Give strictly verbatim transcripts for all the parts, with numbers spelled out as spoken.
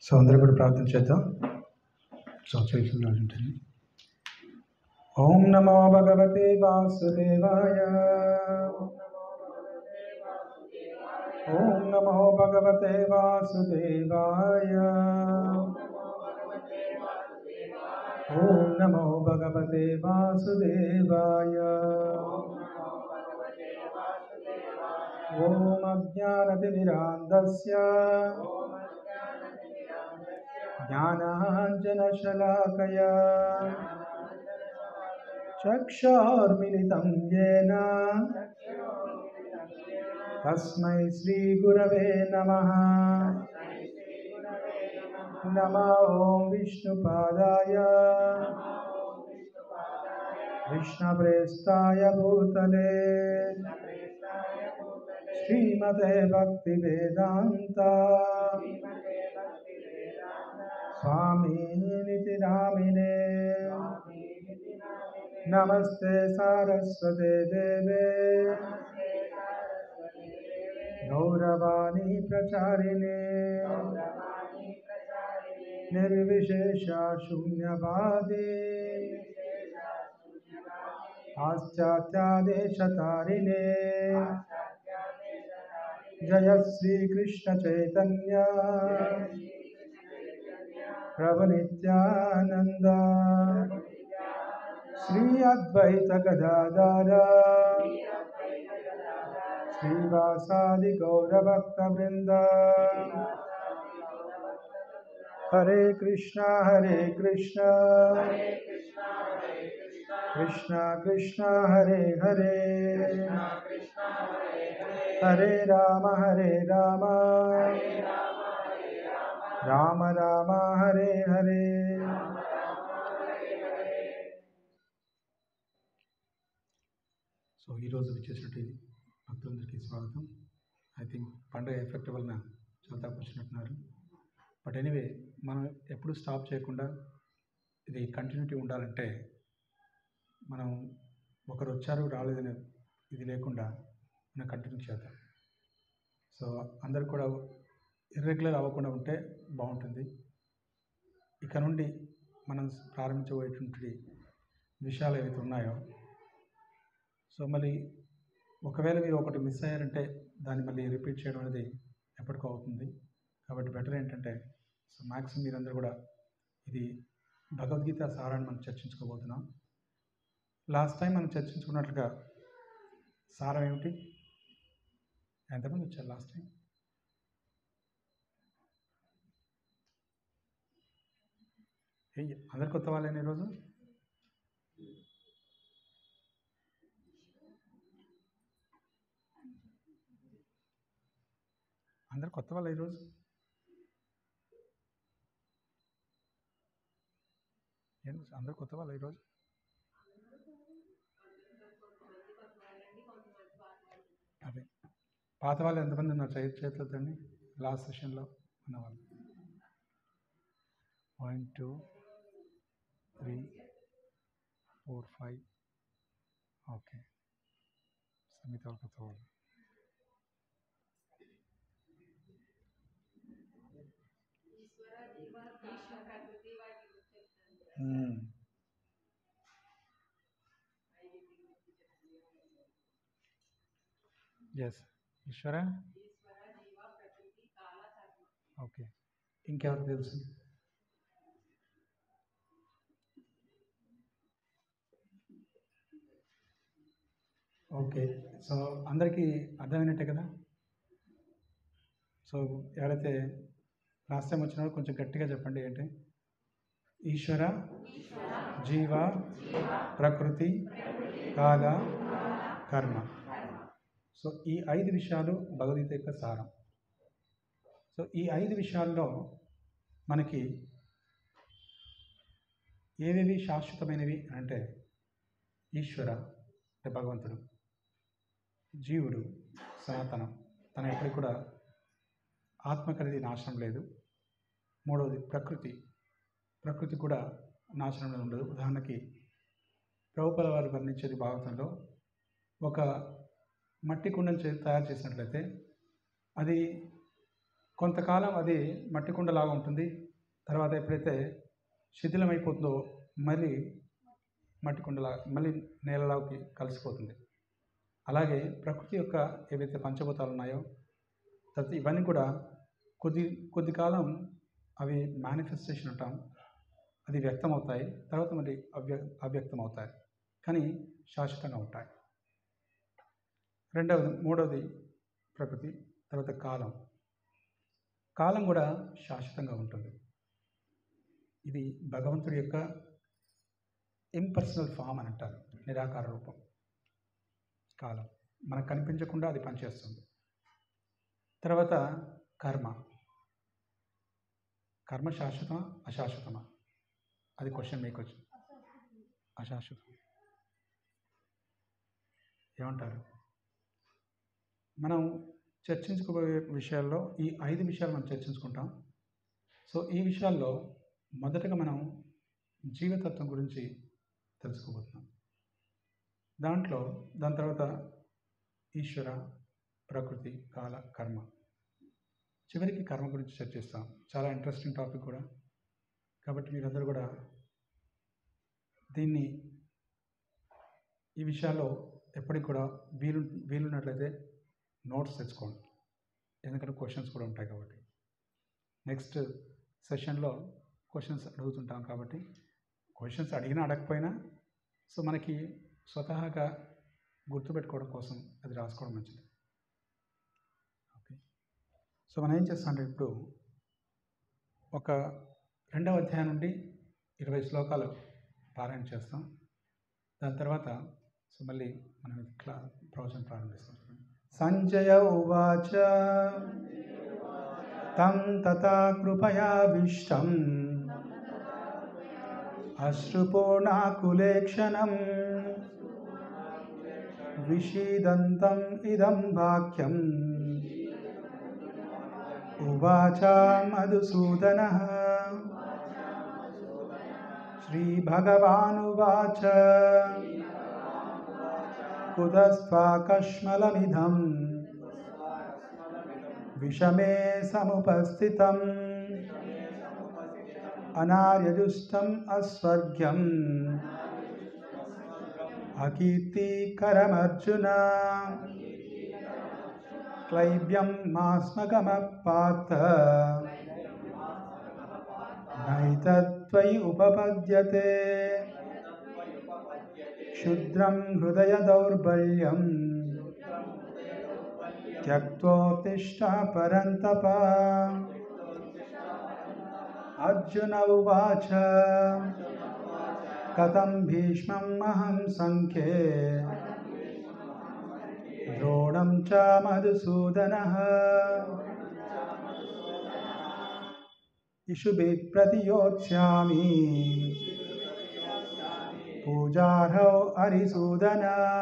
So అందరూ కూడా ప్రార్థన చేద్దాం. సో చేతుల్లో ఉంటుంది. ఓం నమో భగవతే వాసుదేవాయ. ఓం నమో భగవతే వాసుదేవాయ. ఓం నమో భగవతే వాసుదేవాయ. ఓం అజ్ఞానతిమిరాంధస్య జ్ఞానాంజనశలాకయా చక్షుర్మిలితం యేన తస్మై శ్రీగురవే నమః. నమో ఓం విష్ణుపాదాయ విష్ణుప్రేష్ఠాయ భూతలే శ్రీమతే భక్తివేదాంత స్వామినితి నామినే. నమస్తే సారస్వతే దేవే గౌరవాణి ప్రచారిణే నిర్విశేష శూన్యవాది పాశ్చాత్యాదేశతారిణే. జయ శ్రీకృష్ణ చైతన్య ప్రభు నిత్యానంద శ్రీ అద్వైత గదాధర శ్రీవాసాది గౌరభక్త వృంద. హరే కృష్ణ హరే కృష్ణ కృష్ణ కృష్ణ హరే హరే హరే రామ హరే రామ రామ రామ హరే హరే. సో ఈరోజు వచ్చేసినట్టు భక్తులందరికీ స్వాగతం. ఐ థింక్ పండుగ ఎఫెక్ట్ వలన చాలా తక్కువ వచ్చినట్టున్నారు. బట్ ఎనీవే మనం ఎప్పుడు స్టాప్ చేయకుండా ఇది కంటిన్యూటీ ఉండాలంటే మనం ఒకరు వచ్చారు రాలేదని ఇది లేకుండా మనం కంటిన్యూ చేద్దాం. సో అందరు కూడా ఇర్రెగ్యులర్ అవ్వకుండా ఉంటే బాగుంటుంది. ఇక నుండి మనం ప్రారంభించబోయేటువంటి విషయాలు ఏవైతే ఉన్నాయో, సో మళ్ళీ ఒకవేళ మీరు ఒకటి మిస్ అయ్యారంటే దాన్ని మళ్ళీ రిపీట్ చేయడం అనేది ఎప్పటికో అవుతుంది. కాబట్టి బెటర్ ఏంటంటే సో మ్యాక్సిమం మీరందరూ కూడా ఇది భగవద్గీత సారాన్ని మనం చర్చించుకోబోతున్నాం. లాస్ట్ టైం మనం చర్చించుకున్నట్లుగా సారం ఏమిటి? ఎంతమంది వచ్చారు లాస్ట్ టైం? అందరు కొత్త వాళ్ళేనా ఈరోజు? అందరు కొత్త వాళ్ళ ఈరోజు? ఏం అందరు కొత్త వాళ్ళ ఈరోజు? అదే పాత వాళ్ళు ఎంతమంది ఉన్నారు? చే చేతులతోండి లాస్ట్ సెషన్లో ఉన్నవాళ్ళు. One two three four five okay. Samita కొత్త వాళ్ళు. ఎస్ ఈశ్వర. ఓకే, ఇంకెవరు తెలుసు? ఓకే, సో అందరికీ అర్థమైనట్టే కదా. సో ఎవరైతే లాస్ట్ టైం వచ్చినారో కొంచెం గట్టిగా చెప్పండి. ఏంటి? ఈశ్వర, జీవ, ప్రకృతి, కాల, కర్మ. సో ఈ ఐదు విషయాలు భగవద్గీత యొక్క సారం. సో ఈ ఐదు విషయాల్లో మనకి ఏవేవి శాశ్వతమైనవి అంటే ఈశ్వర అంటే భగవంతుడు, జీవుడు సనాతనం, తన ఎప్పటికి కూడా ఆత్మకరిది నాశనం లేదు. మూడవది ప్రకృతి, ప్రకృతి కూడా నాశనం ఉండదు. ఉదాహరణకి ప్రభుపాద వారు వర్ణించేది భాగవతంలో, ఒక మట్టి కుండను తయారు చేసినట్లయితే అది కొంతకాలం అది మట్టి కుండలాగా ఉంటుంది. తర్వాత ఎప్పుడైతే శిథిలమైపోతుందో మళ్ళీ మట్టి కుండలా మళ్ళీ నేలలోకి కలిసిపోతుంది. అలాగే ప్రకృతి యొక్క ఏవైతే పంచభూతాలు ఉన్నాయో తర్వాత ఇవన్నీ కూడా కొద్ది కొద్ది కాలం అవి మేనిఫెస్టేషన్ అంటాం, అది వ్యక్తం అవుతాయి, తర్వాత మళ్ళీ అవ్య అవ్యక్తం అవుతాయి, కానీ శాశ్వతంగా ఉంటాయి. రెండవది మూడవది ప్రకృతి, తర్వాత కాలం. కాలం కూడా శాశ్వతంగా ఉంటుంది. ఇది భగవంతుడి యొక్క ఇంపర్సనల్ ఫామ్ అని అంటారు, నిరాకార రూపం. కాలం మనకు కనిపించకుండా అది పనిచేస్తుంది. తర్వాత కర్మ. కర్మ శాశ్వతమా అశాశ్వతమా? అది క్వశ్చన్ మీకు వచ్చి అశాశ్వతం ఏమంటారు? మనం చర్చించుకోబోయే విషయాల్లో ఈ ఐదు విషయాలు మనం చర్చించుకుంటాం. సో ఈ విషయాల్లో మొదటగా మనం జీవతత్వం గురించి తెలుసుకోబోతున్నాం. దాంట్లో దాని తర్వాత ఈశ్వర, ప్రకృతి, కాల, కర్మ, చివరికి కర్మ గురించి చర్చిస్తాం. చాలా ఇంట్రెస్టింగ్ టాపిక్ కూడా, కాబట్టి మీరందరూ కూడా దీన్ని ఈ విషయాల్లో ఎప్పటికి కూడా వీలు వీలున్నట్లయితే నోట్స్ తెచ్చుకోండి, ఎందుకంటే క్వశ్చన్స్ కూడా ఉంటాయి కాబట్టి. నెక్స్ట్ సెషన్లో క్వశ్చన్స్ అడుగుతుంటాం కాబట్టి క్వశ్చన్స్ అడిగినా అడగకపోయినా సో మనకి స్వతహాగా గుర్తుపెట్టుకోవడం కోసం అది రాసుకోవడం మంచిది. ఓకే, సో మనం ఏం చేస్తామంటే ఇప్పుడు ఒక రెండవ అధ్యాయం నుండి ఇరవై శ్లోకాలు పారాయణ చేస్తాం. దాని తర్వాత సో మళ్ళీ మనం ఇట్లా ప్రవచనం ప్రారంభిస్తాం. సంజయ ఉవాచ తం తథా కృపయావిష్టం అశ్రుపూర్ణాకులేక్షణం విషీదంతం ఇదం వాక్యం ఉవాచ మధుసూదనః. శ్రీభగవానువాచ కుతస్త్వాకష్మలమిదం విషమే సముపస్థితం అనార్యజుష్టం అస్వర్గ్యం అకీర్తికరమర్జున. క్లైబ్యం మాస్మగమః పార్థ నైతత్త్వయి ఉపపద్యతే. క్షుద్రం హృదయ దౌర్బల్యం త్యక్తోత్తిష్ఠ పరంతప. అర్జున ఉవాచ కథం భీష్మం అహం సంఖ్యే ద్రోణం చ మధుసూదనః. ఇషుభిః ప్రతియోత్స్యామి పూజార్హౌ హరిసూదన.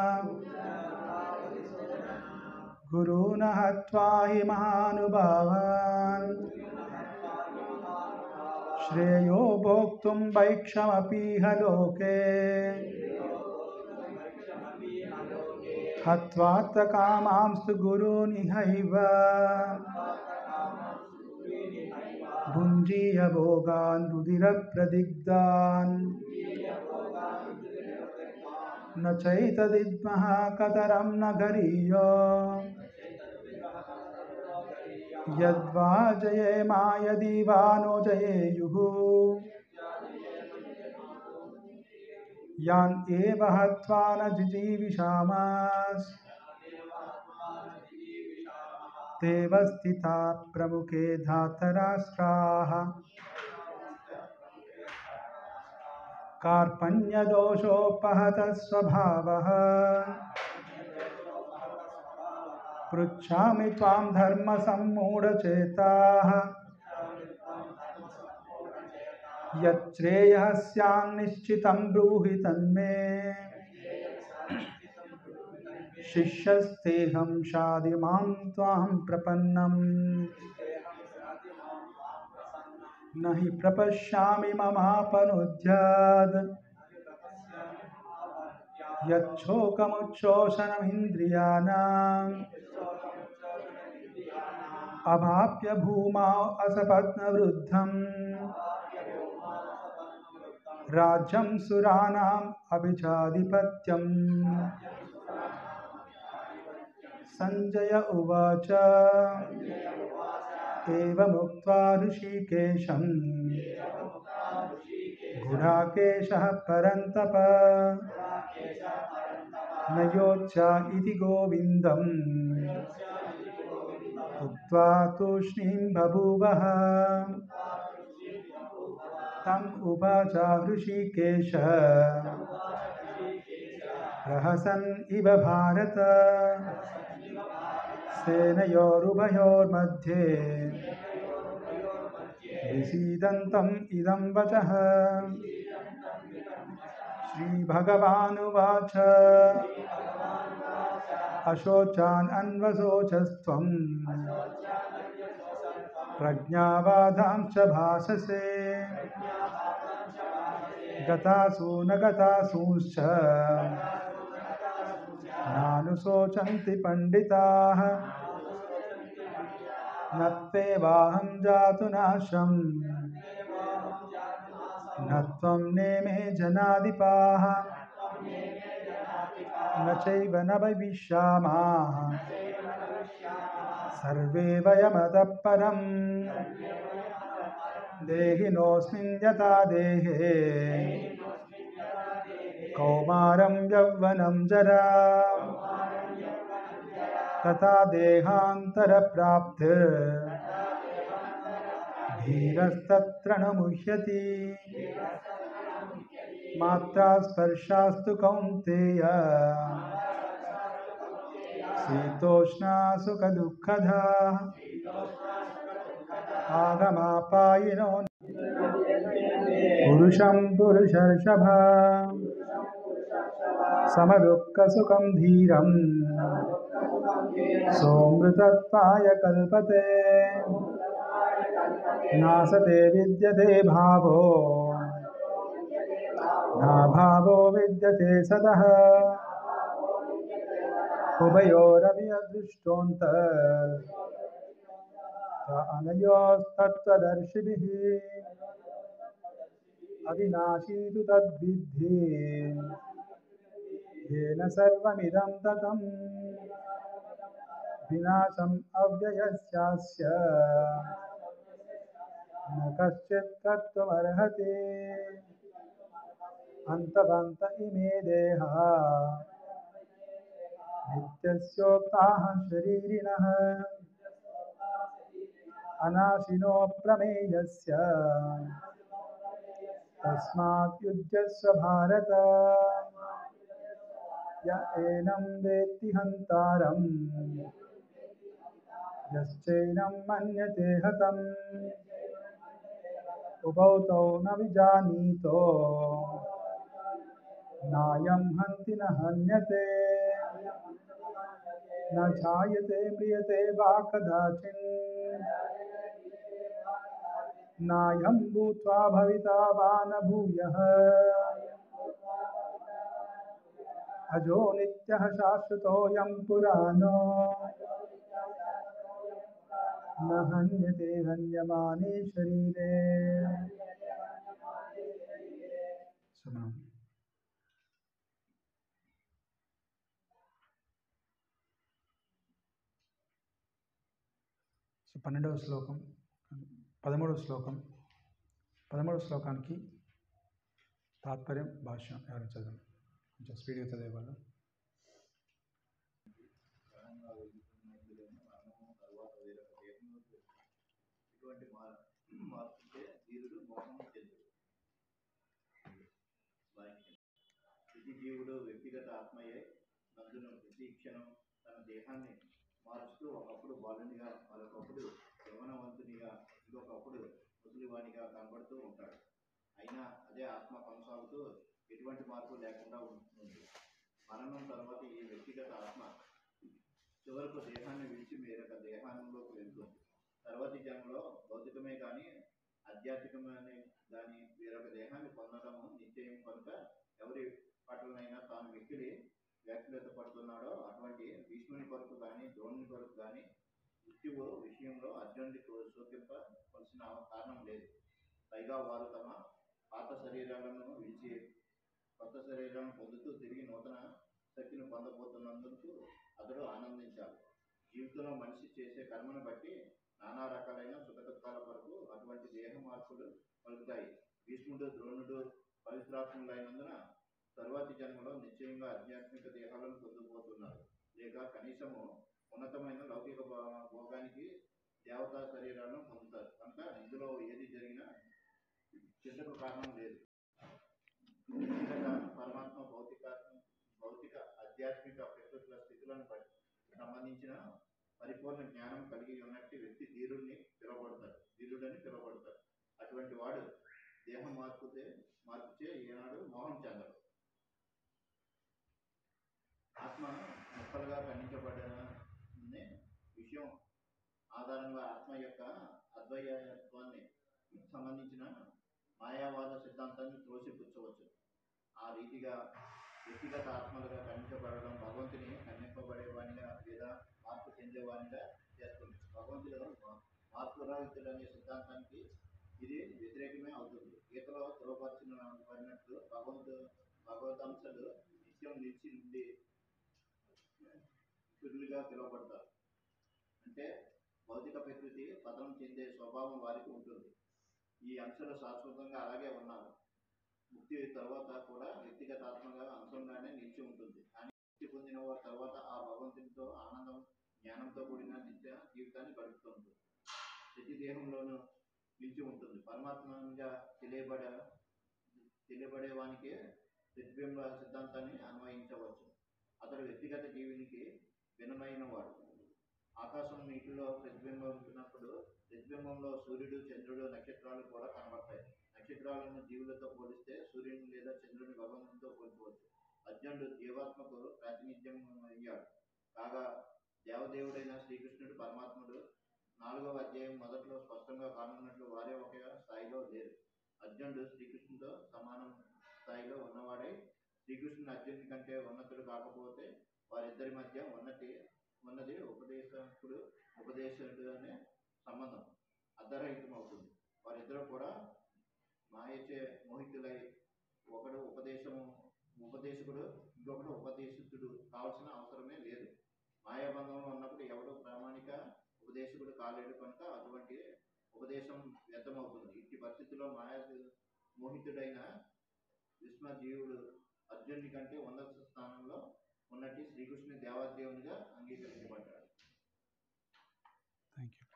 గురూన్ హత్వా హి మహానుభావాన్ శ్రేయో భోక్తుం భైక్షమపీహ లోకే. హత్వార్థకామాంస్తు గురూన్ ఇహైవ భుంజీయ భోగాన్ రుధిరప్రదిగ్ధాన్. న చైతదిద్మః కతరం న గరీయో యద్వా జయేమా యది వా నో జయేయుః. యాన్ ఏవ హత్వా న జిజీవిషామః తేవ స్థితా ప్రముఖే ధాతరాష్ట్రాః. కార్పణ్యదోషోపహతః స్వభావః పృచ్ఛామి త్వాం ధర్మసమ్మూఢచేతాః. యచ్ఛ్రేయః స్యాన్నిశ్చితం బ్రూహి తన్మే శిష్యస్తేహం షాది మాం త్వాం ప్రపన్నం. నహి ప్రపశ్యామి మమాపనుద్యాద్ యచ్చోకముచ్చోషణమింద్రియాణాం अवाप्य भूमा असपत्नवृद्धम् राज्यं सुराणाम् अभिचाधिपत्यम्। संजय उवाच एवमुक्त्वा ऋषिकेशं गुडाकेशः परन्तप न योत्स्या इति गोविन्दम् उक्त्वा तूष्णीं बभूवः। तम् उवाच ऋषिकेश प्रहसन् इव भारत सेनयोरुभयोर्मध्ये विसीदन्तम् इदं वचः। श्रीभगवानुवाच अशोचान् अन्वशोचस्त्वं प्रज्ञावादांश्च भाषसे गतासु न गतासूंश्च नानुशोचन्ति पंडिताः। न त्वेवाहं जातु नाशं न त्वं नेमे जनाधिपाः न चैव न भविष्यामः सर्वे वयमतः परम्। देहिनोऽस्मिन् यथा देहे कौमारं यौवनं जरा तथा देहान्तरप्राप्तिर् धीरस्तत्र न मुह्यति। मात्रा स्पर्शास्तु कौन्तेय शीतोष्णा सुखदुःखदा आगमापायिनो पुरुषं पुरुषर्षभ समदुःखसुखं धीरं सोऽमृतत्वाय कल्पते। नासते विद्यते भावो नाभावो विद्यते सतः उभयोरपि अदृष्टोऽन्तः अनयोस्तत्त्वदर्शिभिः। अविनाशी तु तद्विद्धि येन सर्वमिदं ततं। विनाशम् अव्ययस्यास्य न कश्चित् कर्तुमर्हति। अन्तवन्त इमे देहा नित्यस्योक्ताः शरीरिणः अनाशिनो प्रमेयस्य तस्मात् युध्यस्व भारत। य एनं वेत्ति हन्तारं यश्चैनं मन्यते हतम्। उभौ तौ न विजानीतो नायं हन्ति न हन्यते। न जायते म्रियते वा कदाचिन् नायं भूत्वा भविता वा न भूयः। अजो नित्यः शाश्वतोऽयं पुराणो न हन्यते हन्यमाने शरीरे। సో పన్నెండవ శ్లోకం పదమూడవ శ్లోకం పదమూడవ శ్లోకానికి తాత్పర్యం భాష్యం ఎవరైనా చదవండి. కొంచెం స్పీడ్గా చదివేవాళ్ళు. జీవుడు వ్యక్తిగత ఆత్మయే నందును ప్రతి క్షణం తన దేహాన్ని మారుస్తూ ఒకప్పుడు బాలునిగా మరొకప్పుడు యవ్వనవంతునిగా ఇంకొకప్పుడు ముసలివానిగా కనబడుతూ ఉంటాడు. అయినా అదే ఆత్మ కొనసాగుతూ ఎటువంటి మార్పు లేకుండా ఉంటుంది. మరణం తర్వాత ఈ వ్యక్తిగత ఆత్మ చివరకు దేహాన్ని విడిచి వేరొక దేహానంలోకి వెళ్తుంది. తర్వాతి జన్మలో భౌతికమే కానీ ఆధ్యాత్మికమే కానీ వేరొక దేహాన్ని పొందడము నిశ్చయం కనుక ఎవరి పట్లనైనా తాను మిక్కిలి వ్యాఖ్యత పడుతున్నాడో అటువంటి భీష్ముని కొరకు కానీ ద్రోణుని కొరకు కానీ మృత్యువు విషయంలో అర్జునుడికి శోకింపవలసిన కారణం లేదు. పైగా వారు తమ పాత శరీరాలను విడిచి కొత్త శరీరాలను పొందుతూ తిరిగి నూతన శక్తిని పొందబోతున్నందుకు అతడు ఆనందించాలి. జీవితంలో మనిషి చేసే కర్మను బట్టి నానా రకాలైన సుఖదుఖాల వరకు అటువంటి దేహ మార్పులు కలుగుతాయి. భీష్ముడు, ద్రోణుడు పవిత్రాత్ములైనందున తరువాతి జన్మలో నిశ్చయంగా ఆధ్యాత్మిక దేహాలను పొందబోతున్నారు, లేక కనీసము ఉన్నతమైన లౌకిక భోగానికి దేవతా శరీరాలను పొందుతారు. కనుక ఇందులో ఏది జరిగినా చింతకు కారణం లేదు. పరమాత్మ భౌతిక భౌతిక ఆధ్యాత్మిక ప్రకృతుల స్థితులను సంబంధించిన పరిపూర్ణ జ్ఞానం కలిగి ఉన్నట్టు వ్యక్తి ధీరుడిని పిలువబడతాడు ధీరుడని పిలువబడతాడు. అటువంటి వాడు దేహం మార్పుతే మార్పుచే ఏనాడు మోహం చెందడు. ఆత్మ ముక్కలుగా ఖండించబడిన విషయం ఆధారంగా ఆత్మ యొక్క అద్వైతత్వాన్ని సంబంధించిన మాయావాద సిద్ధాంతాన్ని త్రోసిపుచ్చవచ్చు. ఆ రీతిగా వ్యక్తిగత ఆత్మలుగా ఖండించబడడం భగవంతుని ఖండింపబడేవానిగా లేదా మార్పు చెందేవానిగా చేస్తుంది. భగవంతుడు మార్పురహితుడనే సిద్ధాంతానికి ఇది వ్యతిరేకమే అవుతుంది. గీతలో ధృవపరిచిన పడినట్లు భగవంతు భగవదంశలు నిత్యం నిలిచి నుండి పిడులుగా పిలువబడతారు. అంటే భౌతిక ప్రకృతి పతనం చెందే స్వభావం వారికి ఉంటుంది. ఈ అంశాలు శాశ్వతంగా అలాగే ఉన్నారు. ముక్తి తర్వాత కూడా వ్యక్తిగత ఆత్మగా అంశంగానే నిలిచి ఉంటుంది. కానీ ముక్తి పొందిన వారి తర్వాత ఆ భగవంతునితో ఆనందం జ్ఞానంతో కూడిన నిత్య జీవితాన్ని గడుపుతుంది. ప్రతి దేహంలోనూ నిలిచి ఉంటుంది. పరమాత్మగా తెలియబడే తెలియబడేవానికి ప్రతిబింబ సిద్ధాంతాన్ని అన్వయించవచ్చు. అతడు వ్యక్తిగత జీవునికి భిన్నమైన వాడు. ఆకాశం నీటిలో ప్రతిబింబించినప్పుడు ప్రతిబింబంలో సూర్యుడు, చంద్రుడు, నక్షత్రాలు కూడా కనబడతాయి. నక్షత్రాలను జీవులతో పోలిస్తే సూర్యుని లేదా చంద్రుని భగవంతునితో పోల్చవచ్చు. అర్జునుడు జీవాత్మకు ప్రాతినిధ్యం అయ్యాడు. కాగా దేవదేవుడైన శ్రీకృష్ణుడు పరమాత్ముడు నాలుగవ అధ్యాయం మొదట్లో స్పష్టంగా కానున్నట్లు వారే ఒకే స్థాయిలో లేరు. అర్జునుడు శ్రీకృష్ణుడితో సమానం స్థాయిలో ఉన్నవాడై శ్రీకృష్ణుని అర్జునుడి కంటే ఉన్నతుడు కాకపోతే వారిద్దరి మధ్య ఉన్నతి ఉన్నది ఉపదేశకుడు ఉపదేశకుడు అనే సంబంధం అర్ధరహితం అవుతుంది. వారిద్దరూ కూడా మాయచే మోహితులై ఒకడు ఉపదేశము ఉపదేశకుడు ఇంకొకడు ఉపదేశితుడు కావాల్సిన అవసరమే లేదు. మాయాబంధంలో ఉన్నప్పుడు ఎవడు ప్రామాణిక ఉపదేశకుడు కాలేడు. కనుక అటువంటి ఉపదేశం వ్యర్థమవుతుంది. ఇట్టి పరిస్థితుల్లో మాయా మోహితుడైన విశ్వజీవుడు అర్జునుడి కంటే ఉన్నత స్థానంలో ఉన్నట్టు శ్రీకృష్ణుని దేవాదేవునిగా అంగీకరించబడ్డాడు. Thank you.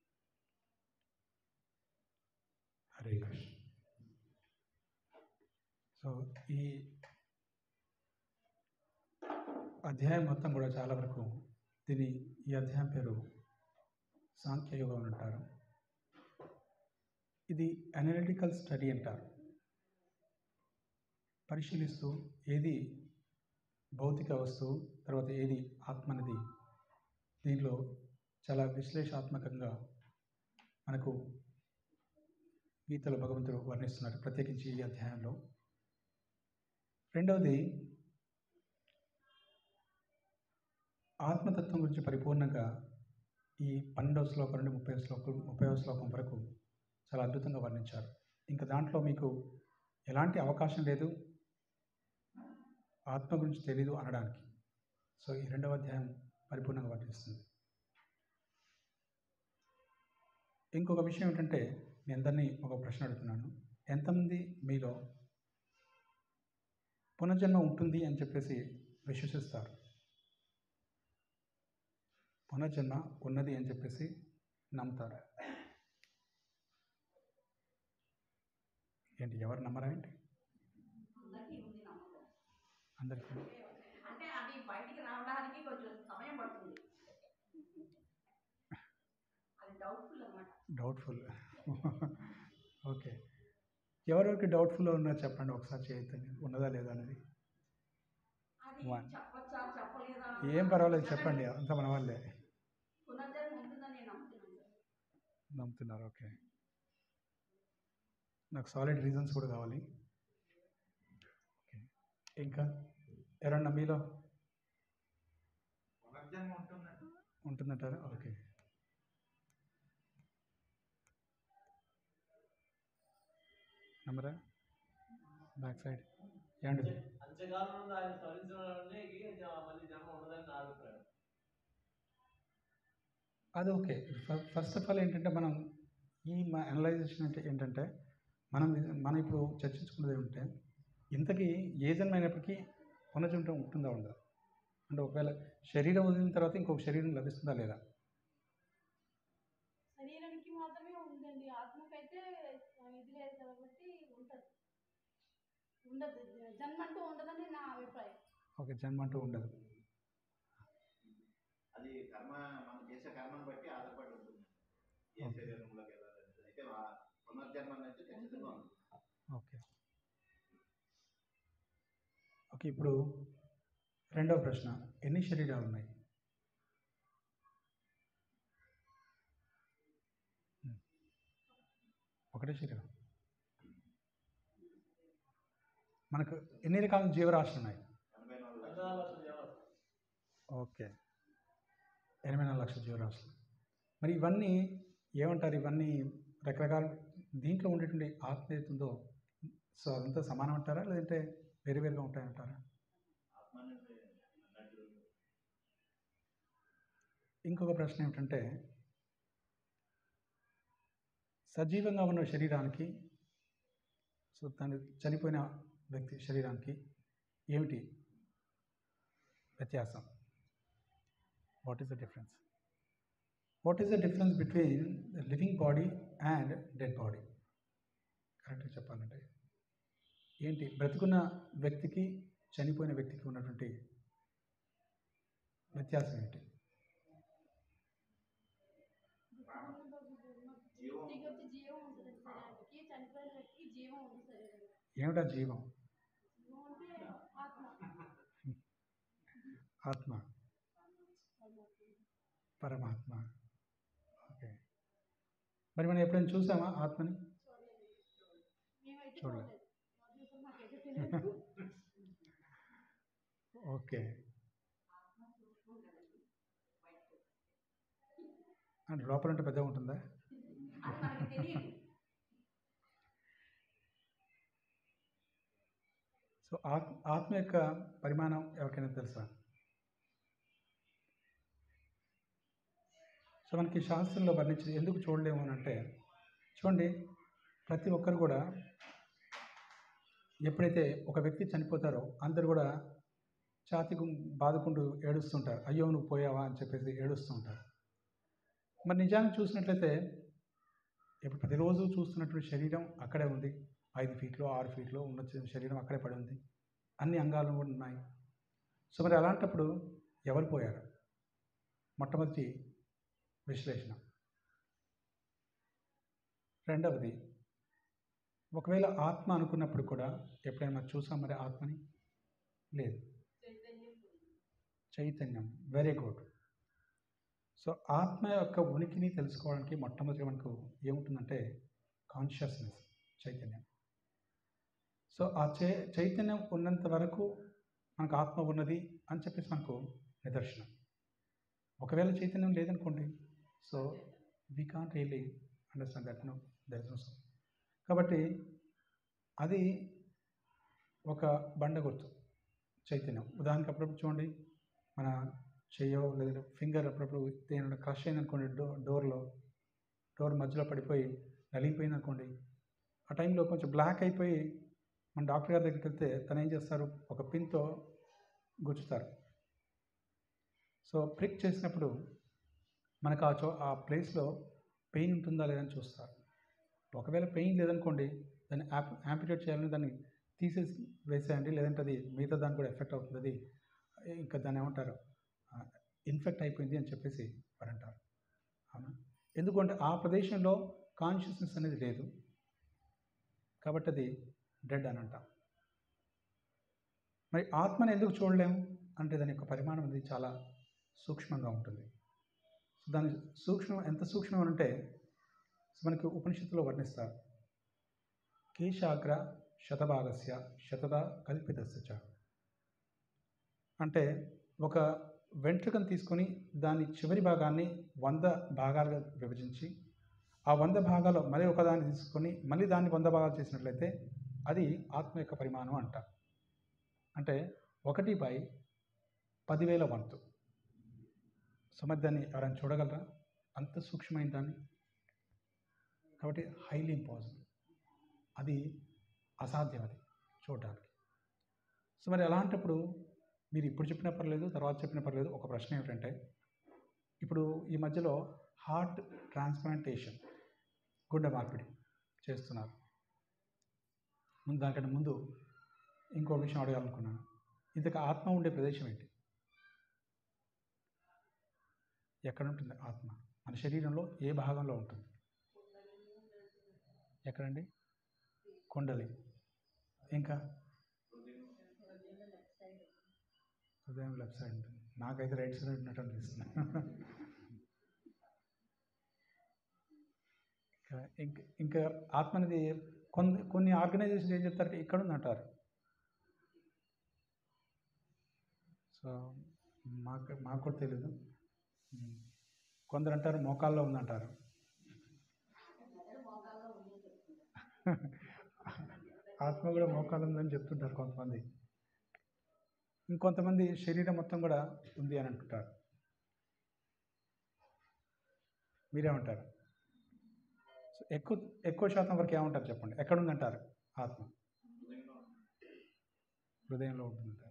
Hare Krishna. So ఈ అధ్యాయం మొత్తం కూడా చాలా వరకు దీని ఈ అధ్యాయం పేరు సాంఖ్యయోగం అంటారు. ఇది అనలిటికల్ స్టడీ అంటారు. పరిశీలిస్తూ ఏది భౌతిక వస్తువు, తర్వాత ఏది ఆత్మ అనేది దీనిలో చాలా విశ్లేషాత్మకంగా మనకు గీతలో భగవంతుడు వర్ణిస్తున్నారు, ప్రత్యేకించి ఈ అధ్యాయంలో. రెండవది ఆత్మతత్వం గురించి పరిపూర్ణంగా ఈ పన్నెండవ శ్లోకం నుండి ముప్పై శ్లోకం ముప్పైవ శ్లోకం వరకు చాలా అద్భుతంగా వర్ణించారు. ఇంకా దాంట్లో మీకు ఎలాంటి అవకాశం లేదు ఆత్మ గురించి తెలీదు అనడానికి. సో ఈ రెండవ అధ్యాయం పరిపూర్ణంగా వర్ణిస్తుంది. ఇంకొక విషయం ఏంటంటే, మీ అందరినీ ఒక ప్రశ్న అడుగుతున్నాను. ఎంతమంది మీలో పునర్జన్మ ఉంటుంది అని చెప్పేసి విశ్వసిస్తారు? పునర్జన్మ ఉన్నది అని చెప్పేసి నమ్ముతారు? ఏంటి, ఎవరు నమ్మరా ఏంటి? అందరికీ అంటే అది బయటికి రావడానికి కొంచెం సమయం పడుతుంది. అది డౌట్ఫుల్ అన్నమాట. డౌట్ఫుల్. ఓకే, ఎవరెవరికి డౌట్ఫుల్ ఉన్నా చెప్పండి ఒకసారి, చేయొద్దని ఉన్నదా లేదా అనేది. అది చెప్పొచ్చా చెప్పలేదా ఏం పర్వాలేదు, చెప్పండి, అంత మన వాళ్ళే. పునర్జన్మ ఉంటుందని నేను నమ్ముతున్నాను. నమ్ముతున్నారు? ఓకే, నాకు సాలిడ్ రీజన్స్ కూడా కావాలి. ఓకే, ఇంకా ఎవరన్నా మీలో పునర్జన్మ ఉంటుందండి ఉంటుందంటారా? ఓకే, నెంబరా బ్యాక్ సైడ్ ఏమండి అంత్యకాలంలో ఆయన స్మరించడానికి మళ్ళీ జన్మ ఉండదని నా అభిప్రాయం. అది ఓకే. ఫస్ట్ ఆఫ్ ఆల్ ఏంటంటే మనం ఈ మా అనలైజేషన్ అంటే ఏంటంటే మనం మనం ఇప్పుడు చర్చించుకున్నది ఏమంటే ఇంతకీ ఏ జన్మైనప్పటికీ పునర్జన్మ ఉంటుందా ఉండదా, అంటే ఒకవేళ శరీరం వదిలిన తర్వాత ఇంకొక శరీరం లభిస్తుందా లేదా? శరీరానికి మాత్రమే ఉందండి, ఆత్మకైతే ఇది లేదు కాబట్టి ఉంటుంది, ఉండదు, జన్మ అంటూ ఉండదని నా అభిప్రాయం. ఓకే, జన్మ అంటూ ఉండదు. అది కర్మ, మనం చేసే కర్మను బట్టి ఆధారపడి ఉంటుంది ఏ శరీరంలోకి వెళ్ళాలనేది. అయితే పునర్జన్మ అయితే ఖచ్చితంగా ఉంటుంది. ఓకే ఓకే ఇప్పుడు రెండవ ప్రశ్న, ఎన్ని శరీరాలు ఉన్నాయి? ఒకటే శరీరం. మనకు ఎన్ని రకాల జీవరాశులు ఉన్నాయి? ఎనభై నాలుగు ఎనభై లక్షలు. నాలుగు లక్షల జీవరాశులు. ఓకే, ఎనభై నాలుగు లక్షల జీవరాశులు. మరి ఇవన్నీ ఏమంటారు? ఇవన్నీ రకరకాల దీంట్లో ఉండేటువంటి ఆత్మ ఏతుందో సో అదంతా సమానం అంటారా, లేదంటే వేరు వేరుగా ఉంటాయంటారా? ఆత్మ అనేది అన్నట్టు ఇంకొక ప్రశ్న ఏమిటంటే సజీవంగా ఉన్న శరీరానికి, సో తను చనిపోయిన వ్యక్తి శరీరానికి ఏమిటి వ్యత్యాసం? What is the difference? What is the difference between the living body and dead body? కరెక్ట్గా చెప్పాలంటే ఏంటి బ్రతుకున్న వ్యక్తికి చనిపోయిన వ్యక్తికి ఉన్నటువంటి వ్యత్యాసం ఏంటి? వ్యక్తికి జీవం ఉంటుంది శరీరానికి, చనిపోయిన వ్యక్తికి జీవం ఉంది శరీరంలో. ఏమిటా జీవం? జీవం అంటే ఆత్మ. ఆత్మ, పరమాత్మ. ఓకే, మరి మనం ఎప్పుడైనా చూసామా ఆత్మని? మేమైతే చూడలేదు. చూడలేదు, మా జీవితం మాకైతే తెలియదు. ఓకే, అంటే లోపల అంటే పెద్దగా ఉంటుందా? అది మనకి తెలియదు. సో ఆత్మ ఆత్మ యొక్క పరిమాణం ఎవరికైనా తెలుసా? సో మనకి శాస్త్రంలో వర్ణించి ఎందుకు చూడలేము అని అంటే, చూడండి ప్రతి ఒక్కరు కూడా ఎప్పుడైతే ఒక వ్యక్తి చనిపోతారో అందరు కూడా ఛాతీకు బాదుకుంటూ ఏడుస్తుంటారు, అయ్యో నువ్వు పోయావా అని చెప్పేసి ఏడుస్తుంటారు. మరి నిజానికి చూసినట్లయితే ఇప్పుడు ప్రతిరోజు చూస్తున్నటువంటి శరీరం అక్కడే ఉంది, ఐదు ఫీట్లో ఆరు ఫీట్లో ఉన్న శరీరం అక్కడే పడి ఉంది, అన్ని అంగాలు కూడా ఉన్నాయి. సో మరి అలాంటప్పుడు ఎవరు పోయారు? మొట్టమొదటి విశ్లేషణ. రెండవది, ఒకవేళ ఆత్మ అనుకున్నప్పుడు కూడా ఎప్పుడైనా మరి చూసాం మరి ఆత్మని? లేదు. చైతన్యం, వెరీ గుడ్. సో ఆత్మ యొక్క ఉనికిని తెలుసుకోవడానికి మొట్టమొదటి మనకు ఏముంటుందంటే కాన్షియస్నెస్, చైతన్యం. సో ఆ చై చైతన్యం ఉన్నంత వరకు మనకు ఆత్మ ఉన్నది అని చెప్పేసి మనకు నిదర్శనం. ఒకవేళ చైతన్యం లేదనుకోండి, so we can't really understand that no there is no soul. కాబట్టి అది ఒక బండ గుర్తు చైతన్యం. ఉదాహరణకి అప్పుడప్పుడు చూడండి, మన చెయ్యో లేదా ఫింగర్ అప్పుడప్పుడు దేని క్రష్ అయిందనుకోండి, డో డోర్లో డోర్ మధ్యలో పడిపోయి నలిగిపోయింది అనుకోండి, ఆ టైంలో కొంచెం బ్లాక్ అయిపోయి మన డాక్టర్ గారి దగ్గరికి వెళ్తే తను ఏం చేస్తారు, ఒక పిన్తో గుచ్చుతారు. సో ప్రిక్ చేసినప్పుడు మనకు ఆ చో ఆ ప్లేస్లో పెయిన్ ఉంటుందా లేదని చూస్తారు. ఒకవేళ పెయిన్ లేదనుకోండి, దాన్ని యాప్ యాంపిటేట్ చేయాలని దాన్ని తీసేసి వేసేయండి, లేదంటే అది మిగతా దానికి కూడా ఎఫెక్ట్ అవుతుంది, అది ఇంకా దాన్ని ఏమంటారు ఇన్ఫెక్ట్ అయిపోయింది అని చెప్పేసి వారు అంటారు. అవునా? ఎందుకంటే ఆ ప్రదేశంలో కాన్షియస్నెస్ అనేది లేదు కాబట్టి అది డెడ్ అని అంటాం. మరి ఆత్మని ఎందుకు చూడలేము అంటే దాని యొక్క పరిమాణం అనేది చాలా సూక్ష్మంగా ఉంటుంది. దాని సూక్ష్మం ఎంత సూక్ష్మం అంటే మనకి ఉపనిషత్తులో వర్ణిస్తారు, కేశాగ్ర శతభాగస్య శతద కల్పితస్య చ. అంటే ఒక వెంట్రుకను తీసుకొని దాని చివరి భాగాన్ని వంద భాగాలుగా విభజించి ఆ వంద భాగాలు మరి ఒకదాన్ని తీసుకొని మళ్ళీ దాన్ని వంద భాగాలు చేసినట్లయితే అది ఆత్మ యొక్క పరిమాణం అంటారు. అంటే ఒకటి బై పదివేల వంతు. సో మరి దాన్ని ఎవరైనా చూడగలరా? అంత సూక్ష్మమైన దాన్ని. కాబట్టి హైలీ ఇంపాసిబుల్, అది అసాధ్యం అది చూడడానికి. సో మరి అలాంటప్పుడు మీరు ఇప్పుడు చెప్పినా పర్లేదు, తర్వాత చెప్పినా పర్లేదు. ఒక ప్రశ్న ఏమిటంటే, ఇప్పుడు ఈ మధ్యలో హార్ట్ ట్రాన్స్ప్లాంటేషన్, గుండె మార్పిడి చేస్తున్నారు. ముందు దానికంటే ముందు ఇంకో విషయం అడగాలనుకున్నాను. ఇంతకు ఆత్మ ఉండే ప్రదేశం ఏంటి? ఎక్కడ ఉంటుంది ఆత్మ? మన శరీరంలో ఏ భాగంలో ఉంటుంది? ఎక్కడండి? కుండలి. ఇంకా హృదయం లెఫ్ట్ సైడ్ ఉంటుంది. నాకైతే రైట్ సైడ్ ఉన్నట్టు అనిపిస్తుంది. ఇంకా ఇంకా ఆత్మ అనేది కొన్ని కొన్ని ఆర్గనైజేషన్ ఏం చెప్తారంటే ఇక్కడ ఉంది అంటారు. సో మాకు మాకు కూడా తెలీదు. కొందరు అంటారు మోకాల్లో ఉందంటారు. ఆత్మ కూడా మోకాలు ఉందని చెప్తుంటారు కొంతమంది. ఇంకొంతమంది శరీరం మొత్తం కూడా ఉంది అని అంటుంటారు. మీరేమంటారు? ఎక్కువ ఎక్కువ శాతం వరకు ఏమంటారు చెప్పండి? ఎక్కడ ఉందంటారు ఆత్మ? హృదయంలో ఉంటుందంటారు.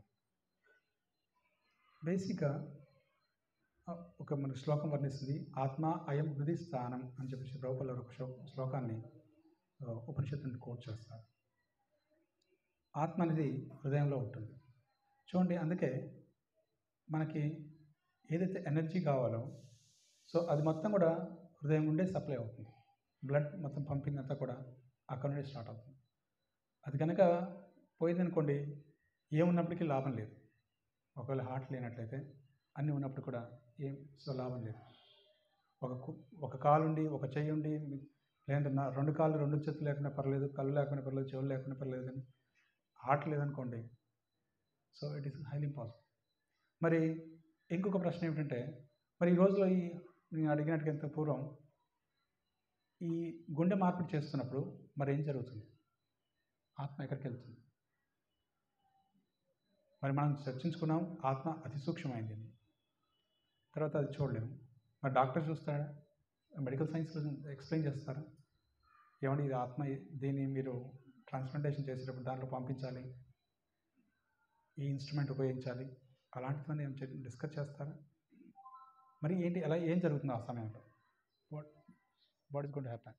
బేసిక్గా ఒక మనకి శ్లోకం వర్ణిస్తుంది, ఆత్మ అయం హృది స్థానం అని చెప్పేసి ప్రభుపాల ఒక శ్లోకాన్ని ఉపనిషత్తుని కోట్ చేస్తారు. ఆత్మ అనేది హృదయంలో ఉంటుంది. చూడండి, అందుకే మనకి ఏదైతే ఎనర్జీ కావాలో సో అది మొత్తం కూడా హృదయం నుండే సప్లై అవుతుంది. బ్లడ్ మొత్తం పంపింగ్ అంతా కూడా అక్కడ నుండి స్టార్ట్ అవుతుంది. అది కనుక పోయిందనుకోండి, ఏమున్నప్పటికీ లాభం లేదు. ఒకవేళ హార్ట్ లేనట్లయితే అన్నీ ఉన్నప్పుడు కూడా ఏం సో లాభం లేదు. ఒక ఒక కాలు ఉండి ఒక చెయ్యి ఉండి లేదంటే నా రెండు కాళ్ళు రెండు చేతులు లేకుండా పర్లేదు, కళ్ళు లేకుండా పర్లేదు, చెవులు లేకుండా పర్లేదు, కానీ హార్ట్ లేదనుకోండి, so it is highly impossible. మరి ఇంకొక ప్రశ్న ఏమిటంటే, మరి ఈ రోజులో ఈ నేను అడిగినట్టుగా ఇంత పూర్వం ఈ గుండె మార్పిడి చేస్తున్నప్పుడు మరి ఏం జరుగుతుంది? ఆత్మ ఎక్కడికి వెళ్తుంది? మరి మనం చర్చించుకున్నాం ఆత్మ అతి సూక్ష్మమైంది, తర్వాత అది చూడలేము. మరి డాక్టర్ చూస్తాడా? మెడికల్ సైన్స్లో ఎక్స్ప్లెయిన్ చేస్తారా? ఏమంటే ఇది ఆత్మ, దీన్ని మీరు ట్రాన్స్ప్లాంటేషన్ చేసేటప్పుడు దాంట్లో పంపించాలి, ఈ ఇన్స్ట్రుమెంట్ ఉపయోగించాలి, అలాంటివన్నీ ఏం డిస్కస్ చేస్తారా? మరి ఏంటి, ఎలా ఏం జరుగుతుంది ఆ సమయంలో? What what is going to happen?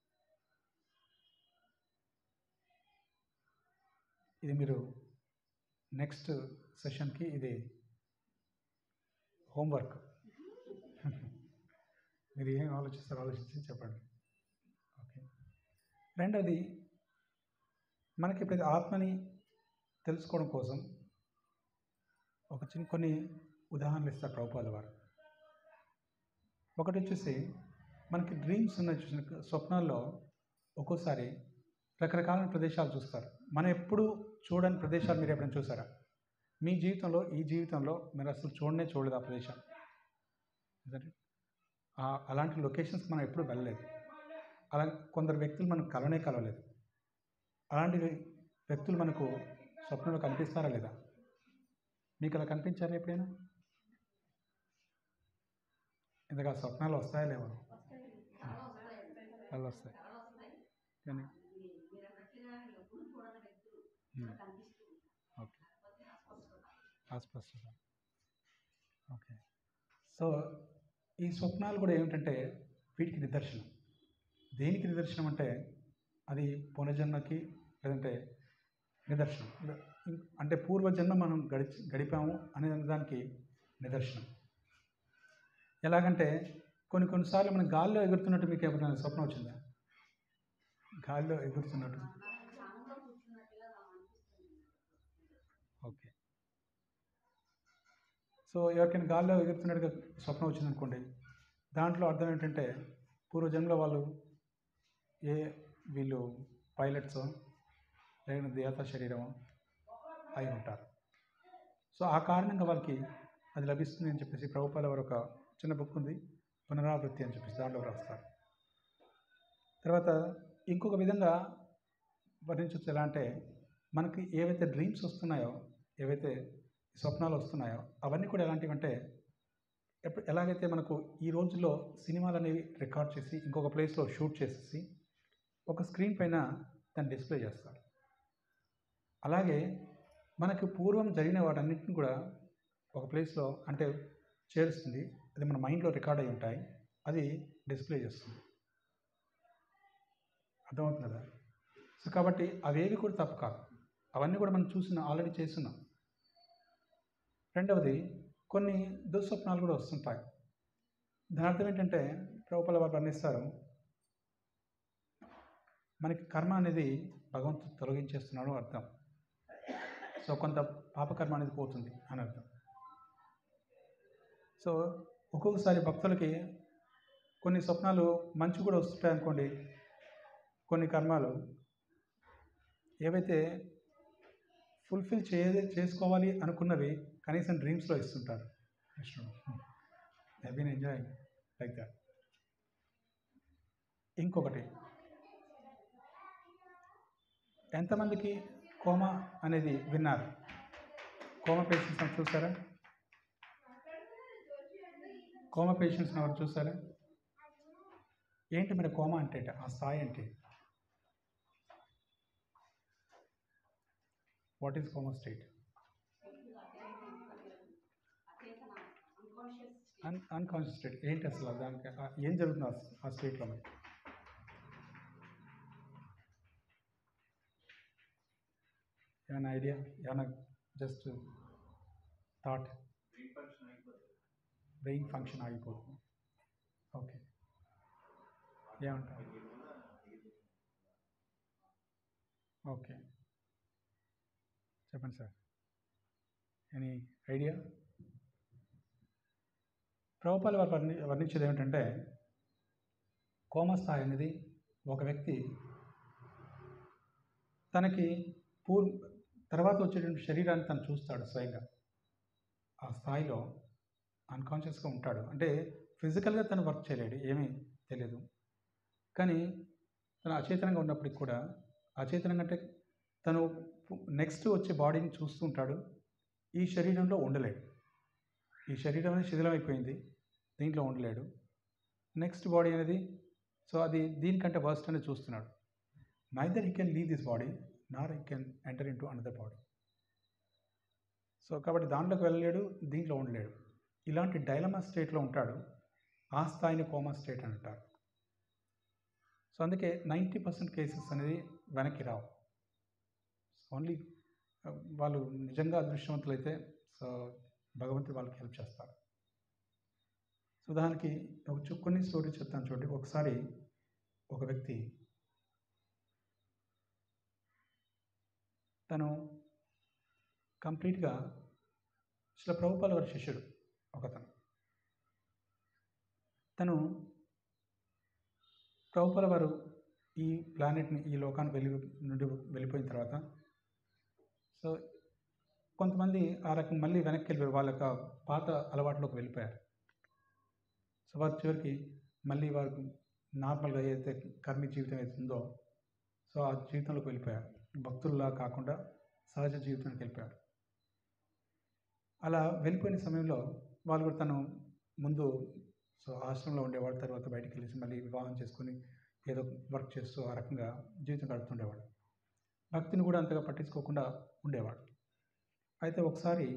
ఇది మీరు నెక్స్ట్ సెషన్కి ఇది హోంవర్క్. మీరు ఏం ఆలోచిస్తారో ఆలోచించి చెప్పండి. ఓకే. రెండవది, మనకి ఇప్పుడు ఆత్మని తెలుసుకోవడం కోసం ఒక చిన్న కొన్ని ఉదాహరణలు ఇస్తారు ప్రభుపాద వారు. ఒకటి వచ్చేసి మనకి డ్రీమ్స్ ఉన్నాయి చూసిన, స్వప్నాల్లో ఒక్కోసారి రకరకాల ప్రదేశాలు చూస్తారు. మనం ఎప్పుడు చూడని ప్రదేశాలు మీరు ఎప్పుడైనా చూసారా? మీ జీవితంలో ఈ జీవితంలో మీరు అసలు చూడనే చూడలేదు ఆ ప్రదేశాలు. అలాంటి లొకేషన్స్కి మనం ఎప్పుడు వెళ్ళలేదు. అలా కొందరు వ్యక్తులు మనకు కలవనే కలవలేదు. అలాంటి వ్యక్తులు మనకు స్వప్నంలో కనిపిస్తారా లేదా? మీకు అలా కనిపించారా ఎప్పుడైనా? ఇంతగా స్వప్నాలు వస్తాయా లేవా? అలా వస్తాయి. కానీ ఓకే, అస్పష్టత. ఓకే. సో ఈ స్వప్నాలు కూడా ఏమిటంటే వీటికి నిదర్శనం. దేనికి నిదర్శనం అంటే అది పునర్జన్మకి, లేదంటే నిదర్శనం అంటే పూర్వజన్మ మనం గడిచి గడిపాము అనే దానికి నిదర్శనం. ఎలాగంటే కొన్ని కొన్నిసార్లు మనం గాల్లో ఎగురుతున్నట్టు మీకు ఎప్పుడైనా స్వప్నం వచ్చిందా? గాల్లో ఎగురుతున్నట్టు. ఓకే. సో ఎవరికైనా గాల్లో ఎగురుతున్నట్టుగా స్వప్నం వచ్చిందనుకోండి, దాంట్లో అర్థం ఏంటంటే పూర్వజన్మలో వాళ్ళు ఏ వీళ్ళు పైలట్స్ లేకపోతే దేవతా శరీరం అయి ఉంటారు. సో ఆ కారణంగా వాళ్ళకి అది లభిస్తుంది అని చెప్పేసి ప్రభుపాల వారు ఒక చిన్న బుక్ ఉంది, పునరావృత్తి అని చెప్పేసి, దాంట్లో రాస్తారు. తర్వాత ఇంకొక విధంగా వర్ణించవచ్చు. ఎలా అంటే మనకి ఏవైతే డ్రీమ్స్ వస్తున్నాయో, ఏవైతే స్వప్నాలు వస్తున్నాయో అవన్నీ కూడా ఎలాంటివి అంటే ఎప్పుడు ఎలాగైతే మనకు ఈ రోజుల్లో సినిమాలు అనేవి రికార్డ్ చేసి ఇంకొక ప్లేస్లో షూట్ చేసేసి ఒక స్క్రీన్ పైన దాన్ని డిస్ప్లే చేస్తారు. అలాగే మనకు పూర్వం జరిగిన వాటన్నిటిని కూడా ఒక ప్లేస్లో అంటే చేరుస్తుంది. అది మన మైండ్లో రికార్డ్ అయి ఉంటాయి. అది డిస్ప్లే చేస్తుంది. అర్థమవుతుంది కదా? సో కాబట్టి అవేవి కూడా తప్పు కాదు. అవన్నీ కూడా మనం చూసిన ఆల్రెడీ చేస్తున్నాం. రెండవది కొన్ని దుస్వప్నాలు కూడా వస్తుంటాయి. దాని అర్థం ఏంటంటే ప్రభుపాల వారు వర్ణిస్తారు, మనకి కర్మ అనేది భగవంతుడు తొలగించేస్తున్నాడు అర్థం. సో కొంత పాపకర్మ అనేది పోతుంది అని అర్థం. సో ఒక్కొక్కసారి భక్తులకి కొన్ని స్వప్నాలు మంచి కూడా వస్తుంటాయి అనుకోండి. కొన్ని కర్మాలు ఏవైతే ఫుల్ఫిల్ చే చేసుకోవాలి అనుకున్నవి కనీసం డ్రీమ్స్లో ఇస్తుంటారు. I been enjoying like that. ఇంకొకటి, ఎంతమందికి కోమా అనేది విన్నారు? కోమా పేషెంట్స్ చూసారా? కోమా పేషెంట్స్ ఎవరు చూసారా? ఏంటి మరి కోమా అంటే? ఆ స్థాయి అంటే what is coma state? Un unconscious state. ఏంటి అసలు దానికి ఏం జరుగుతుంది ఆ స్టేట్లో? మరి ఏమైనా ఐడియా? ఏమైనా జస్ట్ థాట్? బ్రెయిన్ ఫంక్షన్ ఆగిపోతుంది. ఓకే, ఏమంటారు? ఓకే, చెప్పండి సార్. Any idea? ప్రభుపాల వారు వర్ణి వర్ణించేది ఏమిటంటే కోమా స్థాయి అనేది ఒక వ్యక్తి తనకి పూర్ తర్వాత వచ్చేటువంటి శరీరాన్ని తను చూస్తాడు స్వయంగా. ఆ స్థాయిలో అన్కాన్షియస్గా ఉంటాడు. అంటే ఫిజికల్గా తను వర్క్ చేయలేడు, ఏమీ తెలియదు. కానీ తను అచేతనంగా ఉన్నప్పటికి కూడా, అచేతనంగా అంటే తను నెక్స్ట్ వచ్చే బాడీని చూస్తూ ఉంటాడు. ఈ శరీరంలో ఉండలేడు. ఈ శరీరం అనేది శిథిలమైపోయింది, దీంట్లో ఉండలేడు. నెక్స్ట్ బాడీ అనేది, సో అది దీనికంటే వర్స్ట్ అనేది చూస్తున్నాడు. Neither he can leave this body nor he can enter into another body. So కాబట్టి దాంట్లోకి వెళ్ళలేడు, దీంట్లో ఉండలేడు. ఇలాంటి డైలమా స్టేట్లో ఉంటాడు. ఆ స్థాయిని కోమా స్టేట్ అని అంటారు. సో అందుకే నైంటీ పర్సెంట్ కేసెస్ అనేది వెనక్కి రావు. ఓన్లీ వాళ్ళు నిజంగా అదృష్టవంతులైతే సో భగవంతుడు వాళ్ళకి హెల్ప్ చేస్తారు. సో దానికి ఒక చు కొన్ని స్టోరీ చెప్తాను చూడండి. ఒకసారి ఒక వ్యక్తి తను కంప్లీట్గా శ్రీల ప్రభుపాల వారి శిష్యుడు ఒకతను. తను ప్రభుపాల వారు ఈ ప్లానెట్ని, ఈ లోకానికి వెళ్ళి నుండి వెళ్ళిపోయిన తర్వాత సో కొంతమంది ఆ రకం మళ్ళీ వెనక్కి వెళ్ళిపోయారు, వాళ్ళ యొక్క పాత అలవాట్లోకి వెళ్ళిపోయారు. సో వారి చివరికి మళ్ళీ వారికి నార్మల్గా ఏదైతే కర్మిక జీవితం అయితే ఉందో సో ఆ జీవితంలోకి వెళ్ళిపోయారు. భక్తుల్లా కాకుండా సహజ జీవితానికి వెళ్ళిపోయారు. అలా వెళ్ళిపోయిన సమయంలో వాళ్ళు కూడా తను ముందు సో ఆశ్రమంలో ఉండేవాడు, తర్వాత బయటికి వెళ్ళేసి మళ్ళీ వివాహం చేసుకొని ఏదో వర్క్ చేస్తూ ఆ రకంగా జీవితం గడుపుతుండేవాడు. భక్తిని కూడా అంతగా పట్టించుకోకుండా ఉండేవాడు. అయితే ఒకసారి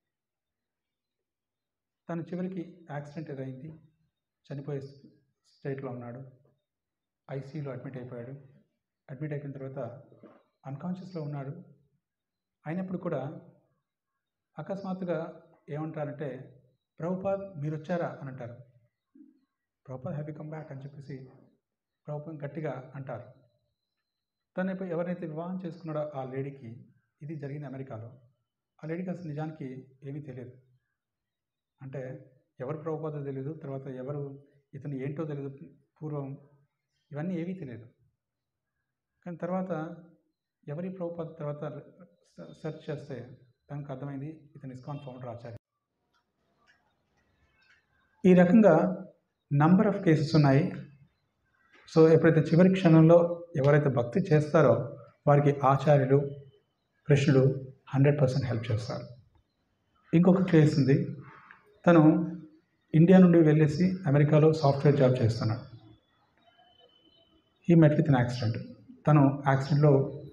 తను చివరికి యాక్సిడెంట్ ఏదైంది, చనిపోయే స్టేట్లో ఉన్నాడు. ఐసీయూలో అడ్మిట్ అయిపోయాడు. అడ్మిట్ అయిపోయిన తర్వాత అన్కాన్షియస్లో ఉన్నాడు. అయినప్పుడు కూడా అకస్మాత్తుగా ఏమంటారంటే, ప్రభుపాద్ మీరు వచ్చారా అని అంటారు. Prabhupada have you come back అని చెప్పేసి ప్రభుపాద్ గట్టిగా అంటారు. తను ఎవరైతే వివాహం చేసుకున్నాడో ఆ లేడీకి, ఇది జరిగింది అమెరికాలో, ఆ లేడీకి అసలు నిజానికి ఏమీ తెలియదు. అంటే ఎవరు ప్రభుపాదో తెలియదు, తర్వాత ఎవరు ఇతను ఏంటో తెలియదు, పూర్వం ఇవన్నీ ఏమీ తెలియదు. కానీ తర్వాత ఎవరి ప్రభుపాద తర్వాత సెర్చ్ చేస్తే తనకు అర్థమైంది ఇతను ఇస్కాన్ ఫౌండర్ ఆచార్య. ఈ రకంగా నంబర్ ఆఫ్ కేసెస్ ఉన్నాయి. సో ఎప్పుడైతే చివరి క్షణంలో ఎవరైతే భక్తి చేస్తారో వారికి ఆచార్యులు కృష్ణుడు హండ్రెడ్ పర్సెంట్ హెల్ప్ చేస్తారు. ఇంకొక కేసు ఉంది. తను ఇండియా నుండి వెళ్ళేసి అమెరికాలో సాఫ్ట్వేర్ జాబ్ చేస్తున్నాడు. ఈ మెట్ విత్ అన్ యాక్సిడెంట్. తను యాక్సిడెంట్లో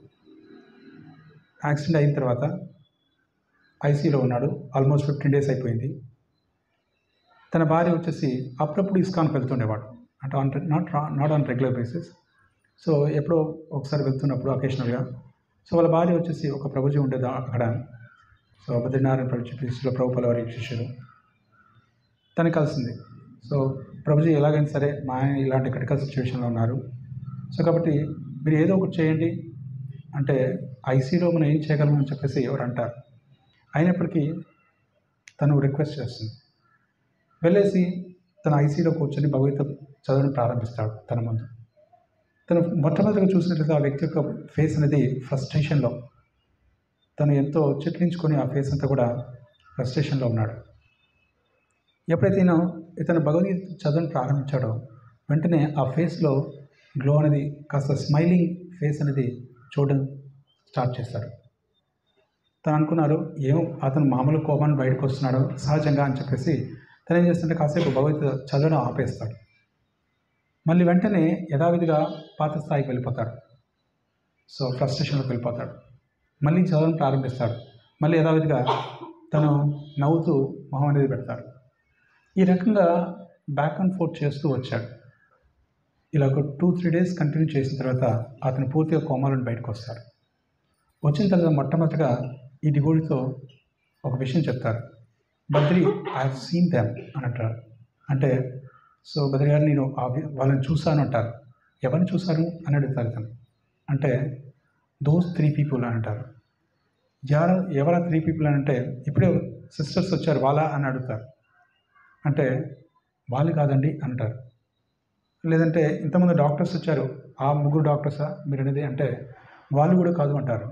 యాక్సిడెంట్ అయిన తర్వాత ఐసీలో ఉన్నాడు. ఆల్మోస్ట్ ఫిఫ్టీన్ డేస్ అయిపోయింది. తన భార్య వచ్చేసి అప్పుడప్పుడు ఇస్కాన్కి వెళ్తుండేవాడు, అంటే on not not on regular basis. So ఎప్పుడో ఒకసారి వెళ్తున్నప్పుడు అకేషనల్గా. సో వాళ్ళ భార్య వచ్చేసి ఒక ప్రభుజీ ఉండేది అక్కడ. సో బద్రీనారాయణ ప్రభుజీ ప్రీస్లో ప్రభుపాల వారి శిష్యుడు. తను కలిసింది. సో ప్రభుజీ ఎలాగైనా సరే మా ఆయన ఇలాంటి క్రిటికల్ సిచ్యువేషన్లో ఉన్నారు, సో కాబట్టి మీరు ఏదో ఒకటి చేయండి అంటే ఐసీలో మనం ఏం చేయగలమని చెప్పేసి ఎవరు అంటారు. అయినప్పటికీ తను రిక్వెస్ట్ చేస్తుంది. వెళ్ళేసి తన ఐసీలో కూర్చొని భగవద్గీత చదవడం ప్రారంభిస్తాడు తన ముందు. తను మొట్టమొదటిగా చూసినట్లయితే ఆ వ్యక్తి యొక్క ఫేస్ అనేది ఫ్రస్ట్రేషన్లో, తను ఎంతో చిట్లించుకొని ఆ ఫేస్ అంతా కూడా ఫ్రస్ట్రేషన్లో ఉన్నాడు. ఎప్పుడైతే ఈయన ఇతను భగవద్గీత చదవడం ప్రారంభించాడో వెంటనే ఆ ఫేస్లో గ్లో అనేది, కాస్త స్మైలింగ్ ఫేస్ అనేది చూడడం స్టార్ట్ చేశారు. తను అనుకున్నారు ఏమో అతను మామూలు కోపాన్ని బయటకు వస్తున్నాడు సహజంగా అని చెప్పేసి తను ఏం చేస్తుంటే కాసేపు భగవద్గీత చదవడం ఆపేస్తాడు. మళ్ళీ వెంటనే యథావిధిగా పాత స్థాయికి వెళ్ళిపోతాడు. సో ఫ్రస్ట్రేషన్లోకి వెళ్ళిపోతాడు. మళ్ళీ చదవడం ప్రారంభిస్తాడు. మళ్ళీ యథావిధిగా తను నవ్వుతూ మొహం అనేది పెడతాడు. ఈ రకంగా బ్యాక్ అండ్ ఫోర్త్ చేస్తూ వచ్చాడు. ఇలా ఒక టూ త్రీ డేస్ కంటిన్యూ చేసిన తర్వాత అతను పూర్తిగా కోమాల నుండి బయటకు వస్తాడు. వచ్చిన తర్వాత మొట్టమొదటిగా ఈ డివోడితో ఒక విషయం చెప్తారు. Badri I have seen them అని అంటారు. అంటే సో బద్రి గారు నేను వాళ్ళని చూశాను అంటారు. ఎవరిని చూశారు అని అడుగుతారు ఇతను. అంటే దోస్ త్రీ పీపుల్ అని అంటారు. ఎవర ఎవరా త్రీ పీపుల్ అని అంటే ఇప్పుడే సిస్టర్స్ వచ్చారు వాళ్ళ అని అడుగుతారు. అంటే వాళ్ళు కాదండి అంటారు. లేదంటే ఇంతమంది డాక్టర్స్ వచ్చారు ఆ ముగ్గురు డాక్టర్సా మీరు అనేది అంటే వాళ్ళు కూడా కాదు అంటారు.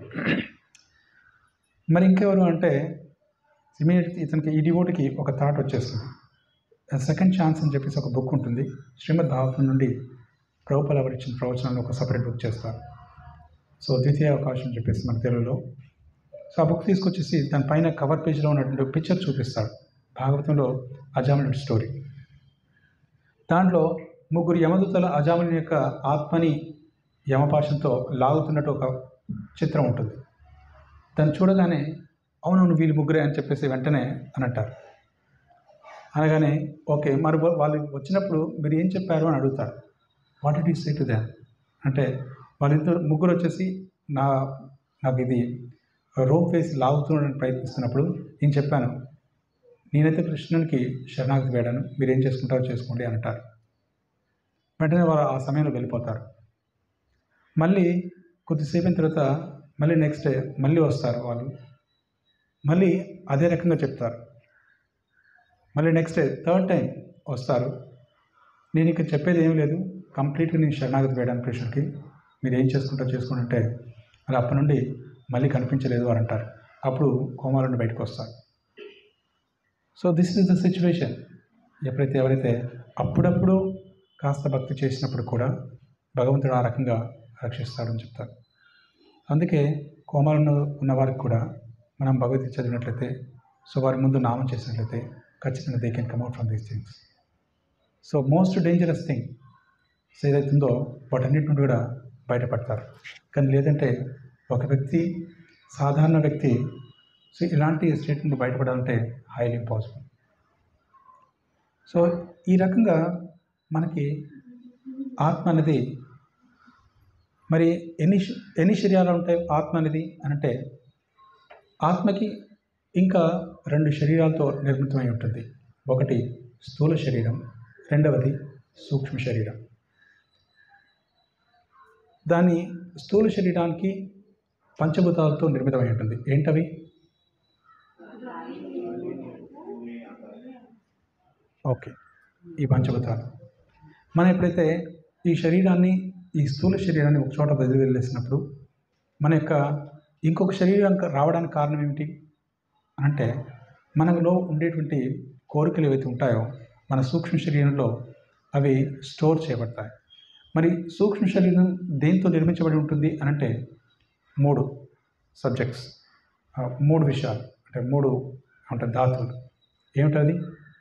మరి ఇంకెవరు అంటే ఇమీడియట్ ఇతనికి ఈ డివోటికి ఒక థాట్ వచ్చేస్తుంది. సెకండ్ ఛాన్స్ అని చెప్పేసి ఒక బుక్ ఉంటుంది. శ్రీమద్ భాగవతం నుండి ప్రభుపాల వారు ఇచ్చిన ప్రవచనాలు ఒక సపరేట్ బుక్ చేస్తారు. సో ద్వితీయ అవకాశం అని చెప్పేసి మన తెలుగులో. సో ఆ బుక్ తీసుకొచ్చేసి దానిపైన కవర్ పేజ్లో ఉన్నటువంటి పిక్చర్ చూపిస్తాడు. భాగవతంలో అజామినుడి స్టోరీ. దాంట్లో ముగ్గురు యమదూతల అజామినుడి యొక్క ఆత్మని యమపాశంతో లాగుతున్నట్టు ఒక చిత్రం ఉంటుంది. దాన్ని చూడగానే అవునవును వీళ్ళు ముగ్గురే అని చెప్పేసి వెంటనే అని అంటారు. అనగానే ఓకే మరి వాళ్ళు వచ్చినప్పుడు మీరు ఏం చెప్పారు అని అడుగుతారు. What did you say to them అంటే వాళ్ళిద్దరు ముగ్గురు వచ్చేసి నా నాకు ఇది రోప్ వేసి లాగుతుండడానికి ప్రయత్నిస్తున్నప్పుడు నేను చెప్పాను నేనైతే కృష్ణునికి శరణాగతి వేడాను, మీరేం చేసుకుంటారో చేసుకోండి అని అంటారు. వెంటనే వారు ఆ సమయంలో వెళ్ళిపోతారు. మళ్ళీ కొద్దిసేపు అయిన తర్వాత మళ్ళీ నెక్స్ట్ డే మళ్ళీ వస్తారు వాళ్ళు, మళ్ళీ అదే రకంగా చెప్తారు. మళ్ళీ నెక్స్ట్ డే థర్డ్ టైం వస్తారు. నేను ఇక్కడ చెప్పేది ఏం లేదు, కంప్లీట్గా నేను శరణాగతి వేయడానికి కృష్ణుడికి, మీరు ఏం చేసుకుంటారో చేసుకోండి అంటే అలా అప్పటి నుండి మళ్ళీ కనిపించలేదు అని అంటారు. అప్పుడు కోమాల నుండి బయటకు వస్తారు. So this is the situation. ఎప్పుడైతే ఎవరైతే అప్పుడప్పుడు కాస్త భక్తి చేసినప్పుడు కూడా భగవంతుడు ఆ రకంగా రక్షిస్తాడని చెప్తారు. అందుకే కోమాలను ఉన్న వారికి కూడా మనం భగవద్గీత చదివినట్లయితే, సో వారి ముందు నామం చేసినట్లయితే ఖచ్చితంగా they can come out from these things. So most dangerous thing ఏదైతుందో వాటన్నిటి నుండి కూడా బయటపడతారు. కానీ లేదంటే ఒక వ్యక్తి సాధారణ వ్యక్తి సో ఇలాంటి స్టేట్ నుండి బయటపడాలంటే హైలీ ఇంపాసిబుల్. సో ఈ రకంగా మనకి ఆత్మ అనేది మరి ఎన్ని ఎన్ని శరీరాలు ఉంటాయి ఆత్మ అనేది అని అంటే ఆత్మకి ఇంకా రెండు శరీరాలతో నిర్మితమై ఉంటుంది. ఒకటి స్థూల శరీరం, రెండవది సూక్ష్మ శరీరం. దాని స్థూల శరీరానికి పంచభూతాలతో నిర్మితమై ఉంటుంది. ఏంటవి? ఓకే, ఈ పంచభూతాలు. మనం ఎప్పుడైతే ఈ శరీరాన్ని ఈ స్థూల శరీరాన్ని ఒక చోట బదిలీ వెళ్ళేసినప్పుడు మన యొక్క ఇంకొక శరీరం రావడానికి కారణం ఏమిటి అంటే మనలో ఉండేటువంటి కోరికలు ఏవైతే ఉంటాయో మన సూక్ష్మ శరీరంలో అవి స్టోర్ చేయబడతాయి. మరి సూక్ష్మ శరీరం దేంతో నిర్మించబడి ఉంటుంది అని అంటే మూడు సబ్జెక్ట్స్, మూడు విషయాలు, అంటే మూడు అంటే ధాతువులు. ఏమిటది?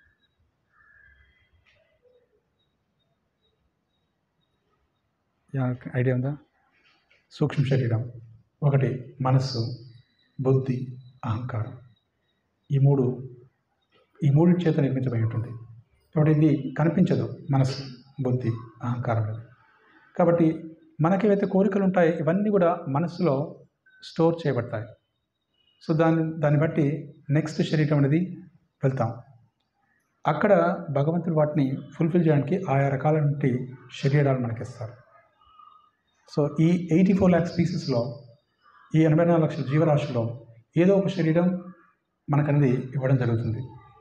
ఐడియా ఉందా? సూక్ష్మ శరీరం ఒకటి మనస్సు, బుద్ధి, అహంకారం. ఈ మూడు ఈ మూడు చేత నిర్మించబడి ఉంటుంది. కాబట్టి ఇది కనిపించదు, మనస్సు, బుద్ధి, అహంకారం అనేది. కాబట్టి మనకి ఏవైతే కోరికలు ఉంటాయో ఇవన్నీ కూడా మనస్సులో స్టోర్ చేయబడతాయి. సో దాన్ని దాన్ని బట్టి నెక్స్ట్ శరీరం అనేది వెళ్తాం. అక్కడ భగవంతుడు వాటిని ఫుల్ఫిల్ చేయడానికి ఆయా రకాలైన శరీరాలు మనకిస్తారు. సో ఈ ఎయిటీ ఫోర్ ల్యాక్ స్పీసెస్లో, ఈ ఎనభై నాలుగు లక్షల జీవరాశుల్లో ఏదో ఒక శరీరం మనకనేది ఇవ్వడం జరుగుతుంది.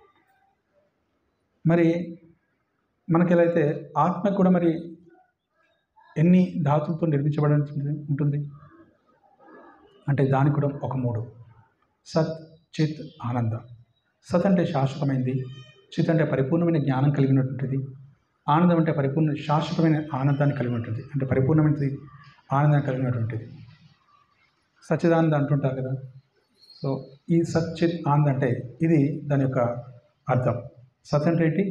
మరి మనకి ఎలా అయితే ఆత్మ కూడా మరి ఎన్ని ధాతువులతో నిర్మించబడి ఉంటుంది అంటే దానికి కూడా ఒక మూడు: సత్, చిత్, ఆనంద. సత్ అంటే శాశ్వతమైనది, చిత్ అంటే పరిపూర్ణమైన జ్ఞానం కలిగినటువంటిది, ఆనందం అంటే పరిపూర్ణ శాశ్వతమైన ఆనందాన్ని కలిగి ఉంటుంది, అంటే పరిపూర్ణమైనది ఆనందాన్ని కలిగినటువంటిది. సచ్చిదానంద అంటుంటారు కదా. సో ఈ సత్, చిత్, ఆనందం అంటే ఇది దాని యొక్క అర్థం. సత్ అంటే ఏంటి?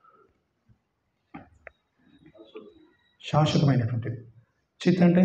శాశ్వతమైనటువంటిది. చిత్ అంటే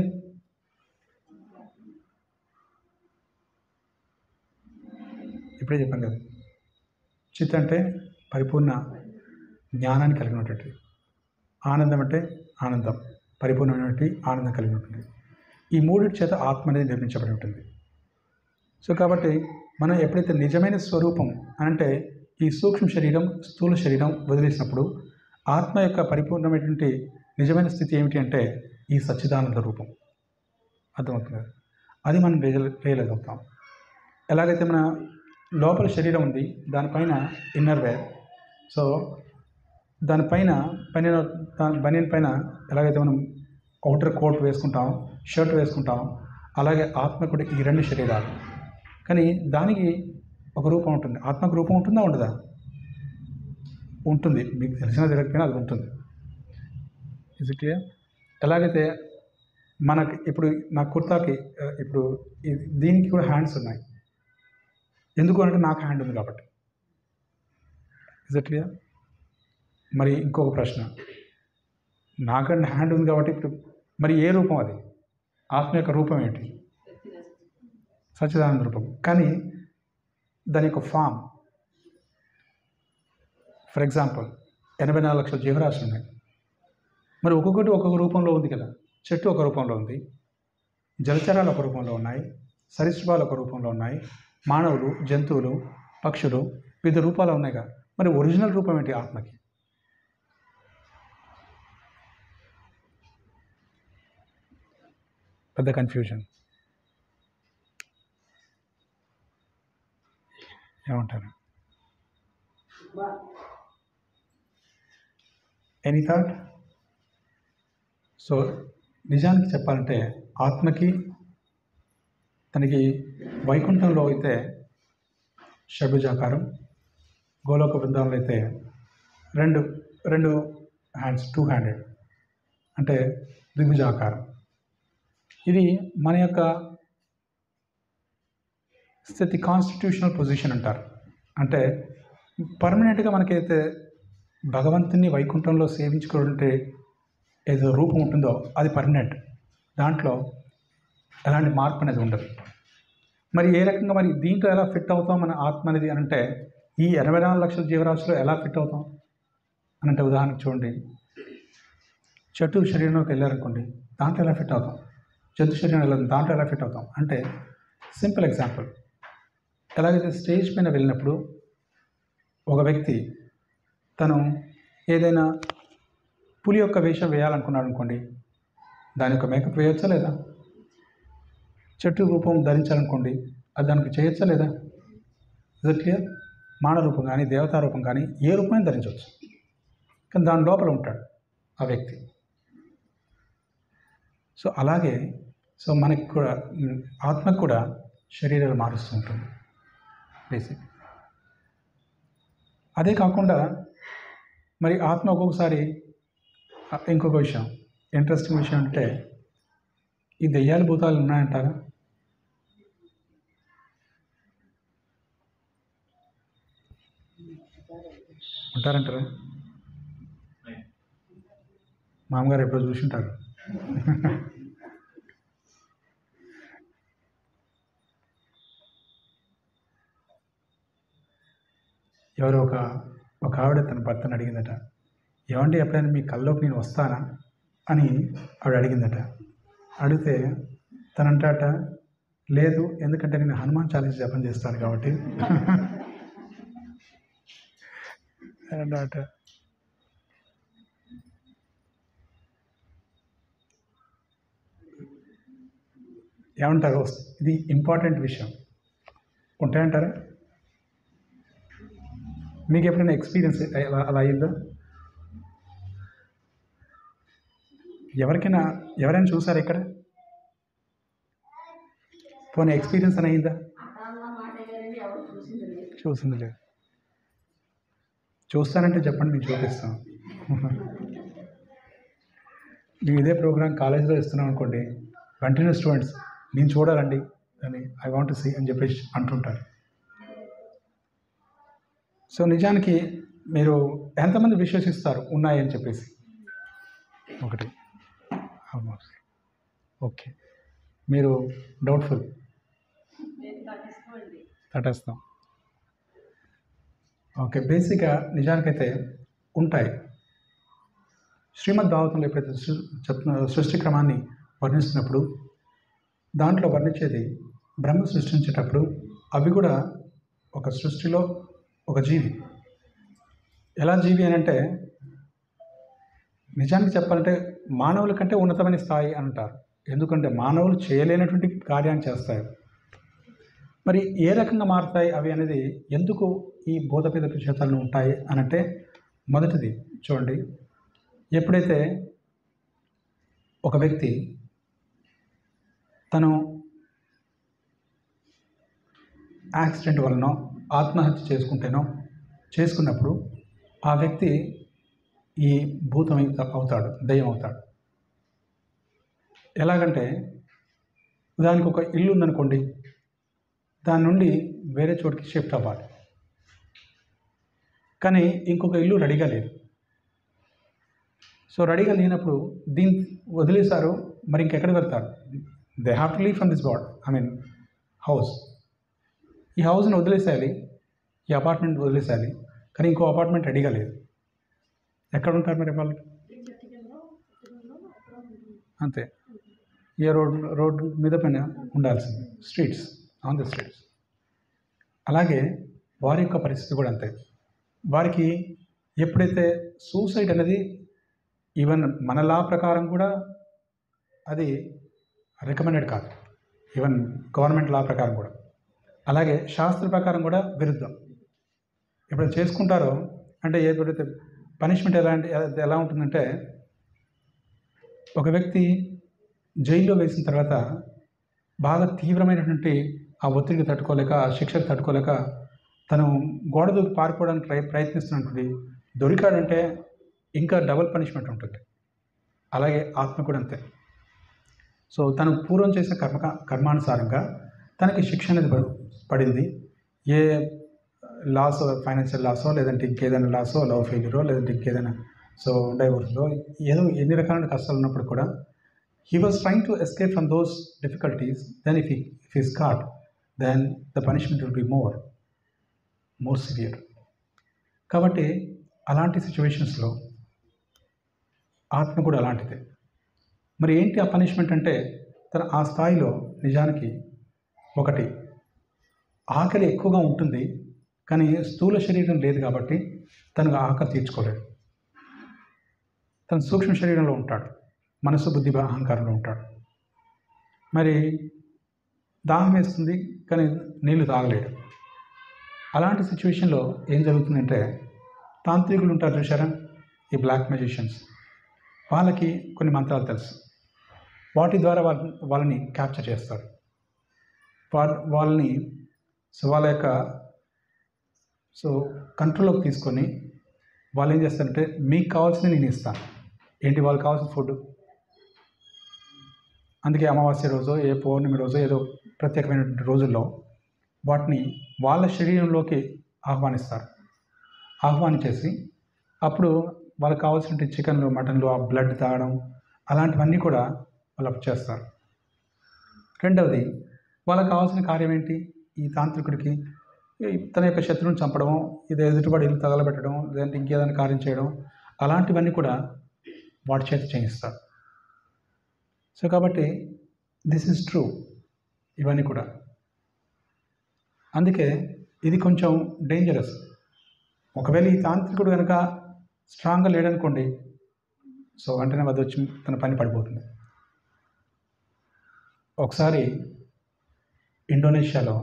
ఇప్పుడే చెప్పాను కదా, చిత్ అంటే పరిపూర్ణ జ్ఞానాన్ని కలిగినటువంటిది. ఆనందం అంటే ఆనందం, పరిపూర్ణమైనటువంటి ఆనందం కలిగినటువంటి. ఈ మూడింటి చేత ఆత్మ అనేది నిర్మించబడి ఉంటుంది. సో కాబట్టి మనం ఎప్పుడైతే నిజమైన స్వరూపం అంటే ఈ సూక్ష్మ శరీరం, స్థూల శరీరం వదిలేసినప్పుడు ఆత్మ యొక్క పరిపూర్ణమైనటువంటి నిజమైన స్థితి ఏమిటి అంటే ఈ సచ్చిదానంద రూపం. అర్థమవుతుంది. అది మనం రియలైజ్ అవుతాం. ఎలాగైతే మన లోపల శరీరం ఉంది, దానిపైన ఇన్నర్ వేర్. సో దానిపైన పైన బనియన్ పైన ఎలాగైతే మనం అవుటర్ కోట్ వేసుకుంటాం, షర్ట్ వేసుకుంటాం, అలాగే ఆత్మ కూడా ఈ రెండు శరీరాలు. కానీ దానికి ఒక రూపం ఉంటుంది. ఆత్మకు రూపం ఉంటుందా ఉండదా? ఉంటుంది. మీకు తెలిసిన తెలియకపోయినా అది ఉంటుంది. Is it clear? ఎలాగైతే మనకి ఇప్పుడు నా కుర్తాకి ఇప్పుడు దీనికి కూడా హ్యాండ్స్ ఉన్నాయి. ఎందుకు అంటే నాకు హ్యాండ్ ఉంది కాబట్టి. Is it clear? మరి ఇంకొక ప్రశ్న, నాకంటే హ్యాండ్ ఉంది కాబట్టి ఇప్పుడు మరి ఏ రూపం అది? ఆత్మ యొక్క రూపం ఏంటి? సచ్చిదానంద రూపం. కానీ దాని యొక్క ఫామ్, ఫర్ ఎగ్జాంపుల్ ఎనభై నాలుగు లక్షల జీవరాశులు ఉన్నాయి. మరి ఒక్కొక్కటి ఒక్కొక్క రూపంలో ఉంది కదా. చెట్టు ఒక రూపంలో ఉంది, జలచరాలు ఒక రూపంలో ఉన్నాయి, సరీసృపాలు ఒక రూపంలో ఉన్నాయి, మానవులు, జంతువులు, పక్షులు వివిధ రూపాలు ఉన్నాయి కదా. మరి ఒరిజినల్ రూపం ఏంటి ఆత్మకి? పెద్ద కన్ఫ్యూజన్. ఏమంటారు? Any thought? సో నిజానికి చెప్పాలంటే ఆత్మకి తనకి వైకుంఠంలో అయితే షడ్భుజాకారం, గోలోక బృందాలంలో అయితే రెండు రెండు హ్యాండ్స్, టూ హ్యాండెడ్ అంటే ద్విభుజాకారం. ఇది మన యొక్క స్థితి, కాన్స్టిట్యూషనల్ పొజిషన్ అంటారు. అంటే పర్మనెంట్గా మనకైతే భగవంతుని వైకుంఠంలో సేవించుకుంటే ఏదో రూపం ఉంటుందో అది పర్మనెంట్. దాంట్లో ఎలాంటి మార్పు అనేది ఉండదు. మరి ఏ రకంగా మరి దీంట్లో ఎలా ఫిట్ అవుతాం మన ఆత్మ అనేది అని అంటే ఈ ఎనభై నాలుగు లక్షల జీవరాశిలో ఎలా ఫిట్ అవుతాం అని అంటే ఉదాహరణకు చూడండి, చెట్టు శరీరంలోకి వెళ్ళారనుకోండి, దాంట్లో ఎలా ఫిట్ అవుతాం? జంతు శరీరం వెళ్ళాలి, దాంట్లో ఎలా ఫిట్ అవుతాం అంటే సింపుల్ ఎగ్జాంపుల్, ఎలాగైతే స్టేజ్ పైన వెళ్ళినప్పుడు ఒక వ్యక్తి తను ఏదైనా పులి యొక్క వేషం వేయాలనుకున్నాడు అనుకోండి, దాని యొక్క మేకప్ వేయొచ్చా లేదా? చెట్టు రూపం ధరించాలనుకోండి, అది దానికి చేయొచ్చా లేదా? Is it clear? మానవ రూపం కానీ దేవతా రూపం కానీ ఏ రూపమైనా ధరించవచ్చు. కానీ దాని లోపల ఉంటాడు ఆ వ్యక్తి. సో అలాగే సో మనకి కూడా ఆత్మకు కూడా శరీరాలు మారుస్తూ ఉంటుంది బేసిక్. అదే కాకుండా మరి ఆత్మ ఒక్కొక్కసారి ఇంకొక విషయం ఇంట్రెస్టింగ్ విషయం అంటే ఈ దెయ్యాల భూతాలు ఉన్నాయంటారా? ఉంటారంటారా? మామగారు ఎప్పుడో చూసుంటారు. ఎవరో ఒక ఒక ఆవిడ తన భర్తను అడిగిందట, ఏమంటే ఎప్పుడైనా మీ కల్లోకి నేను వస్తానా అని ఆవిడ అడిగిందట. అడిగితే తనంటాట, లేదు, ఎందుకంటే నేను హనుమాన్ చాలీసా జపం చేస్తాను కాబట్టి అన్నట. ఏమంటారు? ఇది ఇంపార్టెంట్ విషయం. ఉంటాయంటారా? మీకు ఎప్పుడైనా ఎక్స్పీరియన్స్ అలా అలా అయిందా? ఎవరికైనా ఎవరైనా చూసారా ఇక్కడ? పోనీ ఎక్స్పీరియన్స్ అని అయిందా? చూసింది లేదు. చూస్తానంటే చెప్పండి, మేము చూపిస్తాం. మేము ఇదే ప్రోగ్రామ్ కాలేజీలో ఇస్తున్నాం అనుకోండి, వెంటనే స్టూడెంట్స్ నేను చూడాలండి అని, ఐ వాంట్ టు సీ అని చెప్పేసి అంటుంటారు. సో నిజానికి మీరు ఎంతమంది విశ్వసిస్తారు ఉన్నాయని చెప్పేసి? ఒకటి. Almost okay. మీరు డౌట్ఫుల్? తటస్థం. ఓకే. బేసిక్గా నిజానికైతే ఉంటాయి. శ్రీమద్ భాగవతంలో ఎప్పుడైతే చెప్తున్న సృష్టి క్రమాన్ని వర్ణిస్తున్నప్పుడు దాంట్లో వర్ణించేది బ్రహ్మ సృష్టించేటప్పుడు అవి కూడా ఒక సృష్టిలో ఒక జీవి. ఎలా జీవి అని అంటే, నిజానికి చెప్పాలంటే మానవుల కంటే ఉన్నతమైన స్థాయి అని అంటారు. ఎందుకంటే మానవులు చేయలేనటువంటి కార్యాన్ని చేస్తాయి. మరి ఏ రకంగా మారుతాయి అవి అనేది, ఎందుకు ఈ భూతపేద క్షేత్రాలు ఉంటాయి అని అంటే, మొదటిది చూడండి, ఎప్పుడైతే ఒక వ్యక్తి తను యాక్సిడెంట్ వలన ఆత్మహత్య చేసుకుంటేనో చేసుకున్నప్పుడు ఆ వ్యక్తి ఈ భూతం అవుతాడు, దయ్యం అవుతాడు. ఎలాగంటే, దానికి ఒక ఇల్లు ఉందనుకోండి, దాని నుండి వేరే చోటికి షిఫ్ట్ అవ్వాలి. కానీ ఇంకొక ఇల్లు రెడీగా లేదు. సో రెడీగా లేనప్పుడు దీన్ని వదిలేశారు, మరి ఇంకెక్కడికి వెళ్తారు? They have to leave from this bad I mean house. ఈ హౌస్ని వదిలేసేయాలి, ఈ అపార్ట్మెంట్ వదిలేసేయాలి, కానీ ఇంకో అపార్ట్మెంట్ రెడీగా లేదు. ఎక్కడ ఉంటారు మరి వాళ్ళు? అంతే, ఏ రోడ్ రోడ్ మీద పైన ఉండాల్సింది, స్ట్రీట్స్, ఆన్ ద స్ట్రీట్స్. అలాగే వారి యొక్క పరిస్థితి కూడా అంతే. వారికి ఎప్పుడైతే సూసైడ్ అనేది ఈవెన్ మన లా ప్రకారం కూడా అది రికమెండెడ్ కాదు, ఈవెన్ గవర్నమెంట్ లా ప్రకారం కూడా, అలాగే శాస్త్ర ప్రకారం కూడా విరుద్ధం. ఎప్పుడైతే చేసుకుంటారో అంటే ఎప్పుడైతే పనిష్మెంట్ ఎలా అంటే ఎలా ఉంటుందంటే, ఒక వ్యక్తి జైల్లో వేసిన తర్వాత బాగా తీవ్రమైనటువంటి ఆ ఒత్తిడికి తట్టుకోలేక, ఆ శిక్షకు తట్టుకోలేక తను గోడ దూకి పారిపోవడానికి ట్రై ప్రయత్నిస్తున్నటువంటి దొరికాడంటే ఇంకా డబుల్ పనిష్మెంట్ ఉంటుంది. అలాగే ఆత్మ కూడా అంతే. సో తను పూర్వం చేసిన కర్మ కర్మానుసారంగా తనకి శిక్ష అనేది పడింది. ఏ లాస్, ఫైనాన్షియల్ లాసో, లేదంటే ఇంకేదైనా లాసో, లవ్ ఫెయిల్యూరో, లేదంటే ఇంకేదైనా సో డైవోర్స్లో, ఏదో ఎన్ని రకాలైన కష్టాలు ఉన్నప్పుడు కూడా he was trying to escape from those difficulties. Then if he if he is caught, then the punishment will be more more severe. కాబట్టి అలాంటి సిచ్యువేషన్స్లో ఆత్మ కూడా అలాంటిదే. మరి ఏంటి ఆ పనిష్మెంట్ అంటే, తన ఆ స్థాయిలో నిజానికి ఒకటి ఆకలి ఎక్కువగా ఉంటుంది, కానీ స్థూల శరీరం లేదు కాబట్టి తనకు ఆకలి తీర్చుకోలేడు. తన సూక్ష్మ శరీరంలో ఉంటాడు, మనసు, బుద్ధి, అహంకారంలో ఉంటాడు. మరి దాహం వేస్తుంది కానీ నీళ్లు తాగలేడు. అలాంటి సిచ్యువేషన్లో ఏం జరుగుతుందంటే, తాంత్రికులు ఉంటారు చూసారా, ఈ బ్లాక్ మెజిషియన్స్, వాళ్ళకి కొన్ని మంత్రాలు తెలుసు. వాటి ద్వారా వాళ్ళ వాళ్ళని క్యాప్చర్ చేస్తారు. వాళ్ళ వాళ్ళని సో వాళ్ళ యొక్క సో కంట్రోల్లోకి తీసుకొని వాళ్ళు ఏం చేస్తారంటే, మీకు కావాల్సింది నేను ఇస్తాను. ఏంటి వాళ్ళకి కావాల్సిన ఫుడ్, అందుకే అమావాస్య రోజు ఏ పౌర్ణమి రోజు ఏదో ప్రత్యేకమైన రోజుల్లో వాటిని వాళ్ళ శరీరంలోకి ఆహ్వానిస్తారు. ఆహ్వానించేసి అప్పుడు వాళ్ళకి కావాల్సిన చికెన్లు మటన్లు ఆ బ్లడ్ తాగడం అలాంటివన్నీ కూడా వాళ్ళు చేస్తారు. రెండవది వాళ్ళకి కావాల్సిన కార్యం ఏంటి, ఈ తాంత్రికుడికి తన యొక్క శత్రువుని చంపడం, ఇది ఎదుటివాడి ఇల్లు తగలబెట్టడం, లేదంటే ఇంకేదైనా కార్యం చేయడం, అలాంటివన్నీ కూడా వాడి చేత చేయిస్తారు. సో కాబట్టి దిస్ ఈజ్ ట్రూ ఇవన్నీ కూడా. అందుకే ఇది కొంచెం డేంజరస్. ఒకవేళ ఈ తాంత్రికుడు కనుక స్ట్రాంగ్గా లేడనుకోండి, సో వెంటనే వద్ద వచ్చి తన పని పడిపోతుంది. ఒకసారి ఇండోనేషియాలో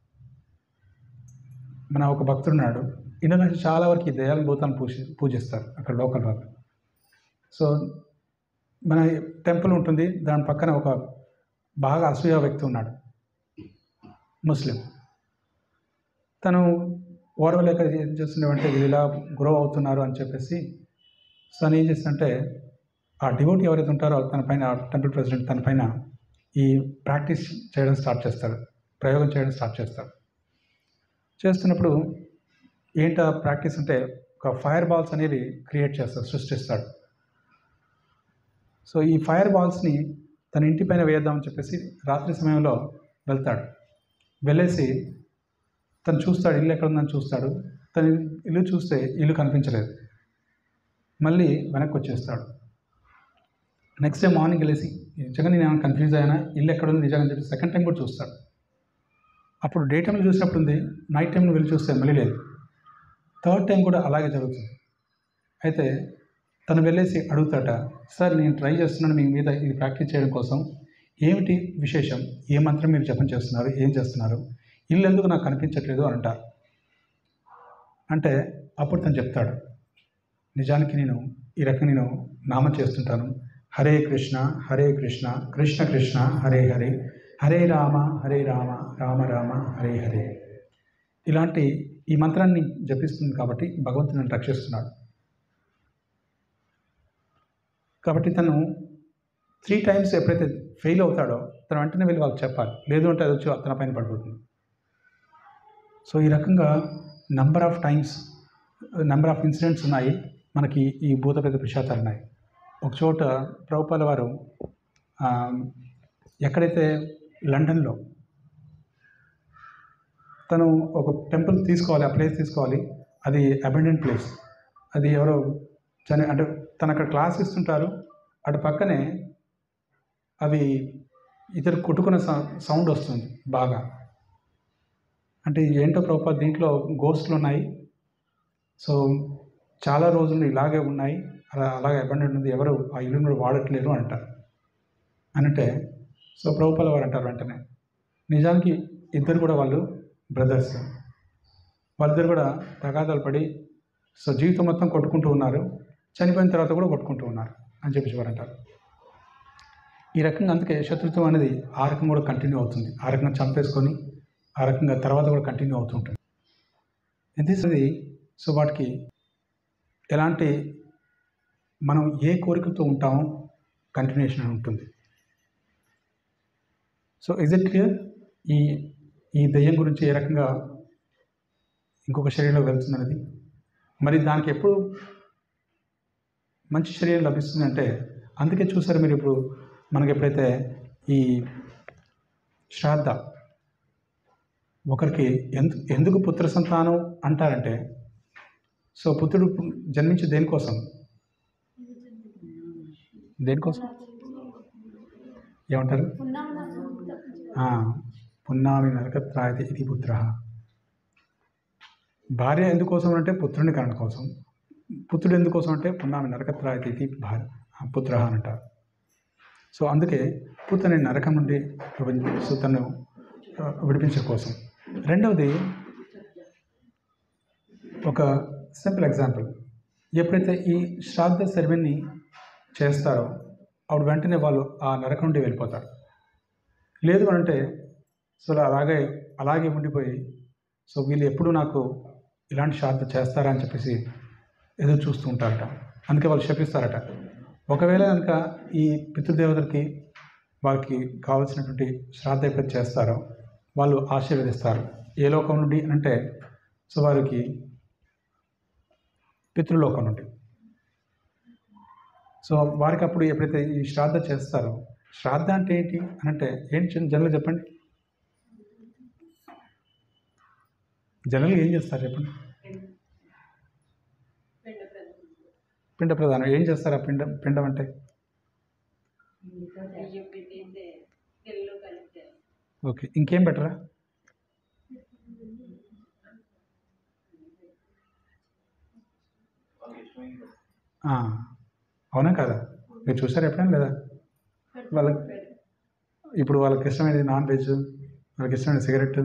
మన ఒక భక్తుడున్నాడు. ఇండోనేషియా చాలా వరకు ఈ దయాల భూతాన్ని పూజి పూజిస్తారు అక్కడ లోకల్ వాళ్ళు. సో మన టెంపుల్ ఉంటుంది, దాని పక్కన ఒక బాగా అసూయ వ్యక్తి ఉన్నాడు, ముస్లిం. తను ఓడవలేక ఏం చేస్తుండేవంటే వీళ్ళు ఇలా గ్రో అవుతున్నారు అని చెప్పేసి తను ఏం చేస్తుందంటే ఆ డివోటీ ఎవరైతే ఉంటారో తన పైన, టెంపుల్ ప్రెసిడెంట్ తన పైన ఈ ప్రాక్టీస్ చేయడం స్టార్ట్ చేస్తారు, ప్రయోగం చేయడం స్టార్ట్ చేస్తారు. చేస్తున్నప్పుడు ఏంటా ప్రాక్టీస్ అంటే ఒక ఫైర్ బాల్స్ అనేవి క్రియేట్ చేస్తాడు, సృష్టిస్తాడు. సో ఈ ఫైర్ బాల్స్ని తన ఇంటి పైన వేద్దామని చెప్పేసి రాత్రి సమయంలో వెళ్తాడు. వెళ్ళేసి తను చూస్తాడు, ఇల్లు ఎక్కడ ఉందని చూస్తాడు. తను ఇల్లు చూస్తే ఇల్లు కనిపించలేదు. మళ్ళీ వెనక్కి వచ్చేస్తాడు. నెక్స్ట్ డే మార్నింగ్ వెళ్ళేసి నిజంగా నేను ఏమైనా కన్ఫ్యూజ్ అయినా, ఇల్లు ఎక్కడ ఉంది నిజంగా అని చెప్పి సెకండ్ టైం కూడా చూస్తాడు. అప్పుడు డే టైంలో చూసినప్పుడు ఉంది, నైట్ టైంలో వెళ్ళి చూస్తే మళ్ళీ లేదు. థర్డ్ టైం కూడా అలాగే జరుగుతుంది. అయితే తను వెళ్ళేసి అడుగుతాట, సార్ నేను ట్రై చేస్తున్నాను మీ మీద ఇది ప్రాక్టీస్ చేయడం కోసం, ఏమిటి విశేషం, ఏ మంత్రం మీరు జపం చేస్తున్నారు, ఏం చేస్తున్నారు, ఇల్లు ఎందుకు నాకు కనిపించట్లేదు అని అంటారు. అంటే అప్పుడు తను చెప్తాడు, నిజానికి నేను ఈ రకంగా నేను నామం చేస్తుంటాను, హరే కృష్ణ హరే కృష్ణ కృష్ణ కృష్ణ హరే హరే హరే రామ హరే రామ రామ రామ హరే హరే. ఇలాంటి ఈ మంత్రాన్ని జపిస్తుంది కాబట్టి భగవంతుని నన్ను రక్షిస్తున్నాడు. కాబట్టి తను త్రీ టైమ్స్ ఎప్పుడైతే ఫెయిల్ అవుతాడో తను వెంటనే వెళ్ళి వాళ్ళకి చెప్పాలి, లేదు అంటే అది వచ్చి తన పైన పడిపోతుంది. సో ఈ రకంగా number of times, number of incidents ఉన్నాయి మనకి ఈ భూత ప్రేత పిశాచాలు ఉన్నాయి. ఒక చోట ప్రభుపాల వారు ఎక్కడైతే లండన్లో తను ఒక టెంపుల్ తీసుకోవాలి, ఆ ప్లేస్ తీసుకోవాలి, అది అబెండెంట్ ప్లేస్, అది ఎవరో చని అంటే తను అక్కడ క్లాస్ ఇస్తుంటారు, అటు పక్కనే అవి ఇద్దరు కొట్టుకున్న సౌండ్ వస్తుంది బాగా. అంటే ఏంటో ప్రభుపాద దీంట్లో గోస్ట్లు ఉన్నాయి, సో చాలా రోజులు ఇలాగే ఉన్నాయి, అలా అలాగే అబెండెంట్ ఉంది, ఎవరు ఆ ఇల్లును వాడట్లేరు అంటారు. అనంటే సో ప్రభుపాల వారు అంటారు వెంటనే, నిజానికి ఇద్దరు కూడా వాళ్ళు బ్రదర్స్, వాళ్ళిద్దరు కూడా తగాదాలు పడి సో జీవితం మొత్తం కొట్టుకుంటూ ఉన్నారు, చనిపోయిన తర్వాత కూడా కొట్టుకుంటూ ఉన్నారు అని చెప్పేసి వారు అంటారు. ఈ రకంగా అందుకే శత్రుత్వం అనేది ఆ రకంగా కూడా కంటిన్యూ అవుతుంది, ఆ రకంగా చంపేసుకొని ఆ రకంగా తర్వాత కూడా కంటిన్యూ అవుతుంటుంది. ఎందుకంటే సో వాటికి ఎలాంటి మనం ఏ కోరికలతో ఉంటామో కంటిన్యూషన్ అని ఉంటుంది. So is it clear? ఈ ఈ దయ్యం గురించి ఏ రకంగా ఇంకొక శరీరంలో వెళ్తుందనేది. మరి దానికి ఎప్పుడు మంచి శరీరం లభిస్తుందంటే, అందుకే చూసారు మీరు ఇప్పుడు మనకి ఎప్పుడైతే ఈ శ్రాద్ధ ఒకరికి ఎందు ఎందుకు పుత్ర సంతానం అంటారంటే, సో పుత్రుడు జన్మించి దేనికోసం దేనికోసం ఏమంటారు, పున్నామి నరకత్రాయతి ఇది పుత్ర. భార్య ఎందుకోసం అంటే పుత్రుని కరణ కోసం, పుత్రుడు ఎందుకోసం అంటే పున్నామి నరకత్రాయతి ఇది భార్య పుత్ర అని అంటారు. సో అందుకే పుత్రుని నరకం నుండి సో తను విడిపించే కోసం. రెండవది ఒక సింపుల్ ఎగ్జాంపుల్, ఎప్పుడైతే ఈ శ్రాద్ధ సెరమనీ చేస్తారో అప్పుడు వెంటనే వాళ్ళు ఆ నరకం నుండి వెళ్ళిపోతారు. లేదు అంటే సో అలాగే అలాగే ఉండిపోయి సో వీళ్ళు ఎప్పుడు నాకు ఇలాంటి శ్రాద్ధ చేస్తారా అని చెప్పేసి ఎదురు చూస్తూ ఉంటారట. అందుకే వాళ్ళు శపిస్తారట. ఒకవేళ కనుక ఈ పితృదేవతలకి వారికి కావాల్సినటువంటి శ్రాద్ధ ఎప్పుడైతే చేస్తారో వాళ్ళు ఆశీర్వదిస్తారు. ఏ లోకం నుండి అంటే సో వారికి పితృలోకం నుండి. సో వారికి అప్పుడు ఎప్పుడైతే ఈ శ్రాద్ధ చేస్తారో, శ్రాద్ధ అంటే ఏంటి అని అంటే ఏంటి జనరల్గా చెప్పండి, జనరల్గా ఏం చేస్తారు చెప్పండి? పిండ ప్రధానం. ఏం చేస్తారు ఆ పిండం? పిండం అంటే ఓకే, ఇంకేం బెటరా? అవునా కదా? మీరు చూసారు ఎప్పుడైనా లేదా? వాళ్ళకి ఇప్పుడు వాళ్ళకి ఇష్టమైనది నాన్ వెజ్, వాళ్ళకి ఇష్టమైన సిగరెట్.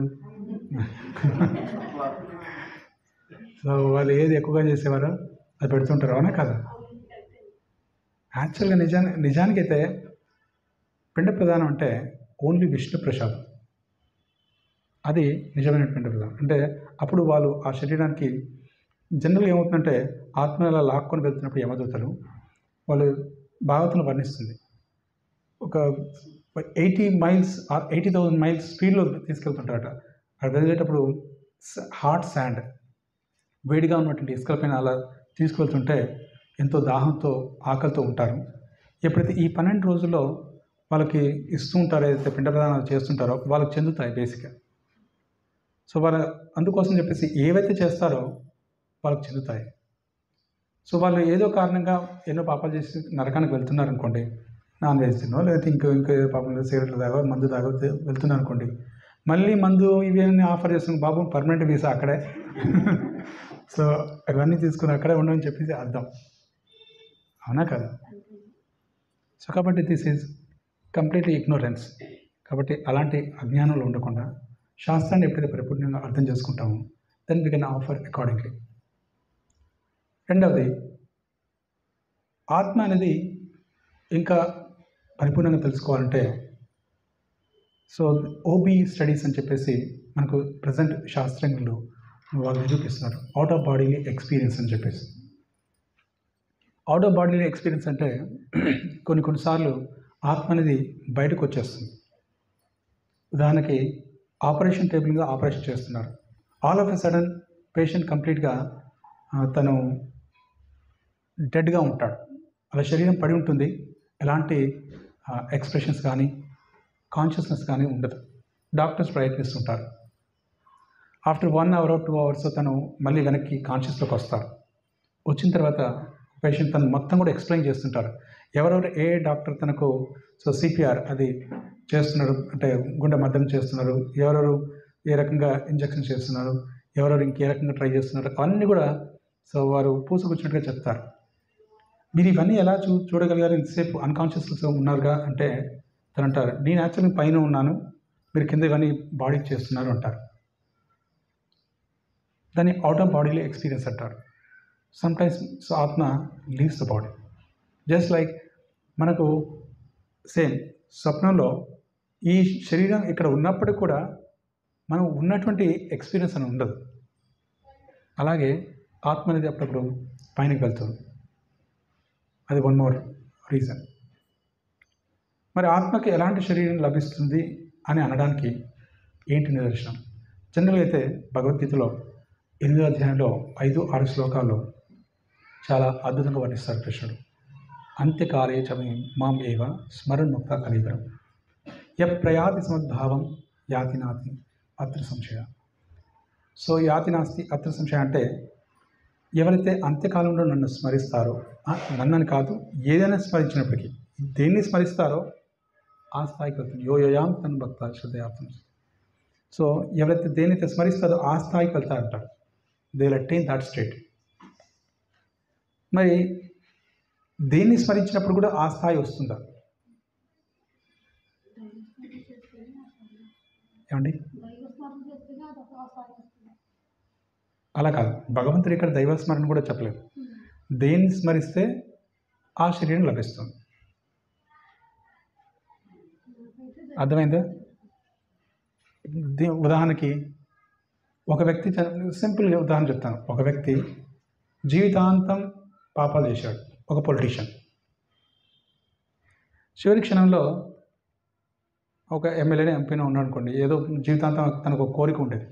సో వాళ్ళు ఏది ఎక్కువగా చేసేవారో అది పెడుతుంటారు. అవునా కదా? యాక్చువల్గా నిజాన్ని నిజానికైతే పిండ ప్రధానం అంటే ఓన్లీ విష్ణు ప్రసాదం. అది నిజమైన పిండ ప్రధానం. అంటే అప్పుడు వాళ్ళు ఆ శరీరానికి జనరల్గా ఏమవుతుందంటే ఆత్మ అలా లాక్కొని వెళ్తున్నప్పుడు యమదూతలు వాళ్ళు భాగవతంలో వర్ణిస్తుంది, ఒక eighty miles or eighty thousand miles స్పీడ్లో తీసుకెళ్తుంటారట. అక్కడ వెళ్ళేటప్పుడు హాట్ శాండ్, వేడిగా ఉన్నటువంటి ఇసుకల పైన అలా తీసుకువెళ్తుంటే ఎంతో దాహంతో ఆకలితో ఉంటారు. ఎప్పుడైతే ఈ పన్నెండు రోజుల్లో వాళ్ళకి ఇస్తూ ఉంటారో, ఏదైతే పిండ ప్రదానాలు చేస్తుంటారో వాళ్ళకి చెందుతాయి బేసిక్గా. సో వాళ్ళ అందుకోసం చెప్పేసి ఏవైతే చేస్తారో వాళ్ళకి చెందుతాయి. సో వాళ్ళు ఏదో కారణంగా ఎన్నో పాపాలు చేసి నరకానికి వెళ్తున్నారు అనుకోండి, నాన్ వెజ్ తినో లేకపోతే ఇంకో ఇంకో ఏదో పాపం సిగరెట్లు తాగో మందు తాగో వెళ్తున్నారు అనుకోండి, మళ్ళీ మందు ఇవన్నీ ఆఫర్ చేస్తున్న బాబు పర్మనెంట్ వీసా అక్కడే. సో అవన్నీ తీసుకుని అక్కడే ఉండమని చెప్పేసి అర్థం. అవునా కదా? సో కాబట్టి దిస్ ఈజ్ కంప్లీట్లీ ఇగ్నోరెన్స్. కాబట్టి అలాంటి అజ్ఞానంలో ఉండకుండా శాస్త్రాన్ని ఎప్పుడైతే పరిపూర్ణంగా అర్థం చేసుకుంటామో then we can offer accordingly. రెండవది, ఆత్మ అనేది ఇంకా పరిపూర్ణంగా తెలుసుకోవాలంటే సో ఓబీ స్టడీస్ అని చెప్పేసి మనకు ప్రజెంట్ శాస్త్రజ్ఞులు వాళ్ళు నిరూపిస్తున్నారు. అవుట్ ఆఫ్ బాడీలీ ఎక్స్పీరియన్స్ అని చెప్పేసి. అవుట్ ఆఫ్ బాడీలీ ఎక్స్పీరియన్స్ అంటే కొన్ని కొన్నిసార్లు ఆత్మ అనేది బయటకు వచ్చేస్తుంది. ఉదాహరణకి ఆపరేషన్ టేబుల్ మీద ఆపరేషన్ చేస్తున్నారు, all of a sudden patient కంప్లీట్గా తను డెడ్గా ఉంటాడు. అలా శరీరం పడి ఉంటుంది, ఎలాంటి ఎక్స్ప్రెషన్స్ కానీ కాన్షియస్నెస్ కానీ ఉండదు. డాక్టర్స్ ప్రయత్నిస్తుంటారు. After one hour two hours తను మళ్ళీ వెనక్కి కాన్షియస్లోకి వస్తారు. వచ్చిన తర్వాత పేషెంట్ తను మొత్తం కూడా ఎక్స్ప్లెయిన్ చేస్తుంటారు. ఎవరెవరు ఏ డాక్టర్ తనకు సో సిపిఆర్ అది చేస్తున్నారు అంటే గుండె మద్దతు చేస్తున్నారు, ఎవరెవరు ఏ రకంగా ఇంజక్షన్ చేస్తున్నారు, ఎవరెవరు ఇంకే రకంగా ట్రై చేస్తున్నారు, అవన్నీ కూడా సో వారు పూసుకొచ్చినట్టుగా చెప్తారు. మీరు ఇవన్నీ ఎలా చూ చూడగలిగారు ఇంతసేపు అన్కాన్షియస్లో ఉన్నారుగా అంటే తను అంటారు, నేను యాక్చువల్గా పైన ఉన్నాను, మీరు కింద ఇవన్నీ బాడీకి చేస్తున్నారు అంటారు. దాన్ని అవుట్ ఆఫ్ బాడీలో ఎక్స్పీరియన్స్ అంటారు. సమ్టైమ్స్ సో ఆత్మ leaves the body. Just like మనకు సేమ్ స్వప్నంలో ఈ శరీరం ఇక్కడ ఉన్నప్పటికీ కూడా మనం ఉన్నటువంటి ఎక్స్పీరియన్స్ అని ఉండదు. అలాగే ఆత్మ అనేది అప్పుడప్పుడు పైనకి వెళ్తుంది. అది వన్ మోర్ రీజన్. మరి ఆత్మకి ఎలాంటి శరీరం లభిస్తుంది అని అనడానికి ఏంటి నిదర్శనం? జనరల్గా అయితే భగవద్గీతలో ఎనిమిదో అధ్యాయంలో ఐదు ఆరు శ్లోకాల్లో చాలా అద్భుతంగా వర్ణిస్తారు కృష్ణుడు. అంత్యకాలే చమే మాం ఏవ స్మరణముక్త కలివరం య ప్రయాతి సమద్భావం యాతి నాతి అత్ర సంశయ. సో యాతి నాస్తి అత్ర సంశయ అంటే ఎవరైతే అంత్యకాలంలో నన్ను స్మరిస్తారో, నన్నని కాదు ఏదైనా స్మరించినప్పటికీ దేన్ని స్మరిస్తారో ఆ స్థాయికి వెళ్తుంది. యో యోయాం తన్ భక్త శ్రద్ధయార్థం. సో ఎవరైతే దేన్నైతే స్మరిస్తారో ఆ స్థాయికి వెళ్తారంటారు. They will attain that state. మరి దేన్ని స్మరించినప్పుడు కూడా ఆ స్థాయి వస్తుందా? ఏమండి? అలా కాదు, భగవంతుడు ఇక్కడ దైవస్మరణ కూడా చెప్పలేదు. దేన్ని స్మరిస్తే ఆ శరీరం లభిస్తుంది. అర్థమైందా? ఉదాహరణకి ఒక వ్యక్తి, సింపుల్గా ఉదాహరణ చెప్తాను. ఒక వ్యక్తి జీవితాంతం పాపాలు చేశాడు, ఒక పొలిటీషియన్. చివరి క్షణంలో ఒక ఎమ్మెల్యేనే ఎంపీనే ఉన్నాడు అనుకోండి, ఏదో జీవితాంతం తనకు ఒక కోరిక ఉండేది,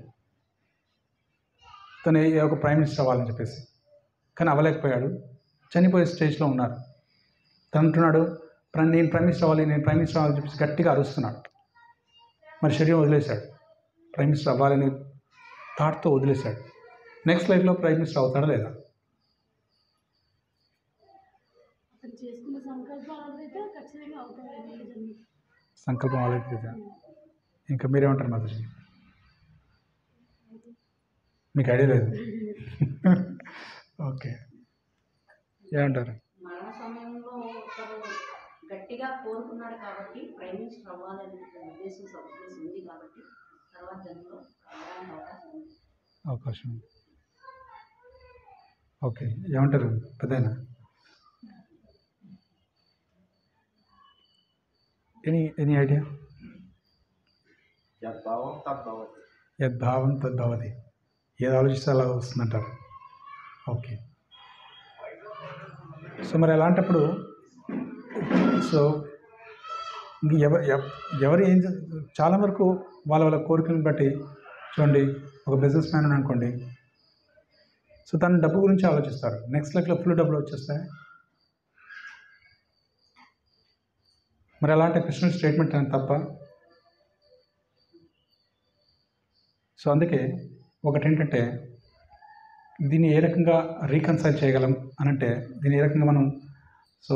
తను ఏ ఒక ప్రైమ్ మినిస్టర్ అవ్వాలని చెప్పేసి. కానీ అవ్వలేకపోయాడు, చనిపోయే స్టేజ్లో ఉన్నారు. తను అంటున్నాడు, "ప్ర- నేను ప్రైమ్ మినిస్టర్ అవ్వాలి, నేను ప్రైమ్ మినిస్టర్ అవ్వాలని చెప్పేసి గట్టిగా అరుస్తున్నాడు. మరి శరీరం వదిలేశాడు, ప్రైమ్ మినిస్టర్ అవ్వాలని థాట్తో వదిలేశాడు. నెక్స్ట్ లైఫ్లో ప్రైమ్ మినిస్టర్ అవుతాడా లేదా? అతను చేసుకున్న సంకల్పం అయితే ఖచ్చితంగా అవుతాడండి నిజంగా. సంకల్పం ఆలోచించా. ఇంకా మీరేమంటారు మాతాజీ? మీకు ఐడియా లేదు. ఓకే, ఏమంటారు? మరణ సమయంలో ఒకరు గట్టిగా కోరుకున్నాడు కాబట్టి ప్రైమ్ మినిస్టర్ అవ్వాలని ఉద్దేశం సదుద్దేశం ఉంది కాబట్టి తర్వాత జన్మలో రావడానికి అవకాశం ఉంది. అవకాశం ఉంది. ఓకే, ఏమంటారు పెద్దయినా? Any any idea? యద్భావం తద్భవతి. యద్భావం తద్భవతి. ఏది ఆలోచిస్తే అలా వస్తుందంటారు. ఓకే, సో మరి అలాంటప్పుడు సో ఇంక ఎవ ఎవ- ఎవరు ఏం చే- చాలా వరకు వాళ్ళ వాళ్ళ కోరికలను బట్టి చూడండి, ఒక బిజినెస్ మ్యాన్ అని అనుకోండి, సో తన డబ్బు గురించి ఆలోచిస్తారు. నెక్స్ట్ లైఫ్లో ఫుల్ డబ్బులు వచ్చేస్తాయి. మరి అలాంటి కృష్ణుడి స్టేట్మెంట్ అని తప్ప. సో అందుకే ఒకటి ఏంటంటే, దీన్ని ఏ రకంగా రీకన్సైల్ చేయగలం అని అంటే, దీన్ని ఏ రకంగా మనం సో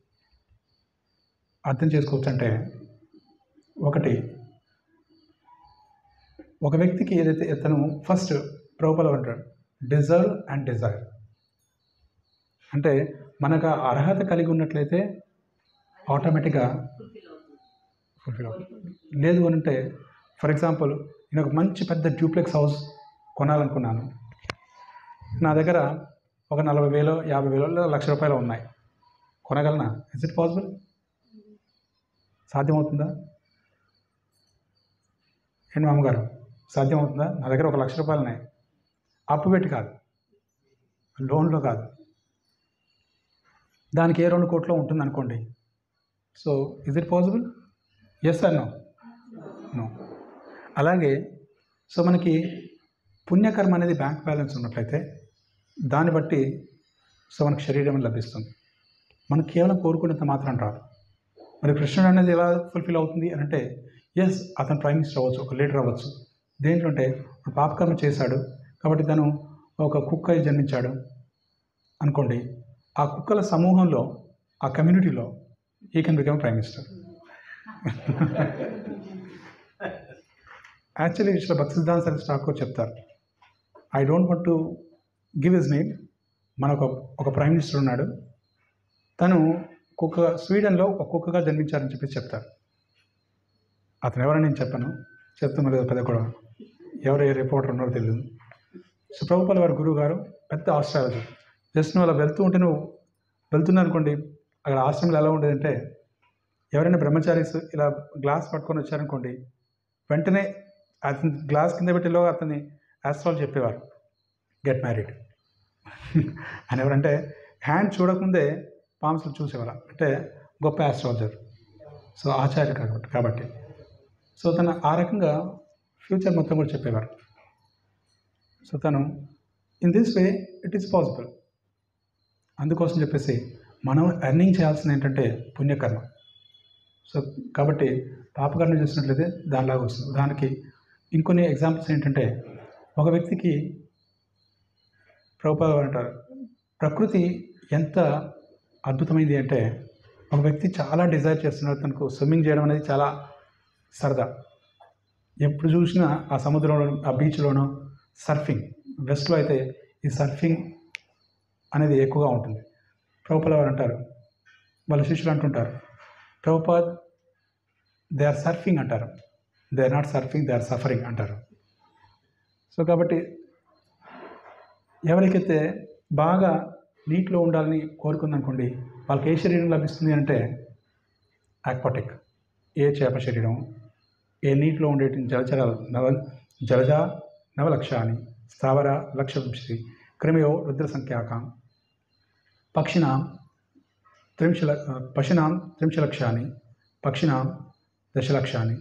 అర్థం చేసుకోవచ్చు అంటే, ఒకటి ఒక వ్యక్తికి ఏదైతే తను ఫస్ట్ ప్రభుపాల అంటాడు డిజర్వ్ అండ్ డిజైర్, అంటే మనకు ఆ అర్హత కలిగి ఉన్నట్లయితే ఆటోమేటిక్గా ఫుల్ఫిల్ అవుతుంది. ఫుల్ఫిల్ అవుతుంది. లేదు అని అంటే, ఫర్ ఎగ్జాంపుల్ నేను ఒక మంచి పెద్ద డ్యూప్లెక్స్ హౌస్ కొనాలనుకున్నాను. నా దగ్గర ఒక నలభై వేలు యాభై వేలు లేదా లక్ష రూపాయలు ఉన్నాయి, కొనగలనా? Is it possible? సాధ్యమవుతుందా? ఏంటి మామగారు, సాధ్యమవుతుందా? నా దగ్గర ఒక లక్ష రూపాయలు ఉన్నాయి, అప్పు పెట్టి కాదు, లోన్లో కాదు, దానికి ఏ రెండు కోట్లో ఉంటుంది అనుకోండి. So is it possible? Yes or no? No. అలాగే సో మనకి పుణ్యకర్మ అనేది బ్యాంక్ బ్యాలెన్స్ ఉన్నట్లయితే దాన్ని బట్టి సో మనకు శరీరం లభిస్తుంది. మనం కేవలం కోరుకునేంత మాత్రం రాదు. మరి కృష్ణుడు అనేది ఎలా ఫుల్ఫిల్ అవుతుంది అని అంటే, ఎస్ అతను ప్రైమ్ మినిస్టర్ అవ్వచ్చు, ఒక లీడర్ అవ్వచ్చు. దేంట్లో అంటే పాపకర్మ చేశాడు కాబట్టి తను ఒక కుక్క జన్మించాడు అనుకోండి, ఆ కుక్కల సమూహంలో ఆ కమ్యూనిటీలో ఈ can become prime minister. Actually ఇట్లా భక్తి సిద్ధాంత సరస్వతి ఠాకూర్ చెప్తారు, I don't want to give his name. మనకు ఒక ప్రైమ్ మినిస్టర్ ఉన్నాడు, తను కుక్క స్వీడన్లో ఒక కుక్కగా జన్మించారని చెప్పి చెప్తారు. అతను ఎవరని నేను చెప్పను, చెప్తే మరి పెద్ద కూడా ఎవరు ఏ రిపోర్టర్ ఉన్నారో తెలియదు. సో ప్రభుపాల వారి గురువు గారు పెద్ద ఆస్ట్రాలజర్. జస్ట్ నువ్వు అలా వెళ్తూ ఉంటే, నువ్వు వెళ్తున్నా అనుకోండి, అక్కడ ఆశ్రమంలో ఎలా ఉండేదంటే, ఎవరైనా బ్రహ్మచారీస్ ఇలా గ్లాస్ పట్టుకొని వచ్చారనుకోండి, వెంటనే అతని గ్లాస్ కింద పెట్టిలో అతన్ని ఆస్ట్రాలజీ చెప్పేవారు, గెట్ మ్యారీడ్ అని. ఎవరంటే హ్యాండ్ చూడకముందే పామ్స్లు చూసేవారు, అంటే గొప్ప ఆస్ట్రాలజర్, సో ఆచార్య కాబట్టి కాబట్టి సో తను ఆ రకంగా ఫ్యూచర్ మొత్తం కూడా చెప్పేవారు. సో తను in this way it is possible. అందుకోసం చెప్పేసి మనం ఎర్నింగ్ చేయాల్సింది ఏంటంటే పుణ్యకర్మ. సో కాబట్టి పాపకర్మ చేసినట్లయితే దానిలాగా వస్తుంది. దానికి ఇంకొన్ని ఎగ్జాంపుల్స్ ఏంటంటే, ఒక వ్యక్తికి ప్రభుపాద అంటారు, ప్రకృతి ఎంత అద్భుతమైంది అంటే, ఒక వ్యక్తి చాలా డిజైర్ చేస్తున్నాడు, తనకు స్విమ్మింగ్ చేయడం అనేది చాలా సరదా. ఎప్పుడు చూసినా ఆ సముద్రంలో, ఆ బీచ్లోనో సర్ఫింగ్, వెస్ట్లో అయితే ఈ సర్ఫింగ్ అనేది ఎక్కువగా ఉంటుంది. ప్రభుపాద వారు అంటారు, వాళ్ళ శిష్యులు అంటుంటారు, ప్రభుపాద్ దే ఆర్ సర్ఫింగ్ అంటారు, they are not surfing, they are suffering అంటారు. సో కాబట్టి ఎవరికైతే బాగా నీటిలో ఉండాలని కోరుకుందనుకోండి, వాళ్ళకి ఏ శరీరం లభిస్తుంది అంటే ఆక్వాటిక్, ఏ చేప శరీరం, ఏ నీటిలో ఉండే జలచర నవ జలజ నవలక్షాన్ని స్థావర లక్ష వింశతి క్రిమయో రుద్ర సంఖ్యాకాం పక్షిణాం త్రింశ పశునాం త్రింశలక్షాన్ని పక్షిణాం దశలక్షాన్ని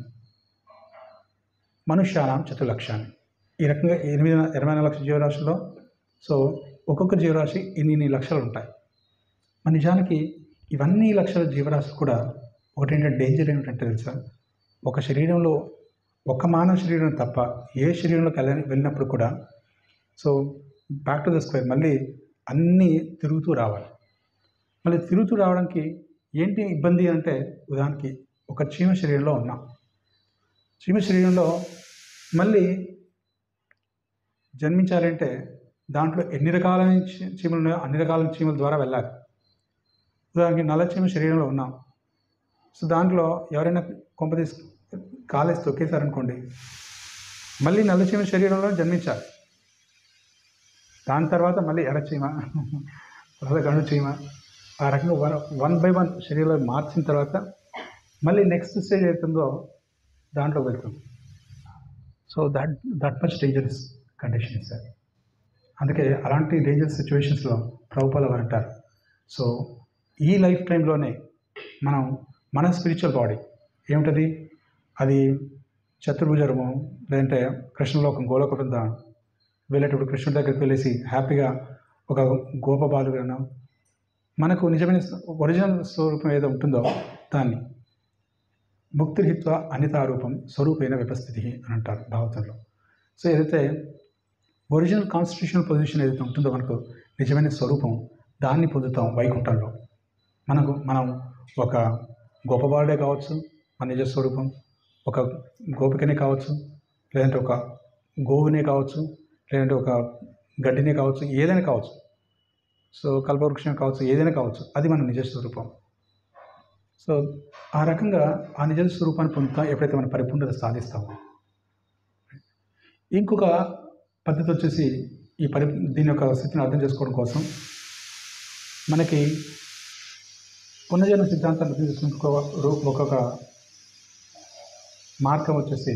మనుష్యానాం చతుర్లక్షాన్ని. ఈ రకంగా ఎనిమిది ఇరవై నాలుగు లక్షల జీవరాశుల్లో సో ఒక్కొక్క జీవరాశి ఇన్ని ఇన్ని లక్షలు ఉంటాయి. మన నిజానికి ఇవన్నీ లక్షల జీవరాశులు కూడా ఒకటి ఏంటంటే డేంజర్ ఏమిటంటే తెలుసా, ఒక శరీరంలో ఒక మానవ శరీరం తప్ప ఏ శరీరంలోకి వెళ్ళ వెళ్ళినప్పుడు కూడా so back to the square మళ్ళీ అన్నీ తిరుగుతూ రావాలి. మళ్ళీ తిరుగుతూ రావడానికి ఏంటి ఇబ్బంది అంటే, ఉదాహరణకి ఒక చీమ శరీరంలో ఉన్నాం. చీమ శరీరంలో మళ్ళీ జన్మించాలంటే దాంట్లో ఎన్ని రకాల చీమలు ఉన్నాయో అన్ని రకాల చీమల ద్వారా వెళ్ళాలి. ఉదాహరణకి నల్ల చీమ శరీరంలో ఉన్నాం. సో దాంట్లో ఎవరైనా కొంప తీసు కాలేసి తొక్కేశారనుకోండి, మళ్ళీ నల్ల చీమ శరీరంలో జన్మించాలి. దాని తర్వాత మళ్ళీ ఎర్రచీమ, తర్వాత గండు చీమ, ఆ రకంగా వన్ వన్ బై వన్ శరీరంలో మార్చిన తర్వాత మళ్ళీ నెక్స్ట్ స్టేజ్ అవుతుందో దాంట్లో వెళ్తుంది. So that that much dangerous condition sir. అందుకే అలాంటి డేంజరస్ సిచ్యువేషన్స్లో ప్రభుపాల వారు అంటారు, సో ఈ లైఫ్ టైంలోనే మనం మన స్పిరిచువల్ బాడీ ఏమిటది, అది చతుర్భుజము లేదంటే కృష్ణలోకం గోలోకం వెళ్ళేటప్పుడు కృష్ణుడి దగ్గరికి వెళ్ళేసి హ్యాపీగా ఒక గోప బాలుగాను మనకు నిజమైన ఒరిజినల్ స్వరూపం ఏదో ఉంటుందో దాన్ని ముక్తిహిత్వ అనితారూపం స్వరూపైన విపస్థితి అని అంటారు భాగవతంలో. సో ఏదైతే ఒరిజినల్ కాన్స్టిట్యూషనల్ పొజిషన్ ఏదైతే ఉంటుందో మనకు నిజమైన స్వరూపం దాన్ని పొందుతాం వైకుంఠంలో. మనకు మనం ఒక గోపబాలుడే కావచ్చు, మన నిజ స్వరూపం ఒక గోపికనే కావచ్చు, లేదంటే ఒక గోవునే కావచ్చు, లేదంటే ఒక గడ్డినే కావచ్చు, ఏదైనా కావచ్చు, సో కల్పవృక్షం కావచ్చు, ఏదైనా కావచ్చు, అది మన నిజ స్వరూపం. సో ఆ రకంగా ఆ నిజ స్వరూపాన్ని పొందుతాం ఎప్పుడైతే మనం పరిపూర్ణత సాధిస్తామో. ఇంకొక పద్ధతి వచ్చేసి ఈ పరి దీని యొక్క స్థితిని అర్థం చేసుకోవడం కోసం మనకి పునర్జన్మ సిద్ధాంతాన్ని అర్థం చేసుకునే ఒక్కొక్క మార్గం వచ్చేసి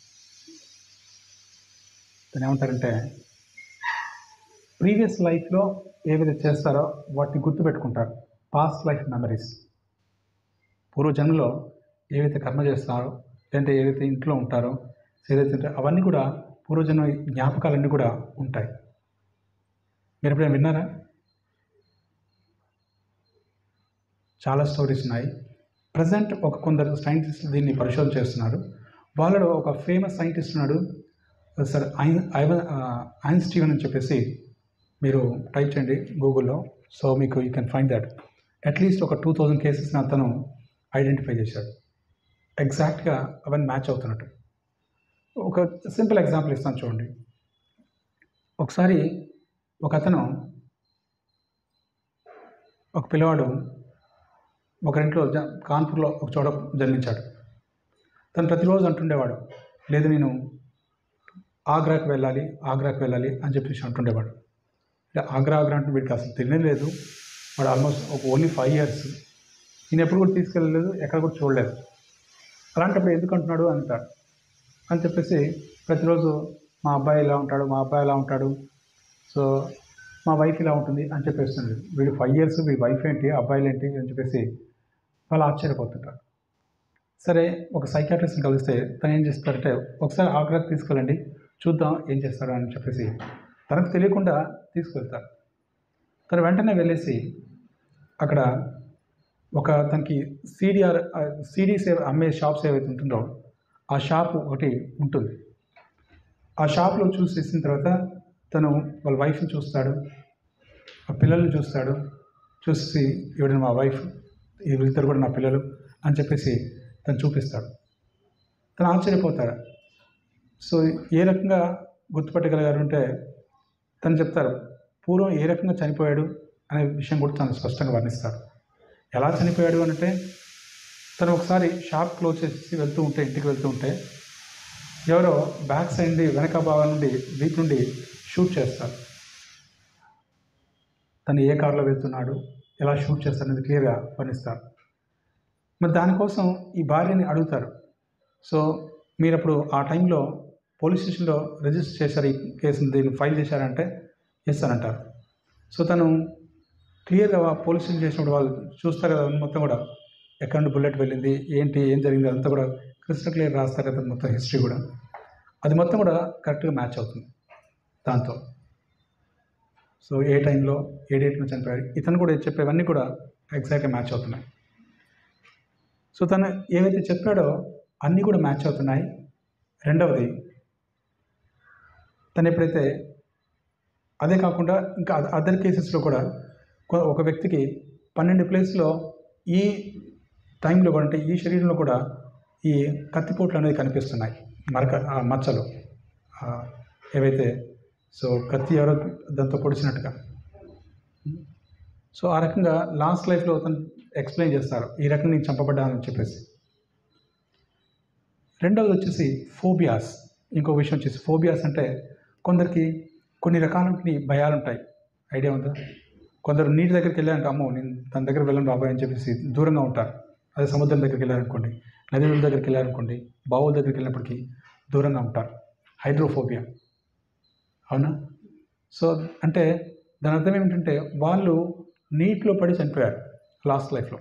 దాన్ని ఏమంటారంటే, ప్రీవియస్ లైఫ్లో ఏవైతే చేస్తారో వాటిని గుర్తుపెట్టుకుంటారు. పాస్ట్ లైఫ్ మెమరీస్, పూర్వజన్మలో ఏవైతే కర్మ చేస్తారో లేదంటే ఏదైతే ఇంట్లో ఉంటారో ఏదైతే ఉంటారో అవన్నీ కూడా పూర్వజన్మ జ్ఞాపకాలన్నీ కూడా ఉంటాయి. మీరు ఎప్పుడైనా విన్నారా? చాలా స్టోరీస్ ఉన్నాయి. ప్రజెంట్ ఒక కొందరు సైంటిస్టులు దీన్ని పరిశోధన చేస్తున్నారు. వాళ్ళలో ఒక ఫేమస్ సైంటిస్ట్ ఉన్నాడు సార్, ఐన్ ఐవన్ ఐన్స్టీన్ అని చెప్పేసి మీరు టైప్ చేయండి గూగుల్లో. సో మీకు you can find that. At least ఒక టూ థౌజండ్ కేసెస్ని అతను ఐడెంటిఫై చేశాడు. ఎగ్జాక్ట్గా అవన్నీ మ్యాచ్ అవుతున్నట్టు. ఒక సింపుల్ ఎగ్జాంపుల్ ఇస్తాను చూడండి. ఒకసారి ఒక అతను ఒక పిల్లవాడు ఒకరింట్లో జ కాన్పూర్లో ఒక చోట జన్మించాడు. తను ప్రతిరోజు అంటుండేవాడు, లేదు నేను ఆగ్రాకి వెళ్ళాలి ఆగ్రాకి వెళ్ళాలి అని చెప్పేసి అంటుండేవాడు. ఆగ్రా ఆగ్రా అంటే వీడికి అసలు తెలియలేదు. వాడు ఆల్మోస్ట్ ఒక ఓన్లీ ఫైవ్ ఇయర్స్ నేను ఎప్పుడు కూడా తీసుకెళ్ళలేదు, ఎక్కడ కూడా చూడలేదు. అలాంటప్పుడు ఎందుకు అంటున్నాడు అంటాడు అని చెప్పేసి ప్రతిరోజు మా అబ్బాయి ఇలా ఉంటాడు, మా అబ్బాయి ఇలా ఉంటాడు, సో మా వైఫ్ ఇలా ఉంటుంది అని చెప్పేస్తుంది. వీడు ఫైవ్ ఇయర్స్ వీడి వైఫ్ ఏంటి, అబ్బాయిలు ఏంటి అని చెప్పేసి వాళ్ళు ఆశ్చర్యపోతుంటారు. సరే ఒక సైకాట్రిస్ట్ని కలిస్తే తను ఏం చేస్తారంటే, ఒకసారి ఆగ్రాకి తీసుకెళ్ళండి చూద్దాం ఏం చేస్తాడు అని చెప్పేసి తనకు తెలియకుండా తీసుకెళ్తారు. తను వెంటనే వెళ్ళేసి అక్కడ ఒక తనకి సీడీఆర్ సీడీస్ అమ్మే షాప్స్ ఏవైతే ఉంటుందో ఆ షాప్ ఒకటి ఉంటుంది. ఆ షాప్లో చూసేసిన తర్వాత తను వాళ్ళ వైఫ్ని చూస్తాడు, ఆ పిల్లల్ని చూస్తాడు. చూసి ఈవిడ మా వైఫ్, వీళ్ళిద్దరు కూడా నా పిల్లలు అని చెప్పేసి తను చూపిస్తాడు. తను ఆశ్చర్యపోతాడు. సో ఏ రకంగా గుర్తుపట్టగలిగారు అంటే తను చెప్తారు, పూర్వం ఏ రకంగా చనిపోయాడు అనే విషయం కూడా తను స్పష్టంగా వర్ణిస్తాడు. ఎలా చనిపోయాడు అంటే, తను ఒకసారి షాప్ క్లోజ్ చేసి వెళ్తూ ఉంటే ఇంటికి వెళ్తూ ఉంటే ఎవరో బ్యాక్ సైడ్ వెనక భాగం నుండి వీపు నుండి షూట్ చేస్తారు. తను ఏ కారులో వెళ్తున్నాడు, ఎలా షూట్ చేస్తాడు అనేది క్లియర్గా వర్ణిస్తారు. మరి దానికోసం ఈ భార్యని అడుగుతారు. సో మీరు అప్పుడు ఆ టైంలో పోలీస్ స్టేషన్లో రిజిస్టర్ చేశారు ఈ కేసుని, దీన్ని ఫైల్ చేశారంటే ఎస్ అని అంటారు. సో తను క్లియర్గా పోలీస్ స్టేషన్ చేసినప్పుడు వాళ్ళు చూస్తారు కదా మొత్తం కూడా ఎక్కడ నుండి బుల్లెట్ వెళ్ళింది, ఏంటి ఏం జరిగింది అంతా కూడా క్రిస్టల్ క్లియర్ రాస్తారు కదా మొత్తం హిస్టరీ కూడా. అది మొత్తం కూడా కరెక్ట్గా మ్యాచ్ అవుతుంది దాంతో. సో ఏ టైంలో ఏ డేట్ను చనిపోయాడు ఇతను కూడా చెప్పేవన్నీ కూడా ఎగ్జాక్ట్గా మ్యాచ్ అవుతున్నాయి. సో తను ఏవైతే చెప్పాడో అన్నీ కూడా మ్యాచ్ అవుతున్నాయి. రెండవది, తను ఎప్పుడైతే అదే కాకుండా ఇంకా అదర్ కేసెస్లో కూడా ఒక వ్యక్తికి పన్నెండు ప్లేస్లో ఈ టైంలో కూడా అంటే ఈ శరీరంలో కూడా ఈ కత్తిపోట్లు అనేది కనిపిస్తున్నాయి, మరక మచ్చలు ఏవైతే. సో కత్తి ఎవరో దాంతో పొడిచినట్టుగా. సో ఆ రకంగా లాస్ట్ లైఫ్లో అతను ఎక్స్ప్లెయిన్ చేస్తారు ఈ రకంగా నేను చంపబడ్డానని చెప్పేసి. రెండవది వచ్చేసి ఫోబియాస్. ఇంకో విషయం వచ్చేసి ఫోబియాస్ అంటే కొందరికి కొన్ని రకాలైన భయాలు ఉంటాయి. ఐడియా ఉందా? కొందరు నీటి దగ్గరికి వెళ్ళారంటే అమ్మో నేను తన దగ్గర వెళ్ళను బాబాయ్ అని చెప్పేసి దూరంగా ఉంటారు. అదే సముద్రం దగ్గరికి వెళ్ళారనుకోండి, నదుల దగ్గరికి వెళ్ళారనుకోండి, బావుల దగ్గరికి వెళ్ళినప్పటికీ దూరంగా ఉంటారు. హైడ్రోఫోబియా, అవునా? సో అంటే దాని అర్థం ఏమిటంటే వాళ్ళు నీటిలో పడి చనిపోయారు లాస్ట్ లైఫ్లో.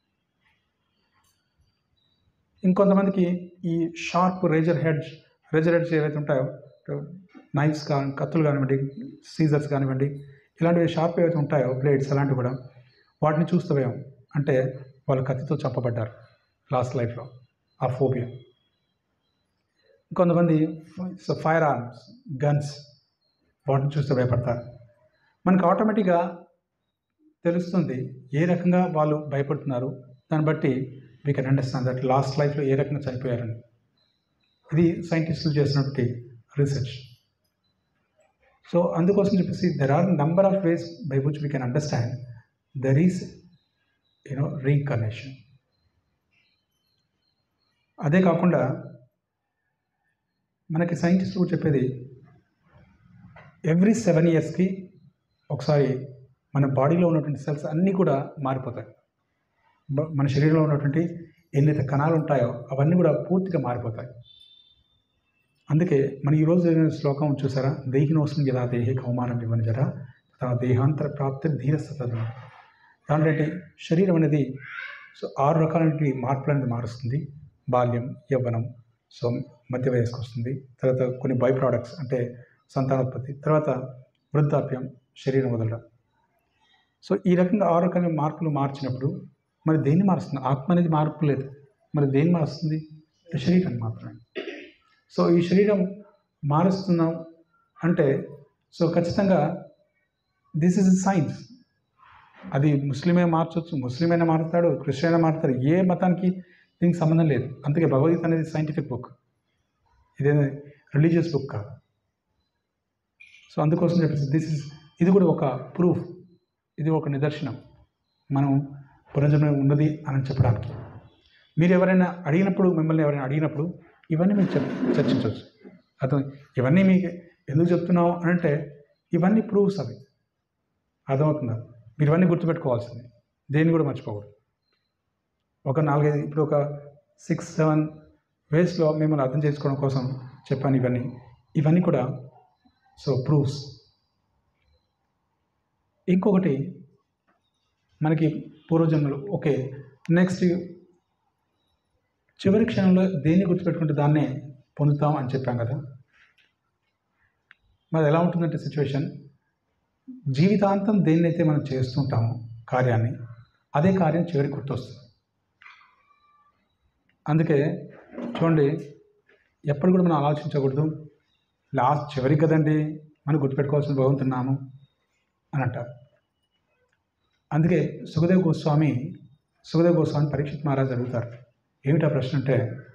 ఇంకొంతమందికి ఈ sharp razor heads razor heads ఏవైతే ఉంటాయో, నైఫ్స్ కానీ కత్తులు కానివ్వండి, సీజర్స్ కానివ్వండి, ఇలాంటివి షార్ప్ ఏవైతే ఉంటాయో బ్లేడ్స్ అలాంటివి కూడా వాటిని చూస్తావేమో అంటే వాళ్ళు కత్తితో చంపబడ్డారు లాస్ట్ లైఫ్లో, ఆ ఫోబియా. కొంతమంది ఫైర్ ఆర్మ్స్ గన్స్ వాటిని చూస్తే భయపడతారు. మనకు ఆటోమేటిక్గా తెలుస్తుంది ఏ రకంగా వాళ్ళు భయపడుతున్నారు. దాన్ని బట్టి we can understand that last లైఫ్లో ఏ రకంగా చనిపోయారని. ఇది సైంటిస్టులు చేసినటువంటి రీసెర్చ్. సో అందుకోసం చెప్పేసి there are number of ways by which we can understand there is you know reincarnation. అదే కాకుండా మనకి సైంటిస్టులు చెప్పేది ఎవ్రీ సెవెన్ ఇయర్స్కి ఒకసారి మన బాడీలో ఉన్నటువంటి సెల్స్ అన్నీ కూడా మారిపోతాయి. మన శరీరంలో ఉన్నటువంటి ఎన్నైతే కణాలు ఉంటాయో అవన్నీ కూడా పూర్తిగా మారిపోతాయి. అందుకే మన ఈరోజు శ్లోకం చూసారా, దేహినోస్మి యదా దేహే కౌమానం విభజర తథా దేహాంతర ప్రాప్తి ధీరస్తత. దాంట్లో ఏంటి, శరీరం అనేది సో ఆరు రకాలైన మార్పులు అనేది మారుస్తుంది. బాల్యం, యవ్వనం, సో మధ్య వయస్సుకు వస్తుంది, తర్వాత కొన్ని బై ప్రోడక్ట్స్ అంటే సంతానోత్పత్తి, తర్వాత వృద్ధాప్యం, శరీరం వదలడం. సో ఈ రకంగా ఆరు రకాల మార్పులు మార్చినప్పుడు మరి దేన్ని మారుస్తుంది? ఆత్మ అనేది మార్పు లేదు, మరి దేన్ని మారుస్తుంది? శరీరాన్ని మాత్రమే. సో ఈ శరీరం మారుస్తున్నాం అంటే సో ఖచ్చితంగా దిస్ ఈజ్ సైన్స్. అది ముస్లిమే మార్చవచ్చు, ముస్లిమైనా మారుతాడు, క్రిస్టియన్ అయినా మారుతాడు, ఏ మతానికి దీనికి సంబంధం లేదు. అందుకే భగవద్గీత అనేది సైంటిఫిక్ బుక్, ఇదే రిలీజియస్ బుక్ కాదు. సో అందుకోసం చెప్పేసి దిస్ ఇస్ ఇది కూడా ఒక ప్రూఫ్, ఇది ఒక నిదర్శనం మనం పునర్జన్మ ఉన్నది అని చెప్పడానికి. మీరు ఎవరైనా అడిగినప్పుడు, మిమ్మల్ని ఎవరైనా అడిగినప్పుడు ఇవన్నీ మీరు చర్ చర్చించవచ్చు. అర్థం, ఇవన్నీ మీకు ఎందుకు చెప్తున్నావు అని అంటే ఇవన్నీ ప్రూఫ్స్, అవి అర్థమవుతుందా? మీరు ఇవన్నీ గుర్తుపెట్టుకోవాల్సింది, దేన్ని కూడా మర్చిపోకూడదు. ఒక నాలుగైదు ఇప్పుడు ఒక సిక్స్ సెవెన్ వేస్లో మిమ్మల్ని అర్థం చేసుకోవడం కోసం చెప్పాను ఇవన్నీ. ఇవన్నీ కూడా సో ప్రూఫ్స్. ఇంకొకటి మనకి పూర్వజన్మలు, ఓకే నెక్స్ట్ చివరి క్షణంలో దేన్ని గుర్తుపెట్టుకుంటే దాన్నే పొందుతాం అని చెప్పాం కదా. మరి ఎలా ఉంటుందంటే సిచ్యువేషన్, జీవితాంతం దేన్నైతే మనం చేస్తుంటామో కార్యాన్ని, అదే కార్యం చివరికి గుర్తొస్తుంది. అందుకే చూడండి, ఎప్పుడు కూడా మనం ఆలోచించకూడదు లాస్ట్ చివరికి కదండి మనం గుర్తుపెట్టుకోవాల్సిన భగవంతున్నాము అని అంటారు. అందుకే సుఖదేవ్ గోస్వామి సుఖదేవ్ గోస్వామి పరీక్షిత్ మహారాజ్ అడుగుతారు, ఏమిటా ప్రశ్న అంటే,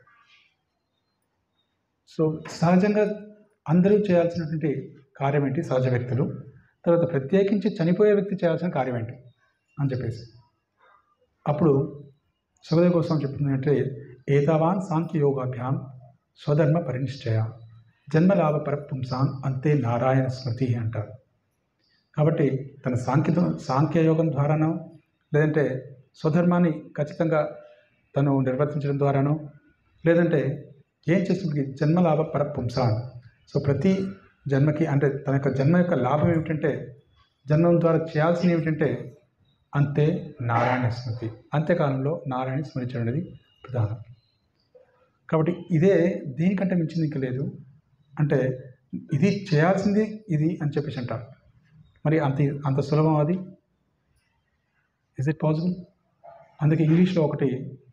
సో సహజంగా అందరూ చేయాల్సినటువంటి కార్యం ఏంటి, సహజ వ్యక్తులు, తర్వాత ప్రత్యేకించి చనిపోయే వ్యక్తి చేయాల్సిన కార్యం ఏంటి అని చెప్పేసి. అప్పుడు సుఖదేవ్ గోస్వామి చెప్తుంది అంటే, ఏతావాన్ సాంఖ్యయోగాభ్యాం స్వధర్మ పరినిశ్చయ జన్మలాభ పరపుంసాం అంతే నారాయణ స్మృతి అంటారు. కాబట్టి తన సాంఖ్య సాంఖ్యయోగం ద్వారానో లేదంటే స్వధర్మాన్ని ఖచ్చితంగా తను నిర్వర్తించడం ద్వారానో లేదంటే ఏం చేస్తుంది, జన్మలాభ పరపుంసాన్. సో ప్రతి జన్మకి అంటే తన యొక్క జన్మ యొక్క లాభం ఏమిటంటే, జన్మం ద్వారా చేయాల్సింది ఏమిటంటే అంతే నారాయణ స్మృతి. అంత్యకాలంలో నారాయణ స్మరించడం అనేది ప్రధానం. కాబట్టి ఇదే దీనికంటే మించింది ఇంకా లేదు. అంటే ఇది చేయాల్సింది ఇది అని చెప్పేసి అంటారు. మరి అంత అంత సులభం అది? Is it possible? అందుకే ఇంగ్లీష్లో ఒకటి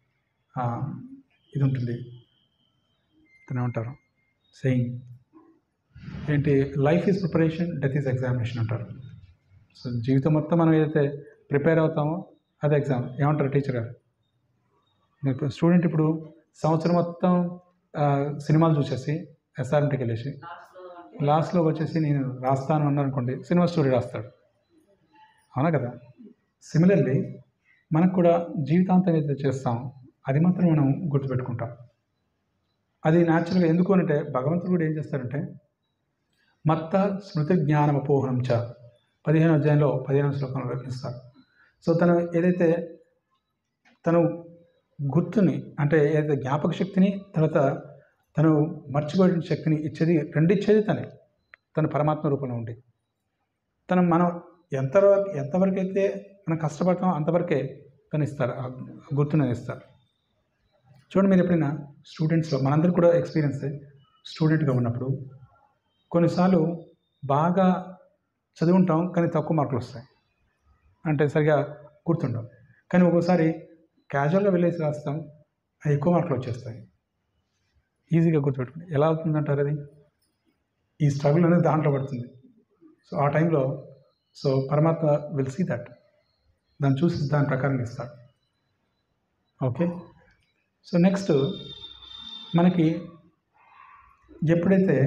ఇది ఉంటుంది, దాన్ని ఏమంటారు సెయింగ్ ఏంటి, life is preparation, death is examination అంటారు. సో జీవితం మొత్తం మనం ఏదైతే ప్రిపేర్ అవుతామో అదే ఎగ్జామ్. ఏమంటారు టీచర్ గారు? మీరు స్టూడెంట్ ఇప్పుడు సంవత్సరం మొత్తం సినిమాలు చూసేసి ఎస్ఆర్ఎంటీకి వెళ్ళేసి లాస్ట్లో వచ్చేసి నేను రాస్తాను అన్నాను అనుకోండి, సినిమా స్టోరీ రాస్తాడు. అవునా కదా? సిమిలర్లీ మనకు కూడా జీవితాంతం ఏదైతే చేస్తాం అది మాత్రం మనం గుర్తుపెట్టుకుంటాం. అది న్యాచురల్గా ఎందుకు అంటే భగవంతుడు కూడా ఏం చేస్తారంటే మత్త స్మృతి జ్ఞానం అపోహనం చ పదిహేను అధ్యాయంలో పదిహేను శ్లోకంలో వివరిస్తారు. సో తను ఏదైతే తను గుర్తుని అంటే ఏదైతే జ్ఞాపక శక్తిని తర్వాత తను మర్చిపోయిన శక్తిని ఇచ్చేది రెండు ఇచ్చేది తనే, తన పరమాత్మ రూపంలో ఉండి. తను మనం ఎంత ఎంతవరకు అయితే మనం కష్టపడతామో అంతవరకే తను ఇస్తారు, ఆ గుర్తుని ఇస్తారు. చూడండి, మీరు ఎప్పుడైనా స్టూడెంట్స్లో మనందరికీ కూడా ఎక్స్పీరియన్స్, స్టూడెంట్గా ఉన్నప్పుడు కొన్నిసార్లు బాగా చదువుంటాం కానీ తక్కువ మార్కులు వస్తాయి, అంటే సరిగా గుర్తుండవు. కానీ ఒక్కోసారి క్యాజువల్గా వెళ్ళేసి రాస్తాం, అవి ఎక్కువ మార్కులు వచ్చేస్తాయి, ఈజీగా గుర్తుపెట్టుకుని. ఎలా అవుతుందంటారు అది? ఈ స్ట్రగుల్ అనేది దాంట్లో పడుతుంది. సో ఆ టైంలో సో పరమాత్మ విల్ సీ దట్, దాన్ని చూసి దాని ప్రకారం ఇస్తాడు. ఓకే, సో నెక్స్ట్ మనకి ఎప్పుడైతే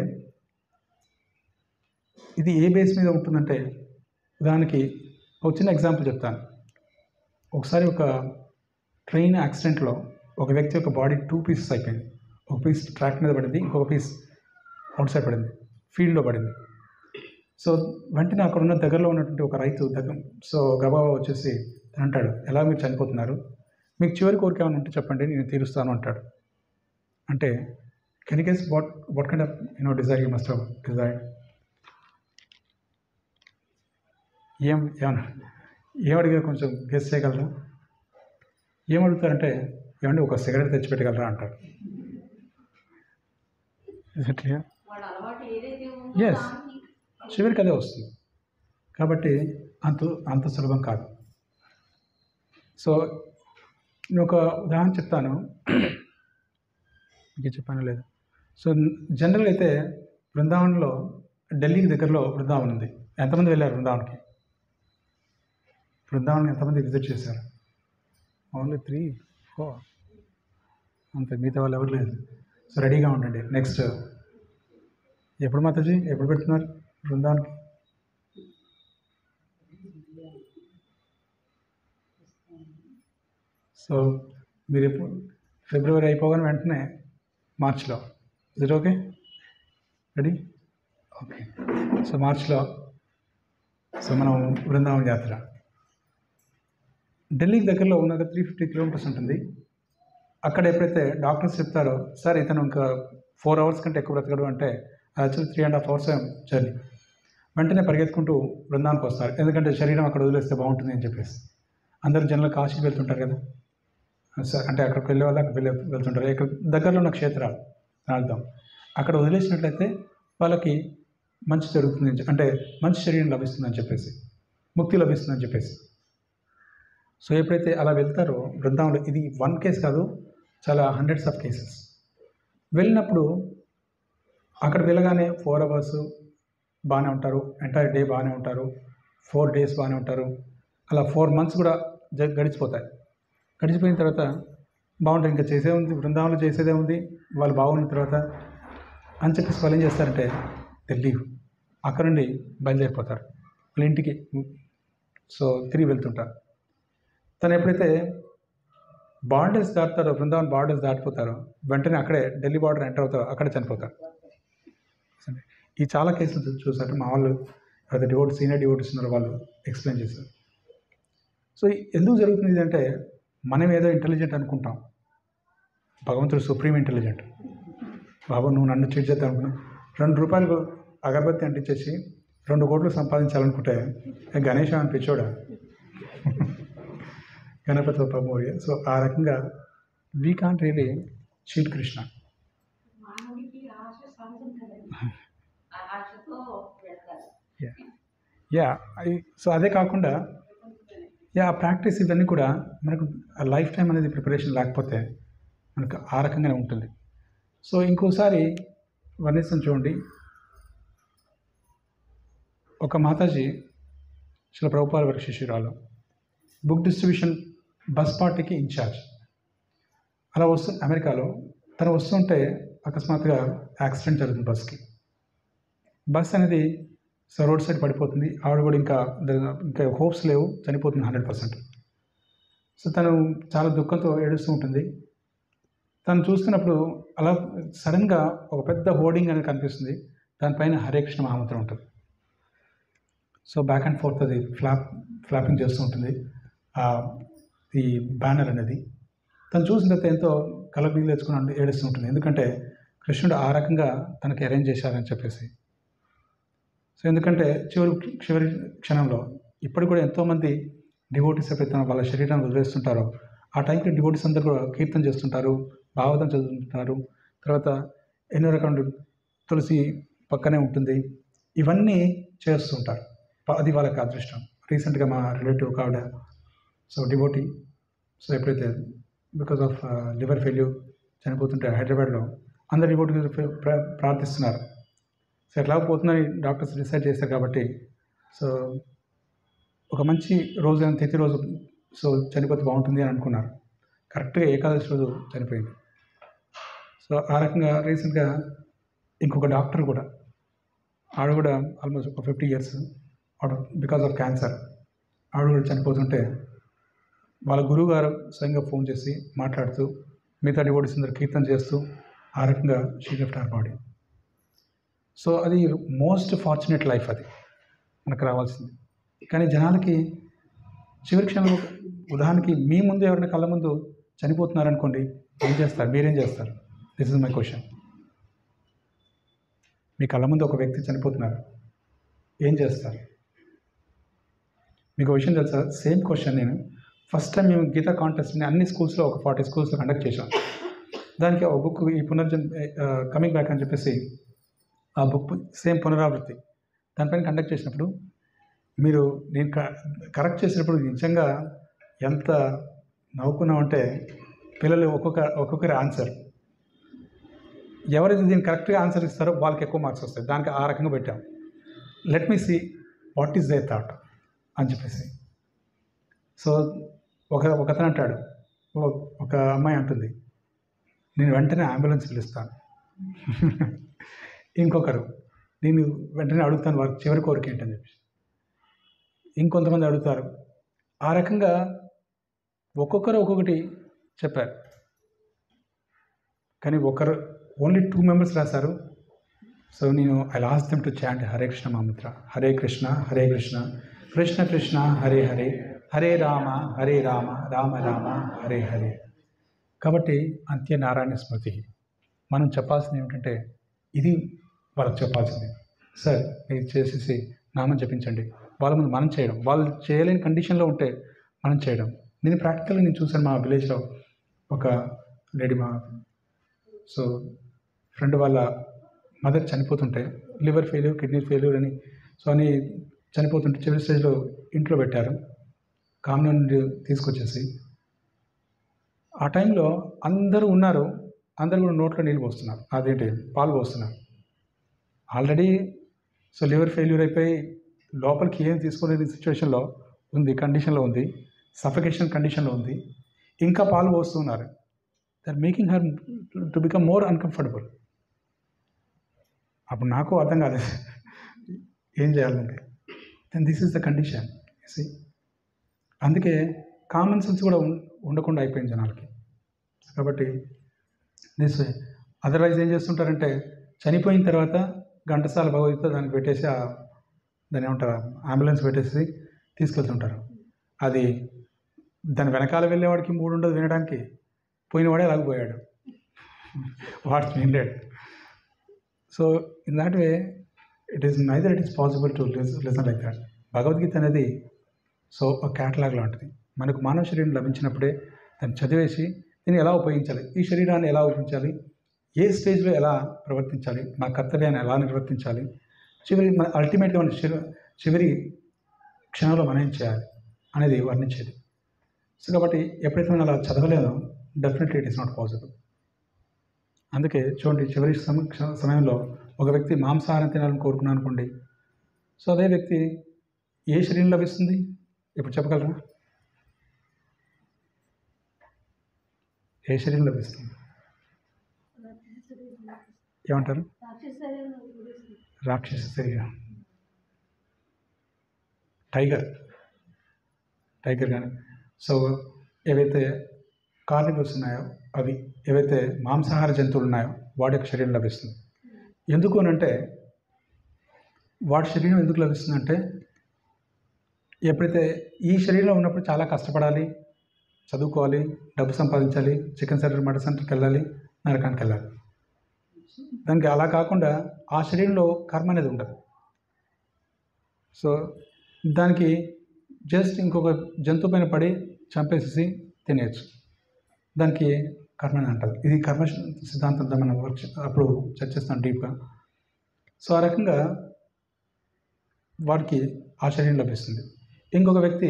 ఇది ఏ బేస్ మీద ఉంటుందంటే, దానికి ఒక చిన్న ఎగ్జాంపుల్ చెప్తాను. ఒకసారి ఒక ట్రైన్ యాక్సిడెంట్లో ఒక వ్యక్తి యొక్క బాడీ టూ పీసెస్ అయిపోయింది. ఒక పీస్ ట్రాక్ మీద పడింది, ఇంకొక పీస్ అవుట్ సైడ్ పడింది, ఫీల్డ్లో పడింది. సో వెంటనే అక్కడ ఉన్న దగ్గరలో ఉన్నటువంటి ఒక రైతు దగ్గర సో గబాబా వచ్చేసి అంటాడు, ఎలా మీరు చనిపోతున్నారు, మీకు చివరి కోరిక ఏమైనా ఉంటే చెప్పండి నేను తీరుస్తాను అంటాడు. అంటే can you guess what what kind of you know desire you must have desired? ఏం ఏమన్నా ఏం అడిగారు కొంచెం గెస్ చేయగలరా? ఏం అడుగుతారంటే, ఏమంటే ఒక సిగరెట్ తెచ్చిపెట్టగలరా అంటారు. ఎస్, చివరికి అదే వస్తుంది. కాబట్టి అంత అంత సులభం కాదు. సో నేను ఒక ఉదాహరణ చెప్తాను, ఇంకే చెప్పాను లేదు. సో జనరల్గా అయితే బృందావనంలో ఢిల్లీకి దగ్గరలో బృందావనం ఉంది. ఎంతమంది వెళ్ళారు బృందావన్కి? బృందావనం ఎంతమంది విజిట్ చేశారు? ఓన్లీ త్రీ ఫోర్ అంతే, మిగతా వాళ్ళు ఎవరు లేదు. సో రెడీగా ఉండండి. నెక్స్ట్ ఎప్పుడు మాతాజీ ఎప్పుడు పెడుతున్నారు బృందావన్కి? సో మీరు ఎప్పుడు ఫిబ్రవరి అయిపోగానే వెంటనే మార్చిలో, is it okay? Ready? Okay. So మార్చిలో సో మనం బృందావన్ యాత్ర ఢిల్లీకి దగ్గరలో ఉన్న త్రీ ఫిఫ్టీ కిలోమీటర్స్ ఉంటుంది. అక్కడ ఎప్పుడైతే డాక్టర్స్ చెప్తారో సార్ ఇతను ఇంకా ఫోర్ అవర్స్ కంటే ఎక్కువ బ్రతకడు అంటే, actually three and half hours journey. వెంటనే పరిగెత్తుకుంటూ బృందానికి వస్తారు, ఎందుకంటే శరీరం అక్కడ వదిలేస్తే బాగుంటుంది అని చెప్పేసి. అందరూ జనరల్ కాశీకి వెళ్తుంటారు కదా సార్, అంటే అక్కడికి వెళ్ళే వాళ్ళు అక్కడ వెళ్ళి వెళ్తుంటారు. ఇక్కడ దగ్గరలో ఉన్న క్షేత్రాలు అర్థం, అక్కడ వదిలేసినట్లయితే వాళ్ళకి మంచి జరుగుతుంది, అంటే మంచి శరీరం లభిస్తుందని చెప్పేసి, ముక్తి లభిస్తుందని చెప్పేసి. సో ఎప్పుడైతే అలా వెళ్తారో బృందావనంలో, ఇది వన్ కేస్ కాదు, చాలా హండ్రెడ్స్ ఆఫ్ కేసెస్. వెళ్ళినప్పుడు అక్కడ వెళ్ళగానే ఫోర్ అవర్స్ బాగానే ఉంటారు, ఎంటైర్ డే బాగానే ఉంటారు, ఫోర్ డేస్ బాగానే ఉంటారు, అలా ఫోర్ మంత్స్ కూడా జ గడిచిపోతాయి. గడిచిపోయిన తర్వాత బాగుంటుంది, ఇంకా చేసే ఉంది బృందావనంలో, చేసేదే ఉంది, వాళ్ళు బాగున్న తర్వాత అని చెప్పేసి వాళ్ళు ఏం చేస్తారంటే ఢిల్లీ అక్కడ నుండి బయలుదేరిపోతారు వాళ్ళ ఇంటికి. సో తిరిగి వెళ్తుంటారు. తను ఎప్పుడైతే బార్డర్స్ దాటుతారో, బృందావన్ బార్డర్స్ దాటిపోతారో, వెంటనే అక్కడే ఢిల్లీ బార్డర్ ఎంటర్ అవుతారో అక్కడే చనిపోతారు. ఈ చాలా కేసులు చూసారు మా వాళ్ళు, ఎవరైతే డివోట్ సీనియర్ డివోటీస్ ఉన్నారో వాళ్ళు ఎక్స్ప్లెయిన్ చేశారు. సో ఎందుకు జరుగుతుంది అంటే, మనం ఏదో ఇంటెలిజెంట్ అనుకుంటాం, భగవంతుడు సుప్రీం ఇంటెలిజెంట్. బాబు నువ్వు నన్ను చీట్ చేద్దాం అనుకున్నావు, రెండు రూపాయలు అగరబత్తి అంటించేసి రెండు కోట్లు సంపాదించాలనుకుంటే గణేష్ అని పిచ్చోడా? గణపతి బప్పా మోరియా. సో ఆ రకంగా we can't really cheat Krishna. మానవుడికి ఆశ సహజం కదండి, ఆ ఆశతో వెళ్తారు. యా యా సో అదే కాకుండా యా ప్రాక్టీస్ ఇవన్నీ కూడా మనకు లైఫ్ టైం అనేది ప్రిపరేషన్ లేకపోతే మనకు ఆ రకంగానే ఉంటుంది. సో ఇంకోసారి వర్ణిస్తాను చూడండి. ఒక మాతాజీ శ్రీల ప్రభుపాద వారి శిష్యురాలు, బుక్ డిస్ట్రిబ్యూషన్ బస్ పార్టీకి ఇన్ఛార్జ్. అలా వస్తు అమెరికాలో తను వస్తుంటే అకస్మాత్తుగా యాక్సిడెంట్ జరుగుతుంది బస్కి. బస్ అనేది సో రోడ్ సైడ్ పడిపోతుంది. ఆవిడ కూడా ఇంకా ఇంకా హోప్స్ లేవు, చనిపోతుంది హండ్రెడ్ పర్సెంట్. సో తను చాలా దుఃఖంతో ఏడుస్తూ ఉంటుంది. తను చూస్తున్నప్పుడు అలా సడన్గా ఒక పెద్ద హోర్డింగ్ అనేది కనిపిస్తుంది. దానిపైన హరే కృష్ణ మహామంత్రం ఉంటుంది. సో బ్యాక్ అండ్ ఫోర్త్ అది ఫ్లాప్ ఫ్లాపింగ్ చేస్తూ ఉంటుంది ఈ బ్యానర్ అనేది. తను చూసిన తర్వాత ఎంతో కలబీలు తెచ్చుకుని ఏడుస్తూ ఉంటుంది. ఎందుకంటే కృష్ణుడు ఆ రకంగా తనకి అరేంజ్ చేశారని చెప్పేసి. సో ఎందుకంటే చివరి చివరి క్షణంలో ఇప్పటికి కూడా ఎంతోమంది డివోటీస్ ఎప్పుడైతే వాళ్ళ శరీరాన్ని వదిలేస్తుంటారో ఆ టైంకి డివోటీస్ అందరూ కూడా కీర్తన చేస్తుంటారు, భాగవతం చదువుతుంటారు. తర్వాత ఎన్నో రకాల తులసి పక్కనే ఉంటుంది, ఇవన్నీ చేస్తుంటారు. అది వాళ్ళకి అదృష్టం. రీసెంట్గా మా రిలేటివ్ ఒక ఆవిడ సో డివోటీ, సో ఎప్పుడైతే బికాస్ ఆఫ్ లివర్ ఫెయిల్యూర్ చనిపోతుంటే హైదరాబాద్లో అందరు డివోటీ ప్రార్థిస్తున్నారు. సో ఎట్లా పోతుందని డాక్టర్స్ డిసైడ్ చేశారు కాబట్టి సో ఒక మంచి రోజు అని తిథి రోజు సో చనిపోతే బాగుంటుంది అని అనుకున్నారు. కరెక్ట్గా ఏకాదశి రోజు చనిపోయింది. సో ఆ రకంగా రీసెంట్గా ఇంకొక డాక్టర్ కూడా ఆవిడ కూడా ఆల్మోస్ట్ ఒక ఫిఫ్టీ ఇయర్స్ ఆవిడ బికాస్ ఆఫ్ క్యాన్సర్ ఆవిడ కూడా చనిపోతుంటే వాళ్ళ గురువు గారు స్వయంగా ఫోన్ చేసి మాట్లాడుతూ మిగతా డివోటీస్ అందరూ కీర్తన చేస్తూ ఆ రకంగా she left our body. So అది మోస్ట్ ఫార్చునేట్ లైఫ్ అది మనకు రావాల్సింది. కానీ జనాలకి చివరి క్షణంలో ఉదాహరణకి మీ ముందు ఎవరైనా కళ్ళ ముందు చనిపోతున్నారనుకోండి, ఏం చేస్తారు? మీరేం చేస్తారు? This is my question. మీ కళ్ళ ముందు ఒక వ్యక్తి చనిపోతున్నారు, ఏం చేస్తారు? మీకు విషయం తెలుసా? సేమ్ క్వశ్చన్ నేను ఫస్ట్ టైం మేము గీతా కాంటెస్ట్ని అన్ని స్కూల్స్లో ఒక ఫార్టీ స్కూల్స్లో కండక్ట్ చేశాం. దానికి ఒక బుక్ ఈ పునర్జన్ కమింగ్ బ్యాక్ అని చెప్పేసి ఆ బుక్ సేమ్ పునరావృత్తి దానిపైన కండక్ట్ చేసినప్పుడు మీరు నేను కరెక్ట్ చేసినప్పుడు నిజంగా ఎంత నవ్వుకున్నామంటే పిల్లలు ఒక్కొక్క ఒక్కొక్కరి ఆన్సర్ ఎవరైతే దీన్ని కరెక్ట్గా ఆన్సర్ ఇస్తారో వాళ్ళకి ఎక్కువ మార్క్స్ వస్తాయి. దానికి ఆ రకంగా పెట్టాం. Let me see what is the thought అని చెప్పేసి. సో ఒక ఒకతను అంటాడు, ఒక అమ్మాయి అంటుంది, నేను వెంటనే అంబులెన్స్ పిలుస్తాను. ఇంకొకరు, నేను వెంటనే అడుగుతాను వారికి చివరి కోరిక ఏంటని చెప్పి. ఇంకొంతమంది అడుగుతారు. ఆ రకంగా ఒక్కొక్కరు ఒక్కొక్కటి చెప్పారు. కానీ ఒకరు ఓన్లీ టూ మెంబర్స్ రాశారు. సో నేను I last them to chant Hare Krishna మహామంత్ర. హరే కృష్ణ హరే కృష్ణ కృష్ణ కృష్ణ హరే హరే హరే రామ హరే రామ రామ రామ హరే హరే. కాబట్టి అంత్య నారాయణ స్మృతి మనం చెప్పాల్సింది ఏమిటంటే ఇది వాళ్ళకి చెప్పాల్సింది. సార్ మీరు చేసేసి నామం జపించండి. వాళ్ళ ముందు మనం చేయడం, వాళ్ళు చేయలేని కండిషన్లో ఉంటే మనం చేయడం. నేను ప్రాక్టికల్గా నేను చూశాను. మా విలేజ్లో ఒక లేడీ, మా సో ఫ్రెండ్ వాళ్ళ మదర్ చనిపోతుంటే లివర్ ఫెయిల్యూర్, కిడ్నీ ఫెయిల్యూర్ అని సో అని చనిపోతుంటే చివరి స్టేజ్లో ఇంట్లో పెట్టారు. కామన్ నుండి తీసుకొచ్చేసి ఆ టైంలో అందరూ ఉన్నారు, అందరూ కూడా నోట్లో నీళ్ళు పోస్తున్నారు, అదేంటి పాలు పోస్తున్నారు. ఆల్రెడీ సో లివర్ ఫెయిల్యూర్ అయిపోయి లోపలికి ఏం తీసుకోలేని సిచ్యువేషన్లో ఉంది, కండిషన్లో ఉంది, సఫికేషన్ కండిషన్లో ఉంది. ఇంకా పాలు పోస్తున్నారు. They are making her to become more uncomfortable. అప్పుడు నాకు అర్థం కాలేదు ఏం చేయాలంటే. Then this is the condition. సి అందుకే కామన్ సెన్స్ కూడా ఉండకుండా అయిపోయింది జనాలకి. కాబట్టి దిస్ వే. అదర్వైజ్ ఏం చేస్తుంటారంటే చనిపోయిన తర్వాత ఘంటసాల భగవద్గీత దానికి పెట్టేసి దాన్ని ఏమంటారు అంబులెన్స్ పెట్టేసి తీసుకెళ్తుంటారు. అది దాని వెనకాల వెళ్ళేవాడికి మూడు ఉండదు వినడానికి, పోయినవాడే అలాగిపోయాడు, what's minded. So in that way it is neither it is possible to listen like that. Bhagavad Gita అనేది సో ఒక క్యాటలాగ్ లాంటిది. మనకు మానవ శరీరం లభించినప్పుడే దాన్ని చదివేసి దీన్ని ఎలా ఉపయోగించాలి, ఈ శరీరాన్ని ఎలా ఉపయోగించాలి, ఏ స్టేజ్లో ఎలా ప్రవర్తించాలి, మన కర్తవ్యాన్ని ఎలా నిర్వర్తించాలి, చివరి మన అల్టిమేట్గా మన చివరి చివరి క్షణంలో మనం ఏం చేయాలి అనేది వర్ణించేది. సో కాబట్టి ఎప్పుడైతే మనం అలా చదవలేదో definitely it is not possible. అందుకే చూడండి, చివరి సమ సమయంలో ఒక వ్యక్తి మాంసాహారం తినాలని కోరుకున్నాను అనుకోండి, సో అదే వ్యక్తి ఏ శరీరం లభిస్తుంది ఇప్పుడు చెప్పగలరా? ఏ శరీరం లభిస్తుంది? ఏమంటారు? రాక్షస శరీరం. టైగర్ టైగర్ కానీ సో ఏవైతే కార్నివోర్స్ ఉన్నాయో అవి, ఏవైతే మాంసాహార జంతువులు ఉన్నాయో వాటి యొక్క శరీరం లభిస్తుంది. ఎందుకు అనంటే వాటి శరీరం ఎందుకు లభిస్తుందంటే ఎప్పుడైతే ఈ శరీరంలో ఉన్నప్పుడు చాలా కష్టపడాలి, చదువుకోవాలి, డబ్బు సంపాదించాలి, చికెన్ సెంటర్ మటన్ సెంటర్కి వెళ్ళాలి, నరకానికి వెళ్ళాలి. దానికి అలా కాకుండా ఆ శరీరంలో కర్మ అనేది ఉండదు. సో దానికి జస్ట్ ఇంకొక జంతువు పైన పడి చంపేసేసి తినేయచ్చు. దానికి కర్మ అని అంటారు. ఇది కర్మ సిద్ధాంతంతో మనం వర్క్ అప్పుడు చర్చిస్తాం డీప్గా. సో ఆ రకంగా వాడికి ఆ శరీరం లభిస్తుంది. ఇంకొక వ్యక్తి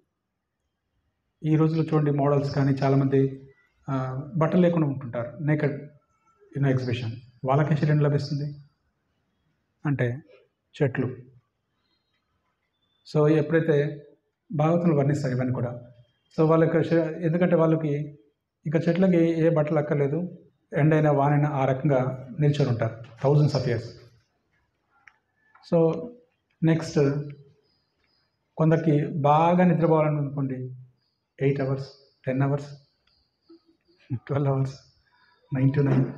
ఈ రోజుల్లో చూడండి, మోడల్స్ కానీ చాలామంది బట్టలు లేకుండా ఉంటుంటారు, నేకెడ్ ఇన్ ఎగ్జిబిషన్. వాళ్ళకే శరీరం లభిస్తుంది అంటే చెట్లు. సో ఎప్పుడైతే భాగవతులు వర్ణిస్తారు ఇవన్నీ కూడా, సో వాళ్ళకి ఎందుకంటే వాళ్ళకి ఇక చెట్లకి ఏ బట్టలు అక్కర్లేదు, ఎండైనా వానైనా ఆ రకంగా నిల్చొని ఉంటారు thousands of years. So next కొందరికి బాగా నిద్రపోవాలని అనుకోండి, eight hours ten hours twelve hours nine to nine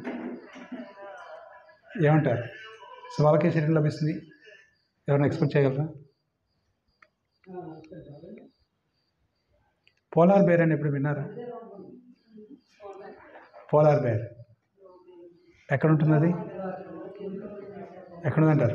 ఏమంటారు? సో వాళ్ళకే శరీరం లభిస్తుంది. ఎవరైనా ఎక్స్పెక్ట్ చేయగలరా? పోలార్ బేర్ అని ఎప్పుడు విన్నారా? పోలార్ బేర్ ఎక్కడ ఉంటుంది? అది ఎక్కడుందంటారు?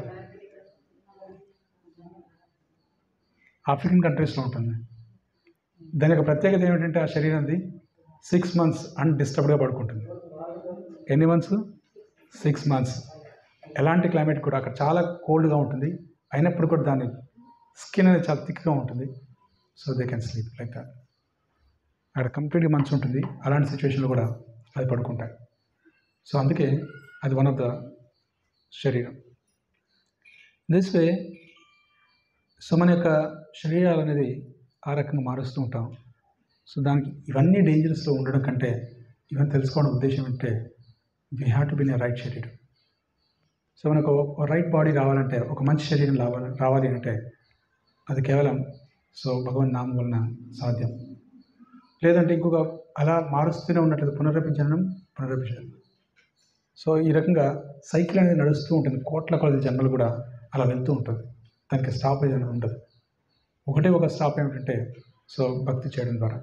ఆఫ్రికన్ కంట్రీస్లో ఉంటుంది. దాని యొక్క ప్రత్యేకత ఏమిటంటే ఆ శరీరంది సిక్స్ మంత్స్ అన్డిస్టర్బ్డ్గా పడుకుంటుంది. ఎన్ని మంత్స్? Six months. ఎలాంటి క్లైమేట్ కూడా అక్కడ చాలా కోల్డ్గా ఉంటుంది, అయినప్పుడు కూడా దాని స్కిన్ అనేది చాలా థిక్గా ఉంటుంది. So they can sleep like that. అక్కడ కంప్లీట్గా మంచు ఉంటుంది, అలాంటి సిచ్యువేషన్లో కూడా అది పడుకుంటాయి. సో అందుకే అది వన్ ఆఫ్ ద శరీరం. దిస్ వే సో మన యొక్క శరీరాలు అనేది ఆ రకంగా మారుస్తూ ఉంటాం. సో దానికి ఇవన్నీ డేంజరస్లో ఉండడం కంటే ఇవన్నీ తెలుసుకోవడం ఉద్దేశం అంటే we have to be in a right శరీరం. సో మనకు రైట్ బాడీ రావాలంటే, ఒక మంచి శరీరం రావాలి రావాలి అంటే అది కేవలం సో భగవన్ నామం వలన సాధ్యం. లేదంటే ఇంకొక అలా మారుస్తూనే ఉన్నట్లయితే పునరపి జననం పునరపి జననం. సో ఈ రకంగా సైకిల్ అనేది నడుస్తూ ఉంటుంది, కోట్ల కొలది జన్మలు కూడా అలా వెళ్తూ ఉంటుంది. దానికి స్టాపేజ్ అనేది ఉండదు. ఒకటే ఒక స్టాప్ ఏమిటంటే సో భక్తి చేయడం ద్వారా.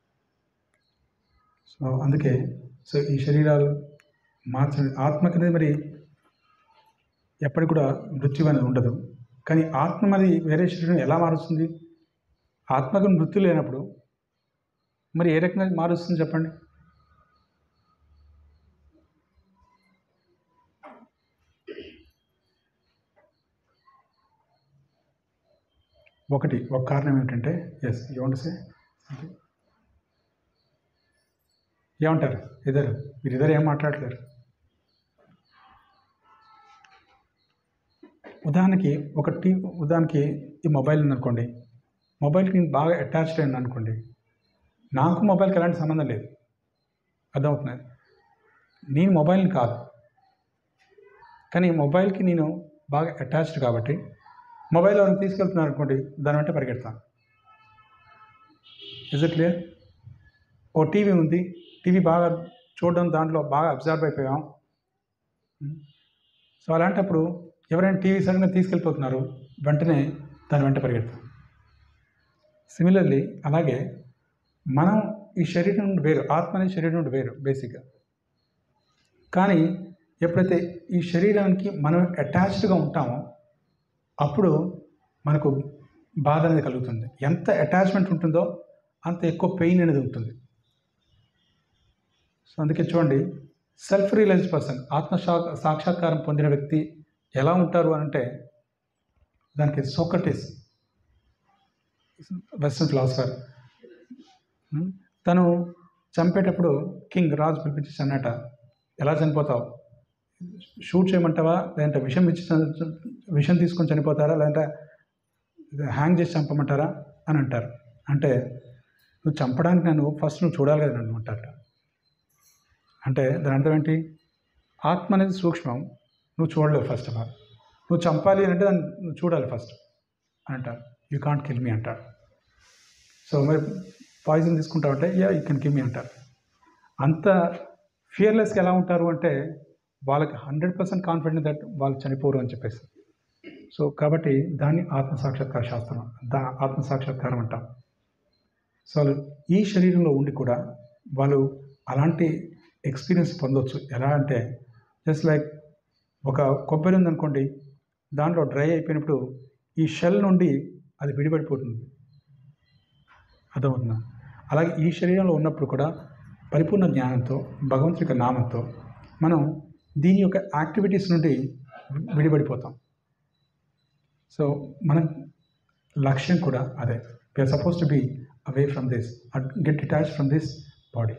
సో అందుకే సో ఈ శరీరాలు మార్చడం ఆత్మకి అనేది మరి ఎప్పటికి కూడా మృత్యు అనేది ఉండదు. కానీ ఆత్మ మరి వేరే శరీరం ఎలా మారుస్తుంది? ఆత్మకు మృత్యు లేనప్పుడు మరి ఏ రకంగా మారుస్తుంది చెప్పండి? ఒకటి ఒక కారణం ఏమిటంటే yes you want to say ఏమంటారు? ఇద్దరు మీరు ఇద్దరు ఏం మాట్లాడలేరు. ఉదాహరణకి ఒక టీ ఉదాహరణకి ఈ మొబైల్ ఉందనుకోండి, మొబైల్కి నేను బాగా అటాచ్డ్ అయ్యాను అనుకోండి, నాకు మొబైల్కి ఎలాంటి సంబంధం లేదు, అర్థమవుతున్నది. నేను మొబైల్ని కాదు, కానీ మొబైల్కి నేను బాగా అటాచ్డ్ కాబట్టి మొబైల్ ఎవరిని తీసుకెళ్తున్నాను అనుకోండి, దాని వెంట పరిగెడతాను. Is it clear? ఓ టీవీ ఉంది, టీవీ బాగా చూడడం, దాంట్లో బాగా అబ్జర్వ్ అయిపోయాం. సో అలాంటప్పుడు ఎవరైనా టీవీ సడన్గా తీసుకెళ్ళిపోతున్నారు, వెంటనే దాని వెంట పరిగెడతాం. సిమిలర్లీ అలాగే మనం ఈ శరీరం నుండి వేరు, ఆత్మ అనే శరీరం నుండి వేరు బేసిక్గా. కానీ ఎప్పుడైతే ఈ శరీరానికి మనం అటాచ్డ్గా ఉంటామో అప్పుడు మనకు బాధ అనేది కలుగుతుంది. ఎంత అటాచ్మెంట్ ఉంటుందో అంత ఎక్కువ పెయిన్ అనేది ఉంటుంది. సో అందుకే చూడండి, సెల్ఫ్ రియలైజ్డ్ పర్సన్, ఆత్మ సాక్షాత్కారం పొందిన వ్యక్తి ఎలా ఉంటారు అని అంటే, దానికి సోక్రటీస్ వెస్టర్న్ ఫిలాసఫర్, తను చంపేటప్పుడు కింగ్ రాజు పిలిపించి అన్నట, ఎలా చనిపోతావు, షూట్ చేయమంటావా, లేదంటే విషం ఇచ్చి విషం తీసుకొని చనిపోతారా, లేదంటే హ్యాంగ్ చేసి చంపమంటారా అని అంటారు. అంటే నువ్వు చంపడానికి నన్ను ఫస్ట్ నువ్వు చూడాలి కదా నన్ను అంటారు. అంటే దాని అర్థం ఏంటి, ఆత్మ అనేది సూక్ష్మం, నువ్వు చూడలేవు ఫస్ట్ ఆఫ్ ఆల్. నువ్వు చంపాలి అంటే దాన్ని నువ్వు చూడాలి ఫస్ట్ అని అంటారు. యూ కాంట్ కిల్ మీ అంటారు. సో మరి పాయిజన్ తీసుకుంటావు అంటే yeah you can kill me అంటారు. అంత ఫియర్లెస్గా ఎలా ఉంటారు అంటే, వాళ్ళకి హండ్రెడ్ పర్సెంట్ కాన్ఫిడెంట్ దట్ వాళ్ళు చనిపోరు అని చెప్పేసి. సో కాబట్టి దాన్ని ఆత్మసాక్షాత్కార శాస్త్రం, దా ఆత్మసాక్షాత్కారం అంటాం. సో ఈ శరీరంలో ఉండి కూడా వాళ్ళు అలాంటి ఎక్స్పీరియన్స్ పొందవచ్చు. ఎలా అంటే, జస్ట్ లైక్ ఒక కొబ్బరి ఉందనుకోండి, దాంట్లో డ్రై అయిపోయినప్పుడు ఈ షెల్ నుండి అది విడిపడిపోతుంది, అర్థమవుతుందా? అలాగే ఈ శరీరంలో ఉన్నప్పుడు కూడా పరిపూర్ణ జ్ఞానంతో, భగవంతుడి యొక్క నామంతో మనం దీని యొక్క యాక్టివిటీస్ నుండి విడిపడిపోతాం. సో మన లక్ష్యం కూడా అదే, we are suppose to be away from this, get detach from this body.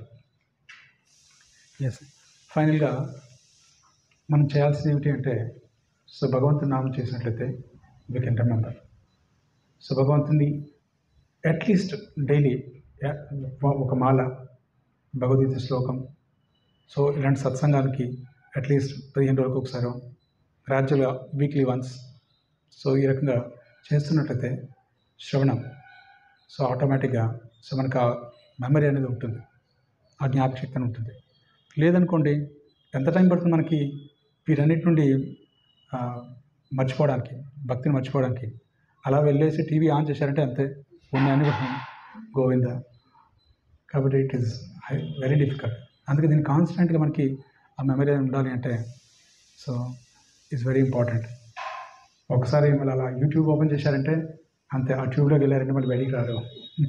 Yes, ఫైనల్గా మనం చేయాల్సింది ఏమిటి అంటే, సో భగవంతుని నామం చేసినట్లయితే వీ కెన్ రిమెంబర్. సో భగవంతుని అట్లీస్ట్ డైలీ ఒక మాల, భగవద్గీత శ్లోకం, సో ఇలాంటి సత్సంగానికి అట్లీస్ట్ పదిహేను రోజులకు ఒకసారి, గ్రాడ్యువల్గా వీక్లీ వన్స్, సో ఈ రకంగా చేస్తున్నట్లయితే శ్రవణం, సో ఆటోమేటిక్గా సో మనకు ఆ మెమరీ అనేది ఉంటుంది, ఆ జ్ఞాపకశక్తి అని ఉంటుంది. లేదనుకోండి, ఎంత టైం పడుతుంది మనకి వీరన్నిటి నుండి మర్చిపోవడానికి, భక్తిని మర్చిపోవడానికి? అలా వెళ్ళేసి టీవీ ఆన్ చేశారంటే అంతే, ఉన్నాయని గోవింద. కాబట్టి ఇట్ ఈస్ వెరీ డిఫికల్ట్. అందుకే దీన్ని కాన్స్టెంట్గా మనకి ఆ మెమరీ ఉండాలి అంటే, సో ఇట్స్ వెరీ ఇంపార్టెంట్. ఒకసారి మళ్ళీ అలా యూట్యూబ్ ఓపెన్ చేశారంటే అంతే, ఆ ట్యూబ్లోకి వెళ్ళారంటే మళ్ళీ బయటికి రారు.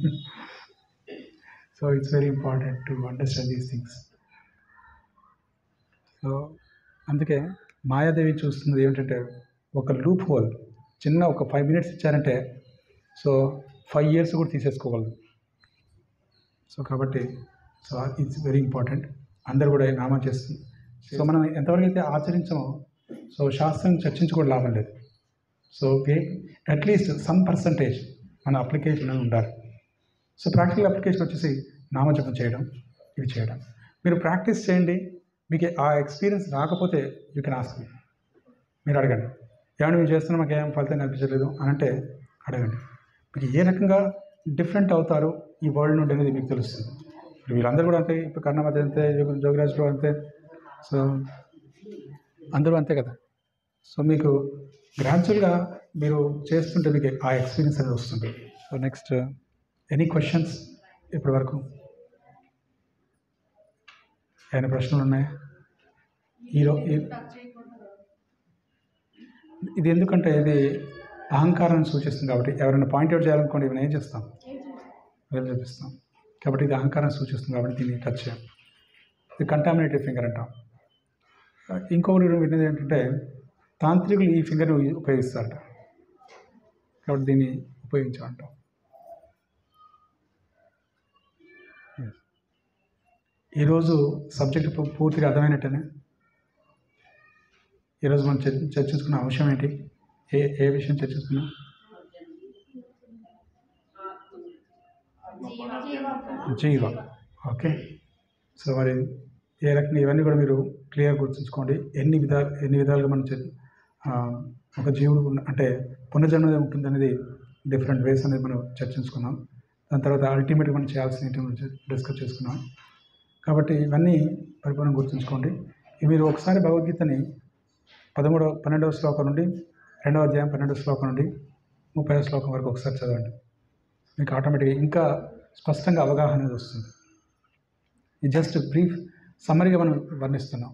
So it's very important to understand these things. So అందుకే మాయాదేవి చూస్తున్నది ఏమిటంటే, ఒక లూప్ హోల్, చిన్న ఒక ఫైవ్ మినిట్స్ ఇచ్చారంటే సో ఫైవ్ ఇయర్స్ కూడా తీసేసుకోగలదు. సో కాబట్టి సో ఇట్స్ వెరీ ఇంపార్టెంట్. అందరు కూడా నామం చేస్తుంది. సో మనం ఎంతవరకు అయితే ఆచరించామో, సో శాస్త్రం చర్చించుకోవడం లాభం లేదు. సో అట్లీస్ట్ సమ్ పర్సంటేజ్ మన అప్లికేషన్ ఉండాలి. సో ప్రాక్టికల్ అప్లికేషన్ వచ్చేసి నామజపం చేయడం, ఇవి చేయడం. మీరు ప్రాక్టీస్ చేయండి. మీకు ఆ ఎక్స్పీరియన్స్ రాకపోతే యూ కెన్ ఆస్క్ మీ, మీరు అడగండి. ఏమైనా మేము చేస్తున్నా మాకు ఏం ఫలితం కనిపించలేదు అని అంటే అడగండి. మీకు ఏ రకంగా డిఫరెంట్ అవుతారు ఈ వరల్డ్ నుండి అనేది మీకు తెలుస్తుంది. ఇప్పుడు వీళ్ళందరూ కూడా అంతే, ఇప్పుడు కర్ణమతి అంతే, జోగిరాజులు అంతే, సో అందరూ అంతే కదా. సో మీకు గ్రాడ్యువల్గా మీరు చేస్తుంటే మీకు ఆ ఎక్స్పీరియన్స్ అనేది వస్తుంది. సో నెక్స్ట్ ఎనీ క్వశ్చన్స్ ఇప్పటి వరకు? ఏమైనా ప్రశ్నలు ఉన్నాయా? ఈరో ఇది ఎందుకంటే ఇది అహంకారాన్ని సూచిస్తుంది కాబట్టి, ఎవరైనా పాయింట్అవుట్ చేయాలనుకోండి ఇవన్నీ ఏం చేస్తాం, వెళ్ళి చూపిస్తాం. కాబట్టి ఇది అహంకారాన్ని సూచిస్తుంది కాబట్టి దీన్ని టచ్ చేయాలి. ఇది కంటామినేటెడ్ ఫింగర్ అంటాం. ఇంకొకటి విన్నది ఏంటంటే, తాంత్రికులు ఈ ఫింగర్ని ఉపయోగిస్తారట, కాబట్టి దీన్ని ఉపయోగించాలంటాం. ఈరోజు సబ్జెక్ట్ పూర్తిగా అర్థమైనట్టేనే. ఈరోజు మనం చర్చ చర్చించుకున్న అంశం ఏంటి, ఏ ఏ విషయం చర్చించుకున్నాం? జీవ. ఓకే. సో మరి ఏ రకంగా ఇవన్నీ కూడా మీరు క్లియర్ గుర్తుంచుకోండి. ఎన్ని విధాలు ఎన్ని విధాలుగా మనం ఒక జీవుడు అంటే పునర్జన్మ ఉంటుందనేది డిఫరెంట్ వేస్ అనేది మనం చర్చించుకున్నాం. దాని తర్వాత అల్టిమేట్గా మనం చేయాల్సినవి డిస్కస్ చేసుకున్నాం. కాబట్టి ఇవన్నీ పరిపూర్ణంగా గుర్తుంచుకోండి. మీరు ఒకసారి భగవద్గీతని పదమూడవ పన్నెండవ శ్లోకం నుండి రెండవ అధ్యాయం పన్నెండవ శ్లోకం నుండి ముప్పైవ శ్లోకం వరకు ఒకసారి చదవండి. మీకు ఆటోమేటిక్గా ఇంకా స్పష్టంగా అవగాహన అనేది వస్తుంది. ఇది జస్ట్ బ్రీఫ్ సమ్మరీగా మనం వర్ణిస్తున్నాం.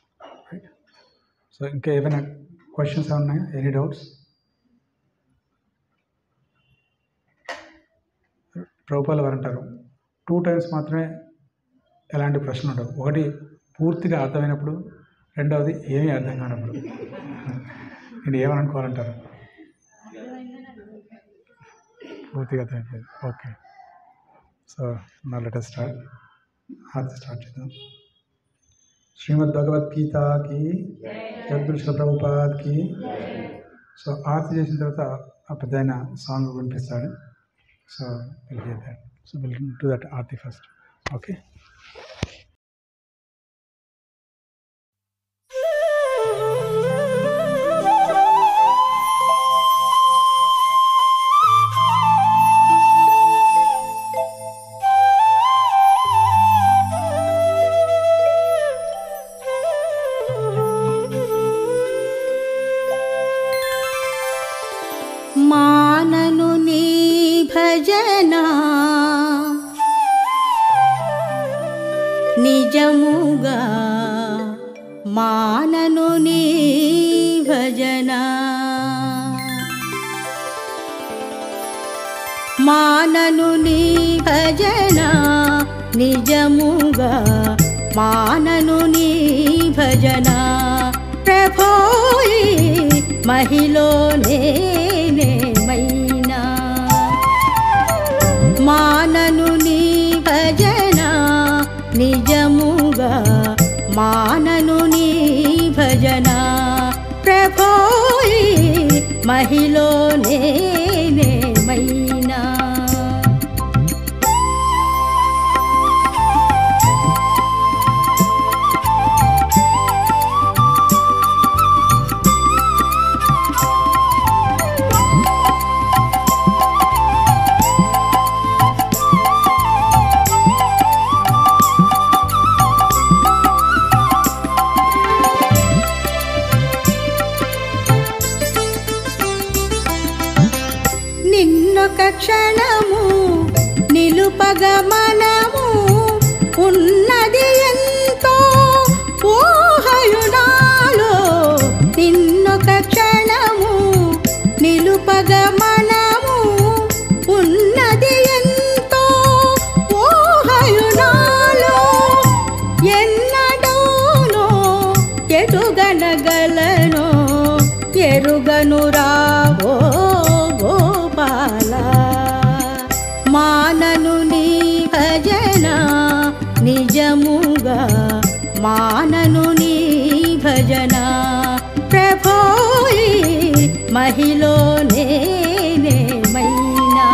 సో ఇంకా ఏమైనా క్వశ్చన్స్ ఉన్నాయా? Any doubts? ప్రభుపాల వారు అంటారు, టూ టైమ్స్ మాత్రమే ఎలాంటి ప్రశ్నలు ఉండవు. ఒకటి పూర్తిగా అర్థమైనప్పుడు, రెండవది ఏమీ అర్థం కానప్పుడు. నేను ఏమనుకోవాలంటారు? పూర్తిగా అర్థమైపోయింది. ఓకే, సో నా let us start. Aarti start చేద్దాం. శ్రీమద్ భగవద్గీతకి జగద్గురు శ్రీ ప్రభుపాద్కి. సో ఆరతి చేసిన తర్వాత ఆ పెద్ద ఆయన సాంగ్ వినిపిస్తాడు. So will hear that. So will do that aarti first. Okay. మానను నీ భజనా నిజముగా, మానను నీ భజనా, మానను నీ భజనా నిజముగా, మానను నీ భజనా. ప్రభోయి మహిలో నేనేమైనా, మానను నీ భజనా నిజముగా, మానను నీ భజనా. ప్రభోయి మహిలో నేనేమైనా. నిన్నొక క్షణము నిలుపగ మనము, ఉన్నది ఎంతో ఊహయునాలో. నిన్నొక క్షణము నిలుపగ మనము, ఉన్నది ఎంతో ఊహయునాలో. ఎన్నడూనో ఎటుగనగలనో ఎరుగను రావో గోపాల. మానను నీ భజనా నిజముగా, మానను నీ భజనా. ప్రభోయి మహిలో నేనేమైనా.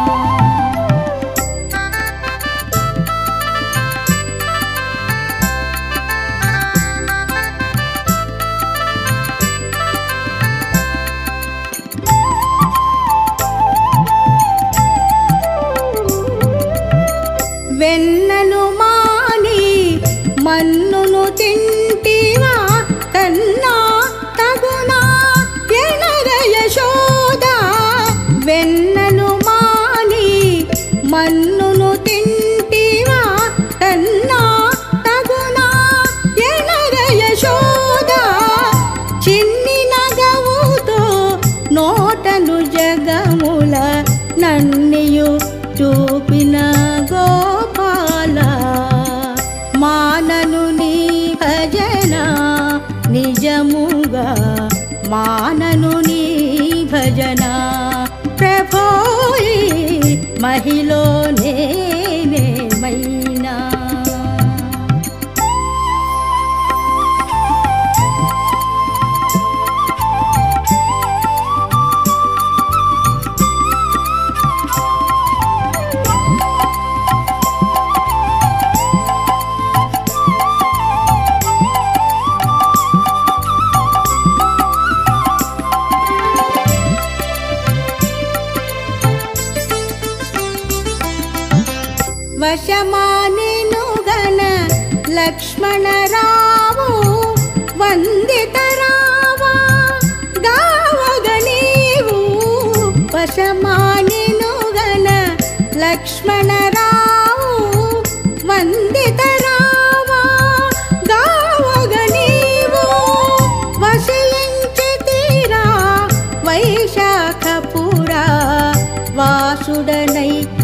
వెన్నను మాని మన్నును తింటివా కన్నా తగునా ఎనగ యశోద. వెన్నను మాని మన్నును తింటివా కన్నా తగునా ఎనగ యశోద. చిన్ని నగవుతో నోటను జగముల నన్నియు చూపిన గోపాల. మానను నీ భజనా నిజముగా, మానను నీ భజనా. ప్రభోయి మహిలో నేనేమైనా. వశమానెను గన లక్ష్మణ రావు, వందిత రావా గావగ నీవు. వశమానెను గన లక్ష్మణ రావు, వందిత రావా గావగ నీవు. వశయించి తీరా వైశాఖపురా వాసుడనై